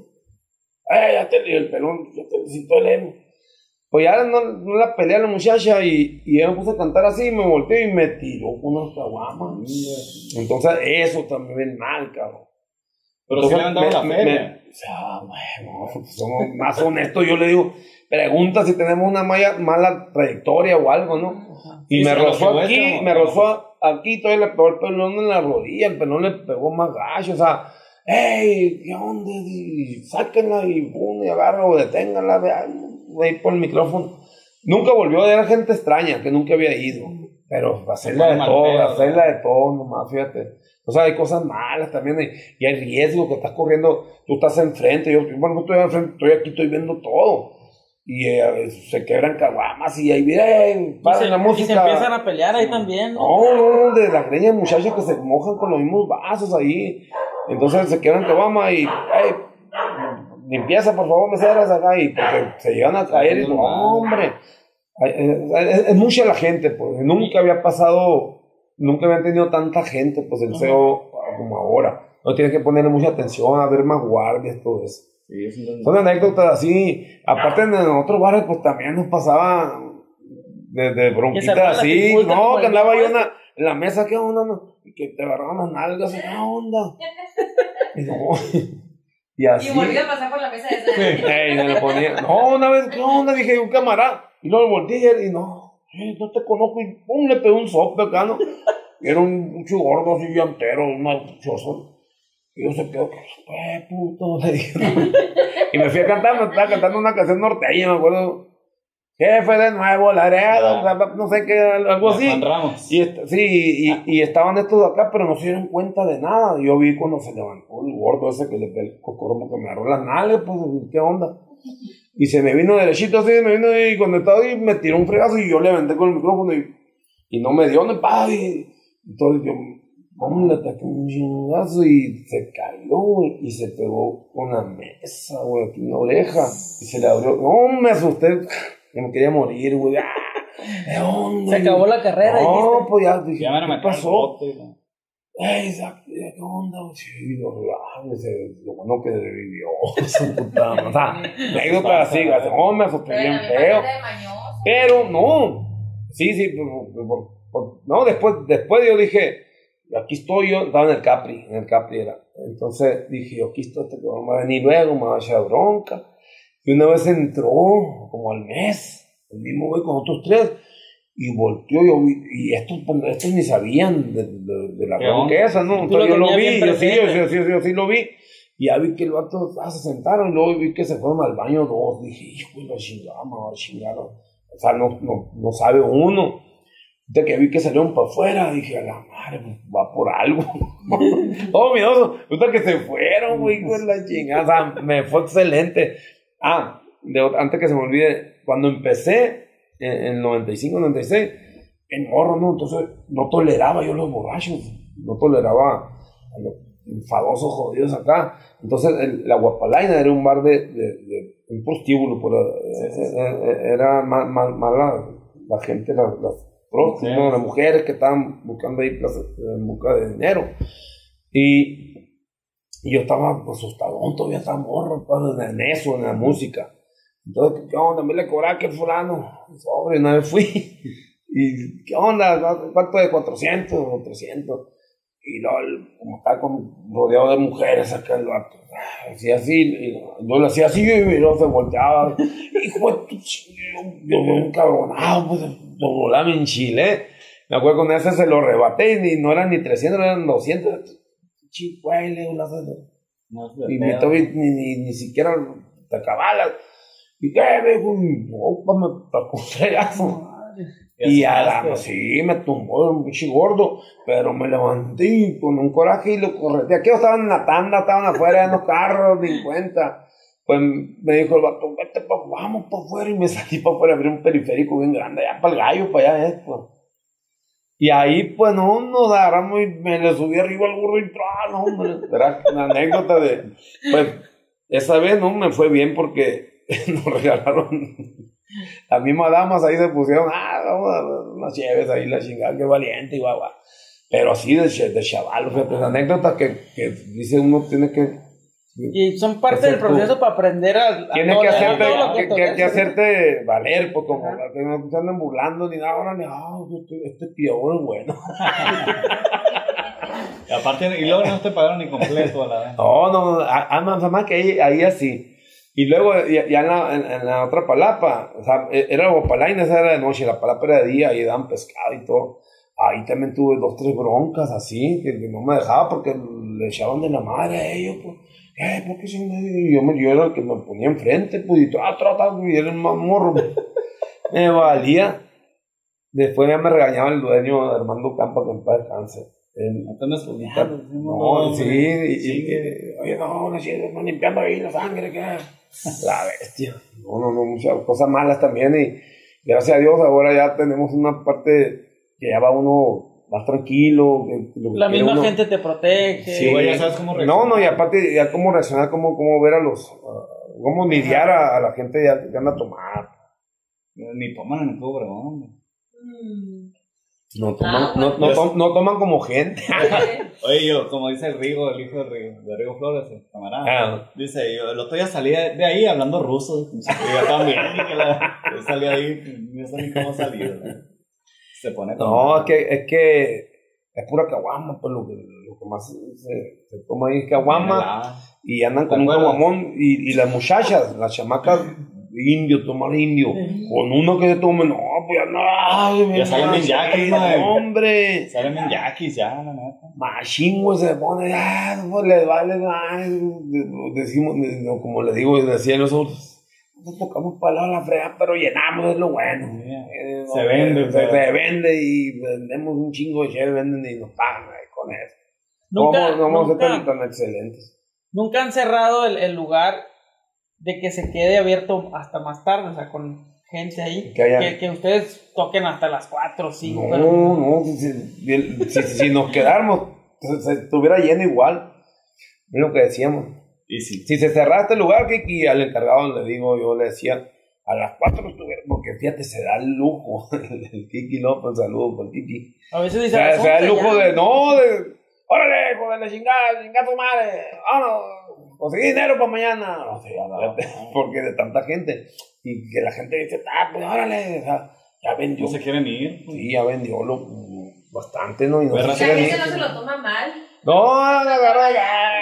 ya te dio el pelón, yo te necesito el emo. Pues ya no la peleé a la muchacha y ella me puso a cantar así, me volteó y me tiró con unas caguamas. Entonces eso también es mal, cabrón. Pero si le han dado la feria. Bueno, somos más honestos. Yo le digo, pregunta si tenemos una mala trayectoria o algo, ¿no? Y me rozó aquí, todavía le pegó el pelón en la rodilla, el pelón le pegó más gacho, o sea, ¡ey! ¿Qué onda? Y sáquenla y pum, y agarra o deténganla, ahí por el micrófono. Nunca volvió, era gente extraña que nunca había ido, pero hacerla de todo nomás, fíjate. O sea, hay cosas malas también, y hay riesgo que estás corriendo, tú estás enfrente, yo estoy enfrente, estoy aquí, estoy viendo todo. Y se quebran caguamas y ahí vienen, paran la música. Y se empiezan a pelear ahí también, ¿no? No, de las greñas muchachas que se mojan con los mismos vasos ahí. Entonces se quebran caguamas y, limpieza, por favor, meseras acá, y porque se llegan a caer y no, hombre. Es mucha la gente, pues. Nunca habían tenido tanta gente, pues, el CEO como ahora. No tienes que ponerle mucha atención, a ver más guardias, todo eso. Sí, son anécdotas así. Aparte en otros bares, pues también nos pasaba de bronquitas así. No, que andaba yo en la mesa, ¿qué onda? Y que te agarraban las nalgas, ¿qué onda? Y no. Y así. Y volví a pasar por la mesa de esa. Se le ponía. No, una vez, ¿qué onda? Dije, un camarada. Y luego volteé y no te conozco. Y pum, le pegué un sope acá, ¿no? Y era un gordo así, llantero, un machoso. Y yo se quedó, puto, le dije. Y me fui a cantar, me estaba cantando una canción norteña, me acuerdo. Jefe de Nuevo Laredo, no sé qué, algo así. Y estaban estos acá, pero no se dieron cuenta de nada. Yo vi cuando se levantó el gordo ese que el como que me agarró las nalgas, pues, ¿qué onda? Y se me vino derechito así, y cuando estaba ahí me tiró un fregazo y yo le aventé con el micrófono y no me dio, no, y entonces yo, le ataqué un chingazo y se cayó, güey, y se pegó con la mesa, güey, aquí en la oreja, y se le abrió. No, me asusté, que me quería morir, güey. ¿De dónde? Se acabó la carrera. No, pues ya dije, ¿qué pasó? ¿Qué onda? Sí, lo bueno que revivió. O sea, anécdota así, no, me asusté bien feo. Pero no, sí, no, después yo dije, aquí estoy yo, estaba en el Capri era. Entonces dije, aquí estoy, que vamos a venir luego, me va a echar bronca. Y una vez entró, como al mes, el mismo güey con otros 3, y volteó, y estos ni sabían de la bronca esa, ¿no? Entonces yo lo vi, yo sí lo vi, y ya vi que el vato se sentaron, y luego vi que se fueron al baño 2, dije, hijo de la chingada, me va a chingar. O sea, no sabe uno. De que vi que salieron para afuera, dije, a la madre, pues, va por algo. Todo miedoso. Resulta que se fueron, güey, con la chingada. O sea, me fue excelente. Antes que se me olvide, cuando empecé, en 95, 96, en morro, ¿no? Entonces, no toleraba yo los borrachos. No toleraba a los enfadosos jodidos acá. Entonces, la Guapalaina era un bar de un prostíbulo. Era mala la gente, las mujeres que estaban buscando ahí en busca de dinero. Y yo estaba asustado, todavía estaba morro en eso, en la música. Entonces, ¿qué onda? Me le cobraba que fulano. Sobre, una vez fui. ¿Y qué onda? ¿Cuánto de 400 o 300? Y luego, como está rodeado de mujeres acá el vato. Hacía así, y yo le hacía así y luego se volteaba. Hijo de tu yo un cabronado, pues, volaba en Chile. Me acuerdo con ese se lo rebaté y no eran ni 300, eran 200. Chihuele, y me tomo ni siquiera te acabalas. ¿Y qué? Me dijo, no, me tocó un fregazo. Y sí, me tumbó un pinche gordo, pero me levanté con un coraje y lo correté. Aquí estaban en la tanda, estaban afuera en los carros, ni cuenta. Pues me dijo el vato, vete vamos para afuera, y me salí para afuera, abrí un periférico bien grande, allá para el gallo, para allá, pues. Y ahí, pues, nos agarramos y me le subí arriba al burro y no, hombre. Era una anécdota de, pues, esa vez, no, me fue bien porque nos regalaron, las mismas damas ahí se pusieron, unas chéves ahí, la chingada, qué valiente y guau. Pero así de chaval, fíjate, esa anécdota que dice uno tiene que... Y son parte del proceso para aprender a tienes que hacerte valer, pues como que no se anden burlando ni nada, ahora ni este pior es bueno. Y aparte, y luego no te pagaron ni completo a la vez. No, más que ahí así. Y luego ya en la otra palapa, o sea, era Guapalaina, esa era de noche, la palapa era de día, y daban pescado y todo. Ahí también tuve 2, 3 broncas así, que no me dejaba porque le echaban de la madre a ellos, pues. ¿Por qué yo era el que me ponía enfrente, pues, y y era el más morro. Me valía. Después ya me regañaba el dueño de Armando Campa, que en paz descanse. Oye, no, están limpiando ahí la sangre, ¿qué? La bestia. No, muchas cosas malas también, y gracias a Dios ahora ya tenemos una parte que ya va uno más tranquilo, la misma gente te protege. Sí, ya sabes cómo reaccionar. Y aparte ya cómo reaccionar, cómo ver a los, cómo lidiar a la gente que anda a tomar. Ni toman en el Club Obregón. No toman como gente. Oye, como dice el Rigo, el hijo de Rigo Flores, el camarada. Dice, yo el otro día salí de ahí hablando ruso. Y yo también, yo salí de ahí, no sé ni cómo salir. Se pone es que es pura caguama, pues lo que más se toma ahí es caguama, y andan con un caguamón, y las muchachas, las chamacas toman indio, con uno que se tome, no, pues ya salen bien yaquis, hombre, salen bien yaquis ya, la neta, machingo se pone, pues les vale, decimos, como le digo, decían nosotros, no tocamos para la frega, pero llenamos, es lo bueno. Se vende y vendemos un chingo de cheve, venden y nos pagan con eso. No vamos a ser tan excelentes. Nunca han cerrado el lugar de que se quede abierto hasta más tarde, o sea, con gente ahí, que ustedes toquen hasta las 4 o 5. No, si nos quedáramos, se estuviera lleno igual, es lo que decíamos. Y sí. Si se cerrara este lugar, Kiki, al encargado yo le decía, a las 4 estuviera, porque fíjate, se da el lujo, el Kiki López, saludos por el Kiki. A veces dice, se da el lujo órale, hijo de la chingada tu madre, vámonos, conseguí dinero para mañana, porque de tanta gente, y que la gente dice, pues órale, o sea, ya vendió. No se quieren ir. Sí, ya vendió bastante, ¿no? Y la gente no se lo toma mal. No, la verdad,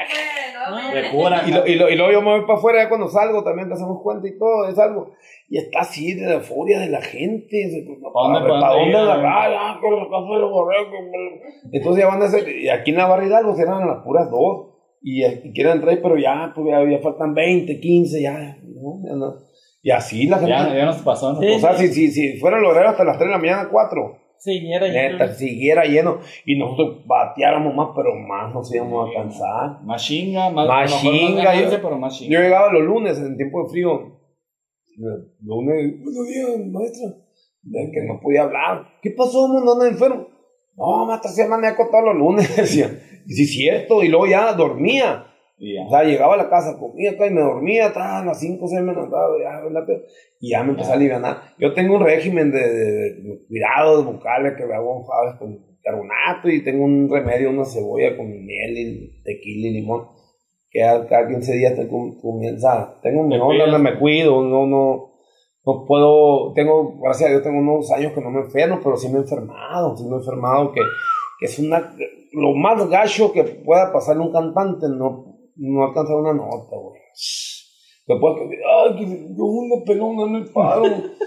y luego yo me voy para afuera, ya cuando salgo también te hacemos cuenta y todo, es algo. Y está así de la furia de la gente. ¿Para dónde agarrar? Entonces ya van a hacer, y aquí en la Barra Hidalgo serán las puras 2. Y quieren entrar, pero ya faltan 20, 15, ya no. Y así la gente. Ya nos pasó, ¿no? Sí, o sea, si fuera el horario hasta las 3 de la mañana, 4. Siguiera lleno, y nosotros bateáramos más, pero más nos íbamos a cansar. Más chinga. Yo llegaba los lunes en tiempo de frío. Lunes, buenos días, maestra. Que no podía hablar. ¿Qué pasó, mundo? ¿Andas enfermo? No, maestra, se manejo todos los lunes, decía. Y sí, cierto, y luego ya dormía. O sea, llegaba a la casa, comía acá y me dormía, a las 5 o 6 me levantaba, y ya me empecé a aliviar. Yo tengo un régimen de cuidado de bucales que me hago con carbonato, y tengo un remedio, una cebolla con miel y tequila y limón, que cada 15 días te comienza, tengo mi onda donde me cuido, no puedo, gracias a Dios tengo unos años que no me enfermo, pero sí me he enfermado, que es lo más gacho que pueda pasarle a un cantante, no alcanzar una nota, güey. Después que, ay, que yo me pelón, no me paro.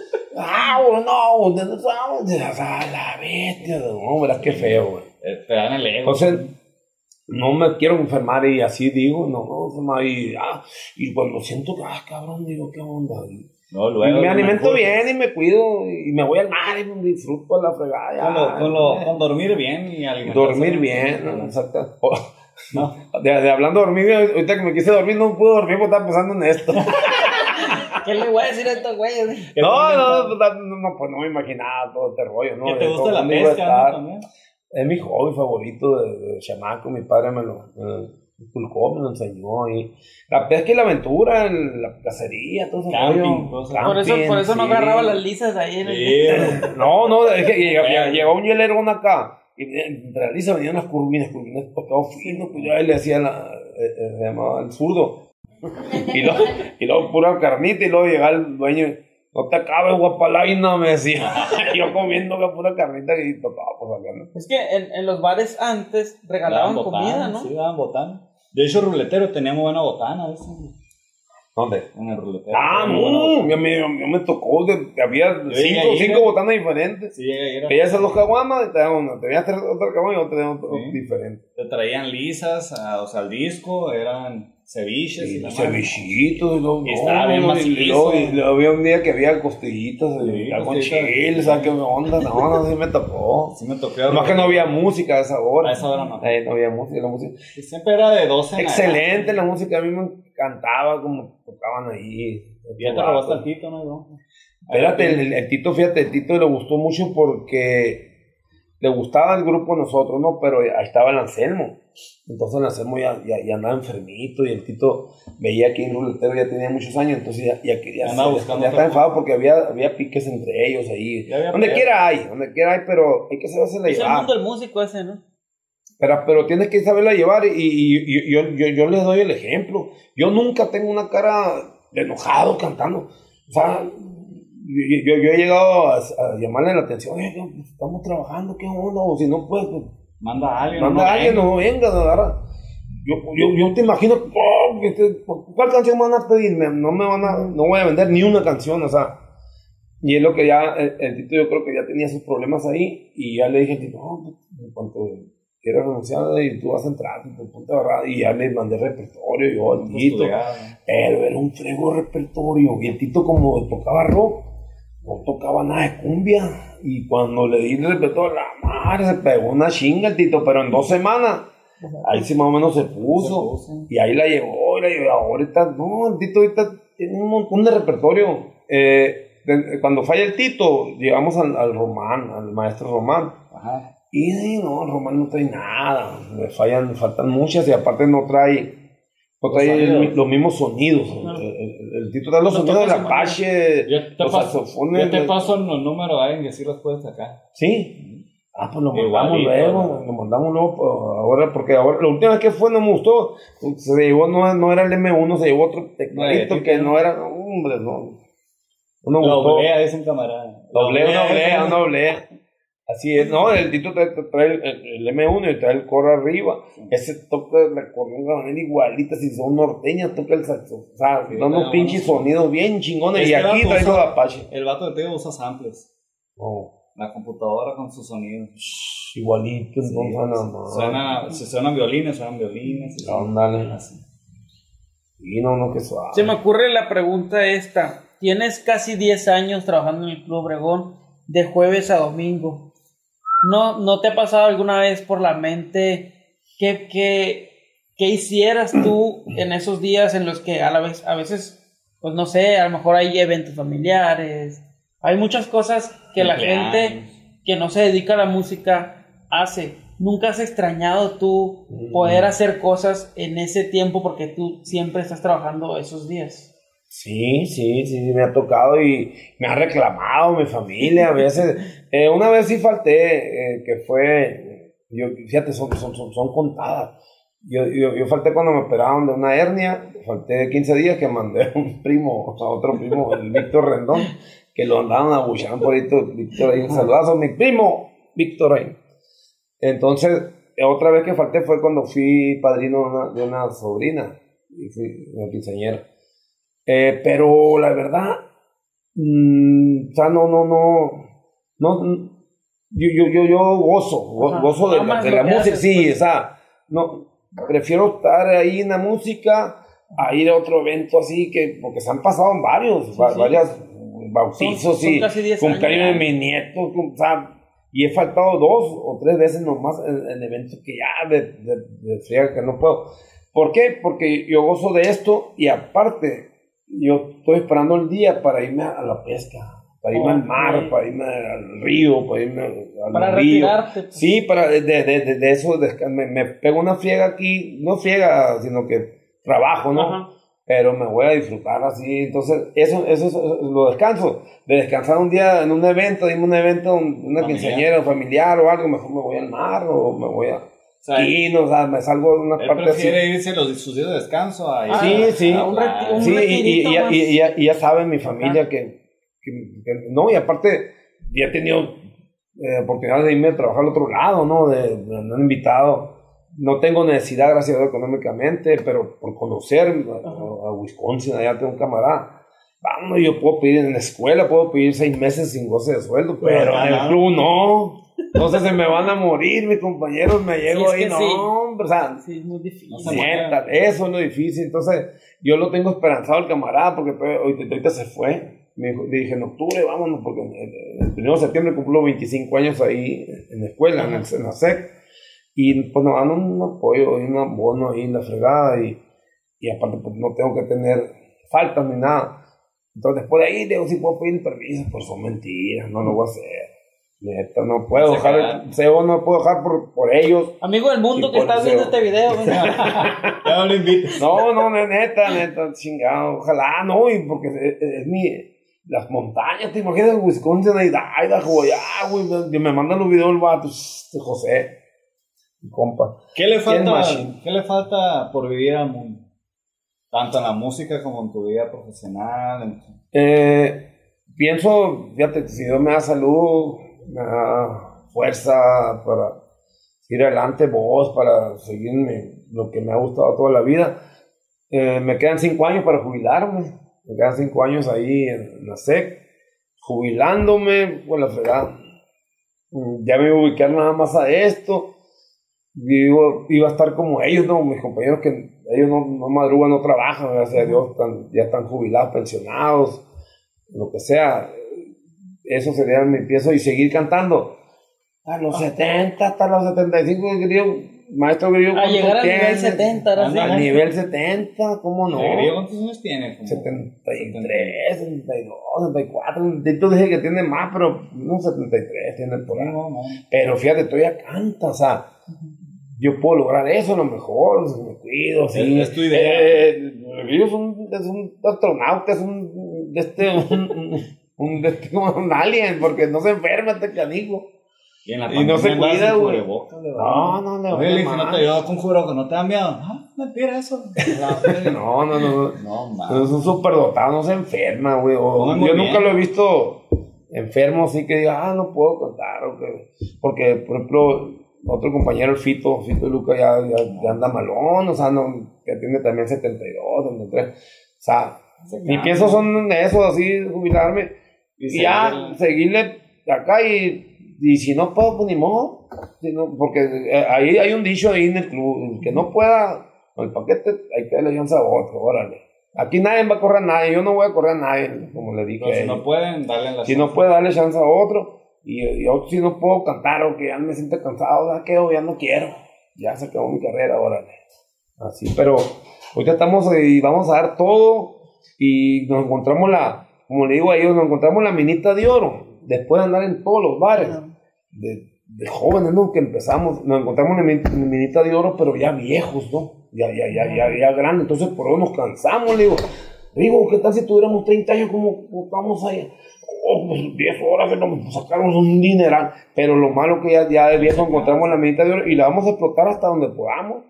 La bestia, no, verás qué feo, güey. Te dan el ego. Entonces, no me quiero enfermar y así digo, y cuando siento que, cabrón, digo, ¿qué onda? No, luego me alimento bien y me cuido y me voy al mar y disfruto la fregada. Con dormir bien y alimentarse. Dormir bien, ¿no? Exacto. No. De hablando de dormir, ahorita que me quise dormir, no pude dormir porque estaba pensando en esto. ¿Qué le voy a decir a estos güeyes? Pues no me imaginaba todo este rollo, ¿no? ¿Qué te gusta la pesca, ¿no? También. Es mi hobby favorito de chamaco, mi padre me lo inculcó, me lo enseñó. Y la pesca y la aventura, la cacería, todo eso. Camping, por eso no agarraba las lisas ahí en el... No, es que llegó un hielerón acá. Y entre la lisa venían las curvinas pescado fino, pues yo a él le hacía se llamaba el zurdo. Y luego pura carnita, y luego llegaba el dueño, no te acabes, guapalaina, me decía. Yo comiendo que pura carnita y tocaba pues acá, ¿no? Es que en los bares antes regalaban comida, ¿no? Sí, daban botana. De hecho, ruletero teníamos buena botana a veces. ¿Dónde? En el ruletero. No, me tocó, había cinco botanas diferentes. Sí, era. Veías esas 2 caguamas y te daban una. Te veías otra caguama y otra diferente. Te traían lisas, o sea, al disco, eran ceviches y cevichitos y estaba bien macizo. Y había un día que había costillitas con chile, ¿sabes qué onda? No, sí me tocó. Sí me tocó. Más que no había música a esa hora. A esa hora no. No había música, la música. Y siempre era de 12 en excelente la música, a mí me encantaba como tocaban ahí. Ya te robaste al Tito, ¿no? Espérate, el Tito, fíjate, el Tito le gustó mucho porque le gustaba el grupo a nosotros, ¿no? Pero ahí estaba el Anselmo. Entonces el Anselmo ya andaba enfermito y el Tito veía que el ruletero ya tenía muchos años, entonces ya quería ya estaba enfadado porque había piques entre ellos ahí. Donde quiera hay, pero hay que saberla llevar. Es el mundo del músico ese, ¿no? Pero tienes que saberla llevar y yo les doy el ejemplo. Yo nunca tengo una cara de enojado cantando. O sea, yo he llegado a llamarle la atención. Estamos trabajando, ¿qué onda? O si no puedes, manda a alguien. No venga, agarra. Yo te imagino, ¿cuál canción me van a pedir? No voy a vender ni una canción, o sea. Y es lo que ya, el Tito yo creo que ya tenía sus problemas ahí. Y ya le dije al Tito, en cuanto quieras renunciar y tú vas a entrar, ponte agarrado. Y ya le mandé repertorio, yo al Tito. Pero era un frego repertorio. Y el Tito, como tocaba rock, no tocaba nada de cumbia. Y cuando le di el repertorio, la madre se pegó una chinga el Tito, pero en 2 semanas, ahí sí más o menos se puso. Y ahí la llevó, ahorita, no, el Tito ahorita tiene un montón de repertorio. Cuando falla el Tito, llegamos al Román, al maestro Román. Ajá. Y no, el Román no trae nada, me faltan muchas y aparte no trae los mismos sonidos. El Tito trae los sonidos del Apache, los saxofones. Yo te paso los números ahí y así los puedes sacar. ¿Sí? Pues lo mandamos luego, ahora, porque ahora, la última vez que fue no me gustó, se llevó, no era el M1, se llevó otro tecladito que no era, hombre, no. No me gustó. Doblea, dicen camarada. Doblea. Así es, no, el Tito trae el M1 y trae el coro arriba. Sí. Ese toca la corona igualita, si son norteñas, toca el saxo. O sea, da unos pinches sonidos bien chingones. Y aquí trae todo Apache. El vato de Teo usa samples. La computadora con sus sonidos. Igualito, entonces si suenan violines, suenan violines. Ándale. Y no, que suave. Se me ocurre la pregunta esta. Tienes casi 10 años trabajando en el Club Obregón de jueves a domingo. ¿No te ha pasado alguna vez por la mente qué hicieras tú en esos días en los que a veces, pues no sé, a lo mejor hay eventos familiares, hay muchas cosas que la gente que no se dedica a la música hace? ¿Nunca has extrañado tú poder hacer cosas en ese tiempo porque tú siempre estás trabajando esos días? Sí, me ha tocado y me ha reclamado mi familia a veces. Una vez sí falté, que fue, fíjate, son contadas. Yo falté cuando me operaron de una hernia, falté 15 días que mandé a un primo, a otro primo, el Víctor Rendón, que lo andaban abuchando por ahí, Víctor ahí, un saludazo a mi primo, Víctor ahí. Entonces, otra vez que falté fue cuando fui padrino de una sobrina, y fui una quinceañera. Pero la verdad, o sea, yo gozo de la música, sí, pues. O sea, no, prefiero estar ahí en la música a ir a otro evento así, porque se han pasado en varios, varias bautizos son casi 10 cumpleaños años, de mis nietos, o sea, y he faltado 2 o 3 veces nomás en eventos que ya de friega que no puedo. ¿Por qué? Porque yo gozo de esto y aparte yo estoy esperando el día para irme a la pesca, para irme al mar, para irme al río, para irme al río. Retirarte. Sí, para de eso me pego una friega aquí, no friega, sino que trabajo, ¿no? Ajá. Pero me voy a disfrutar así, entonces eso es lo descanso, de descansar un día en un evento, dime un evento, una quinceañera familiar o algo, mejor me voy al mar o me voy a o sea, me salgo de una parte así. Prefiere irse sus días de descanso a sí, y ya saben mi familia que no, y aparte ya he tenido oportunidad de irme a trabajar al otro lado, ¿no? Me han invitado. No tengo necesidad, gracias a Dios, económicamente, pero por conocer a Wisconsin, allá tengo un camarada. Vamos, yo puedo pedir en la escuela, puedo pedir 6 meses sin goce de sueldo, pero en el club no. Entonces se me van a morir mis compañeros, me llego ahí, no, hombre, o sea, sí, es muy difícil. Neta, eso es lo difícil. Entonces yo lo tengo esperanzado el camarada, porque ahorita se fue. Le dije, en octubre vámonos, porque el 1 de septiembre cumplo 25 años ahí en la escuela, en la SEC. Y pues nos dan un apoyo y un abono ahí en la fregada y aparte pues no tengo que tener faltas ni nada. Entonces después de ahí digo, si puedo pedir permiso, pues son mentiras, no lo voy a hacer. Neta, no puedo dejar el CEO, no puedo dejar por ellos. Amigo del mundo que estás viendo este video, ya no lo invites. No, neta, chingado, ojalá, no, y porque es las montañas, te imaginas, Wisconsin, Idaho, allá, güey, me mandan los videos el vato, José. Compa. ¿Qué le falta por vivir al mundo? Tanto en la música como en tu vida profesional. Pienso, fíjate, si Dios me da salud, me da fuerza para ir adelante, voz, para seguirme lo que me ha gustado toda la vida. Me quedan 5 años para jubilarme. Me quedan 5 años ahí en la SEC, jubilándome, pues la fregada. Ya me voy a ubicar nada más a esto. Iba a estar como ellos, ¿no? Mis compañeros que ellos no madrugan, no trabajan, gracias a Dios, ya están jubilados, pensionados, lo que sea. Eso sería mi pienso, y seguir cantando a los 70, hasta los 75, maestro Grillo. A llegar al nivel 70, ahora sí. Al nivel 70, ¿cómo no? ¿Cuántos años tiene? 73, 72, 74. Tú dije que tiene más, pero no 73 tiene por ahí. No. Pero fíjate, todavía canta, o sea, yo puedo lograr eso a lo mejor, si me cuido, sí. Es tu idea. Grillo es un astronauta, es un alien, porque no se enferma este canijo. Y no se cuida, güey. No le voy a no te ayudo con juro que no te da miedo. Mentira eso. No, es un superdotado, no se enferma, güey. Yo nunca lo he visto enfermo, así que diga, no puedo contar. Porque, por ejemplo, otro compañero, el Fito Luca, ya anda malón, o sea, que tiene también 72, 73. O sea, mis piensos son esos, así, jubilarme. Y ya, seguirle acá y si no puedo, pues ni modo. Porque ahí hay un dicho ahí en el club, el que no pueda con el paquete, hay que darle chance a otro, órale. Aquí nadie va a correr a nadie, yo no voy a correr a nadie, como le dije. Si no pueden, darle la Si no puede darle chance a otro, y yo si no puedo cantar o que ya me siento cansado, ya no quiero, ya se acabó mi carrera, órale. Así, pero ahorita estamos y vamos a dar todo, y nos encontramos como le digo a ellos, nos encontramos la minita de oro. Después de andar en todos los bares, de jóvenes, ¿no? Que empezamos, nos encontramos en minita de oro, pero ya viejos, ¿no? Ya grandes, entonces por eso nos cansamos, le digo, ¿qué tal si tuviéramos 30 años como estamos allá? Pues 10 horas, sacamos un dineral, pero lo malo que ya de viejo encontramos la minita de oro y la vamos a explotar hasta donde podamos.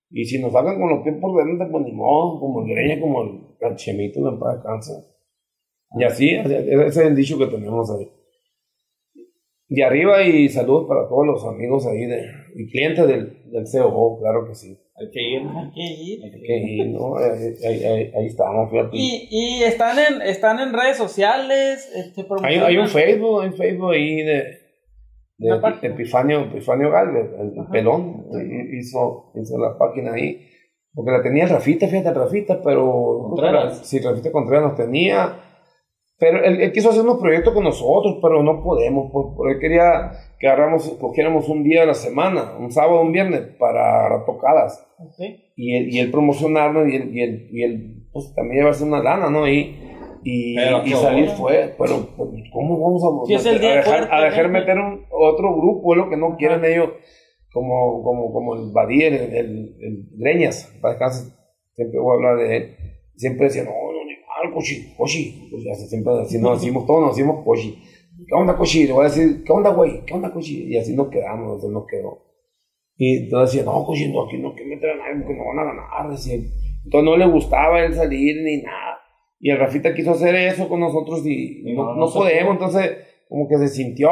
Y si nos sacan con los pies por delante, pues ni modo, como el Greña, como el Chemito, en paz descanse. Y así, ese es el dicho que tenemos ahí. De arriba y saludos para todos los amigos ahí y clientes del COO, claro que sí. Hay que ir. Hay que ir, ¿no? Ahí estamos, fíjate. Y están en redes sociales. Hay un Facebook ahí de Epifanio Galvez, el pelón, hizo la página ahí. Porque la tenía el Rafita, pero Contreras. Sí, Rafita Contreras nos tenía. Pero él quiso hacer unos proyectos con nosotros, pero no podemos, porque él quería que cogiéramos un día a la semana, un sábado, un viernes, para tocadas. Okay. Y él promocionarnos y él pues, también llevarse una lana, ¿no? Y salir fue, pero ¿cómo vamos a dejar meter otro grupo? Es lo que no quieren ellos, como el Badí, el Greñas, para descansar, siempre voy a hablar de él, siempre decía, no, Cochi, siempre así nos decimos todos, nos decimos Cochi. ¿Qué onda, Cochi? Le voy a decir, ¿qué onda, güey? ¿Qué onda, Cochi? Y así nos quedamos, entonces nos quedó. Y entonces decía, no, Cochi, no, aquí no que meter a nadie porque no van a ganar, decía. Entonces no le gustaba él salir ni nada. Y el Rafita quiso hacer eso con nosotros y no podemos, entonces como que se sintió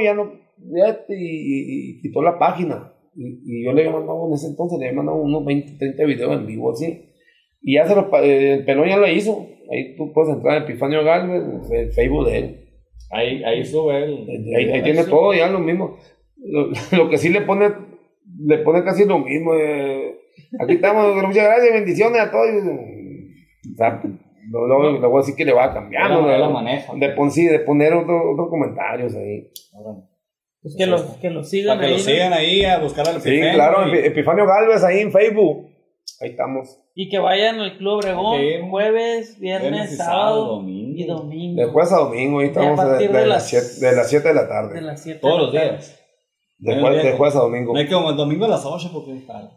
y quitó la página. Y yo le había mandado en ese entonces, le había mandado unos 20, 30 videos en vivo así. Y ya el pelón ya lo hizo. Ahí tú puedes entrar en Epifanio Galvez, el Facebook de él. Ahí sube él. Ahí tiene todo, ya lo mismo. Lo que sí le pone casi lo mismo. Aquí estamos, muchas gracias, bendiciones a todos. O sea, luego voy a decir que le va cambiando. La maneja. De poner otros comentarios ahí. Pues que lo sigan para que ahí. Lo sigan ahí a buscar al Epifanio. Sí, claro, Epifanio Galvez ahí en Facebook. Ahí estamos. Y que vayan al Club Obregón jueves, viernes, sábado y domingo. De jueves a domingo, ahí estamos de las 7 de la tarde. Todos los días. De jueves a domingo. No hay como el domingo a las 8 porque está.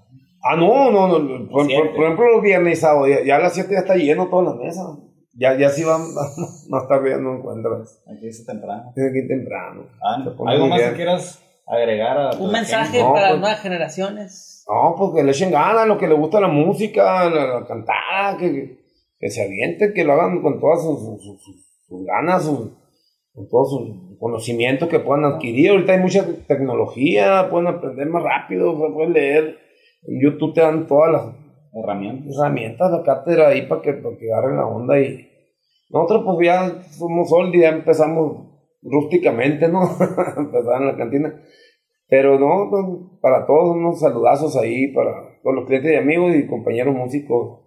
No. Por ejemplo, los viernes y sábado, ya a las 7 ya está lleno todas las mesas. Ya sí van más tarde, ya no encuentras. Aquí es temprano. Tiene que ir temprano. ¿Algo más que quieras agregar? Un mensaje para las nuevas generaciones. No, pues que le echen ganas, lo que le gusta la música, la cantada, que se avienten, que lo hagan con todas sus ganas, con todos sus conocimientos que puedan adquirir. Ahorita hay mucha tecnología, pueden aprender más rápido, pueden leer. En YouTube te dan todas las herramientas, la cátedra ahí para que agarren la onda. Y nosotros pues ya somos old y ya empezamos rústicamente, ¿no? Empezar en la cantina. Pero no, para todos unos saludazos ahí, para todos los clientes y amigos y compañeros músicos.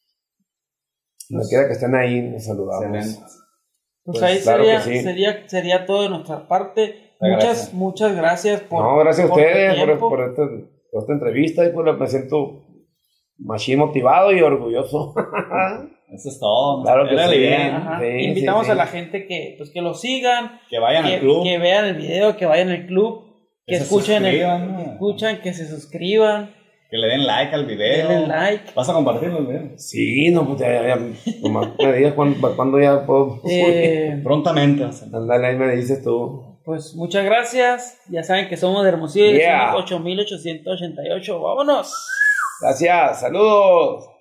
Donde quiera que estén ahí, nos saludamos. Excelente. Pues ahí claro sería todo de nuestra parte. Muchas gracias gracias a ustedes por esta entrevista y me siento machín motivado y orgulloso. Eso es todo. Claro que sí. Invitamos a la gente que lo sigan, que vayan al club, que vean el video, que vayan al club. Que escuchen, que se suscriban. Que le den like al video. Denle like. ¿Vas a compartirlo el video? Sí, no, pues ya nomás me digas cuándo ya puedo. Prontamente. Andale, ahí me dices tú. Pues muchas gracias. Ya saben que somos de Hermosillo. Somos 8888. ¡Vámonos! Gracias, saludos.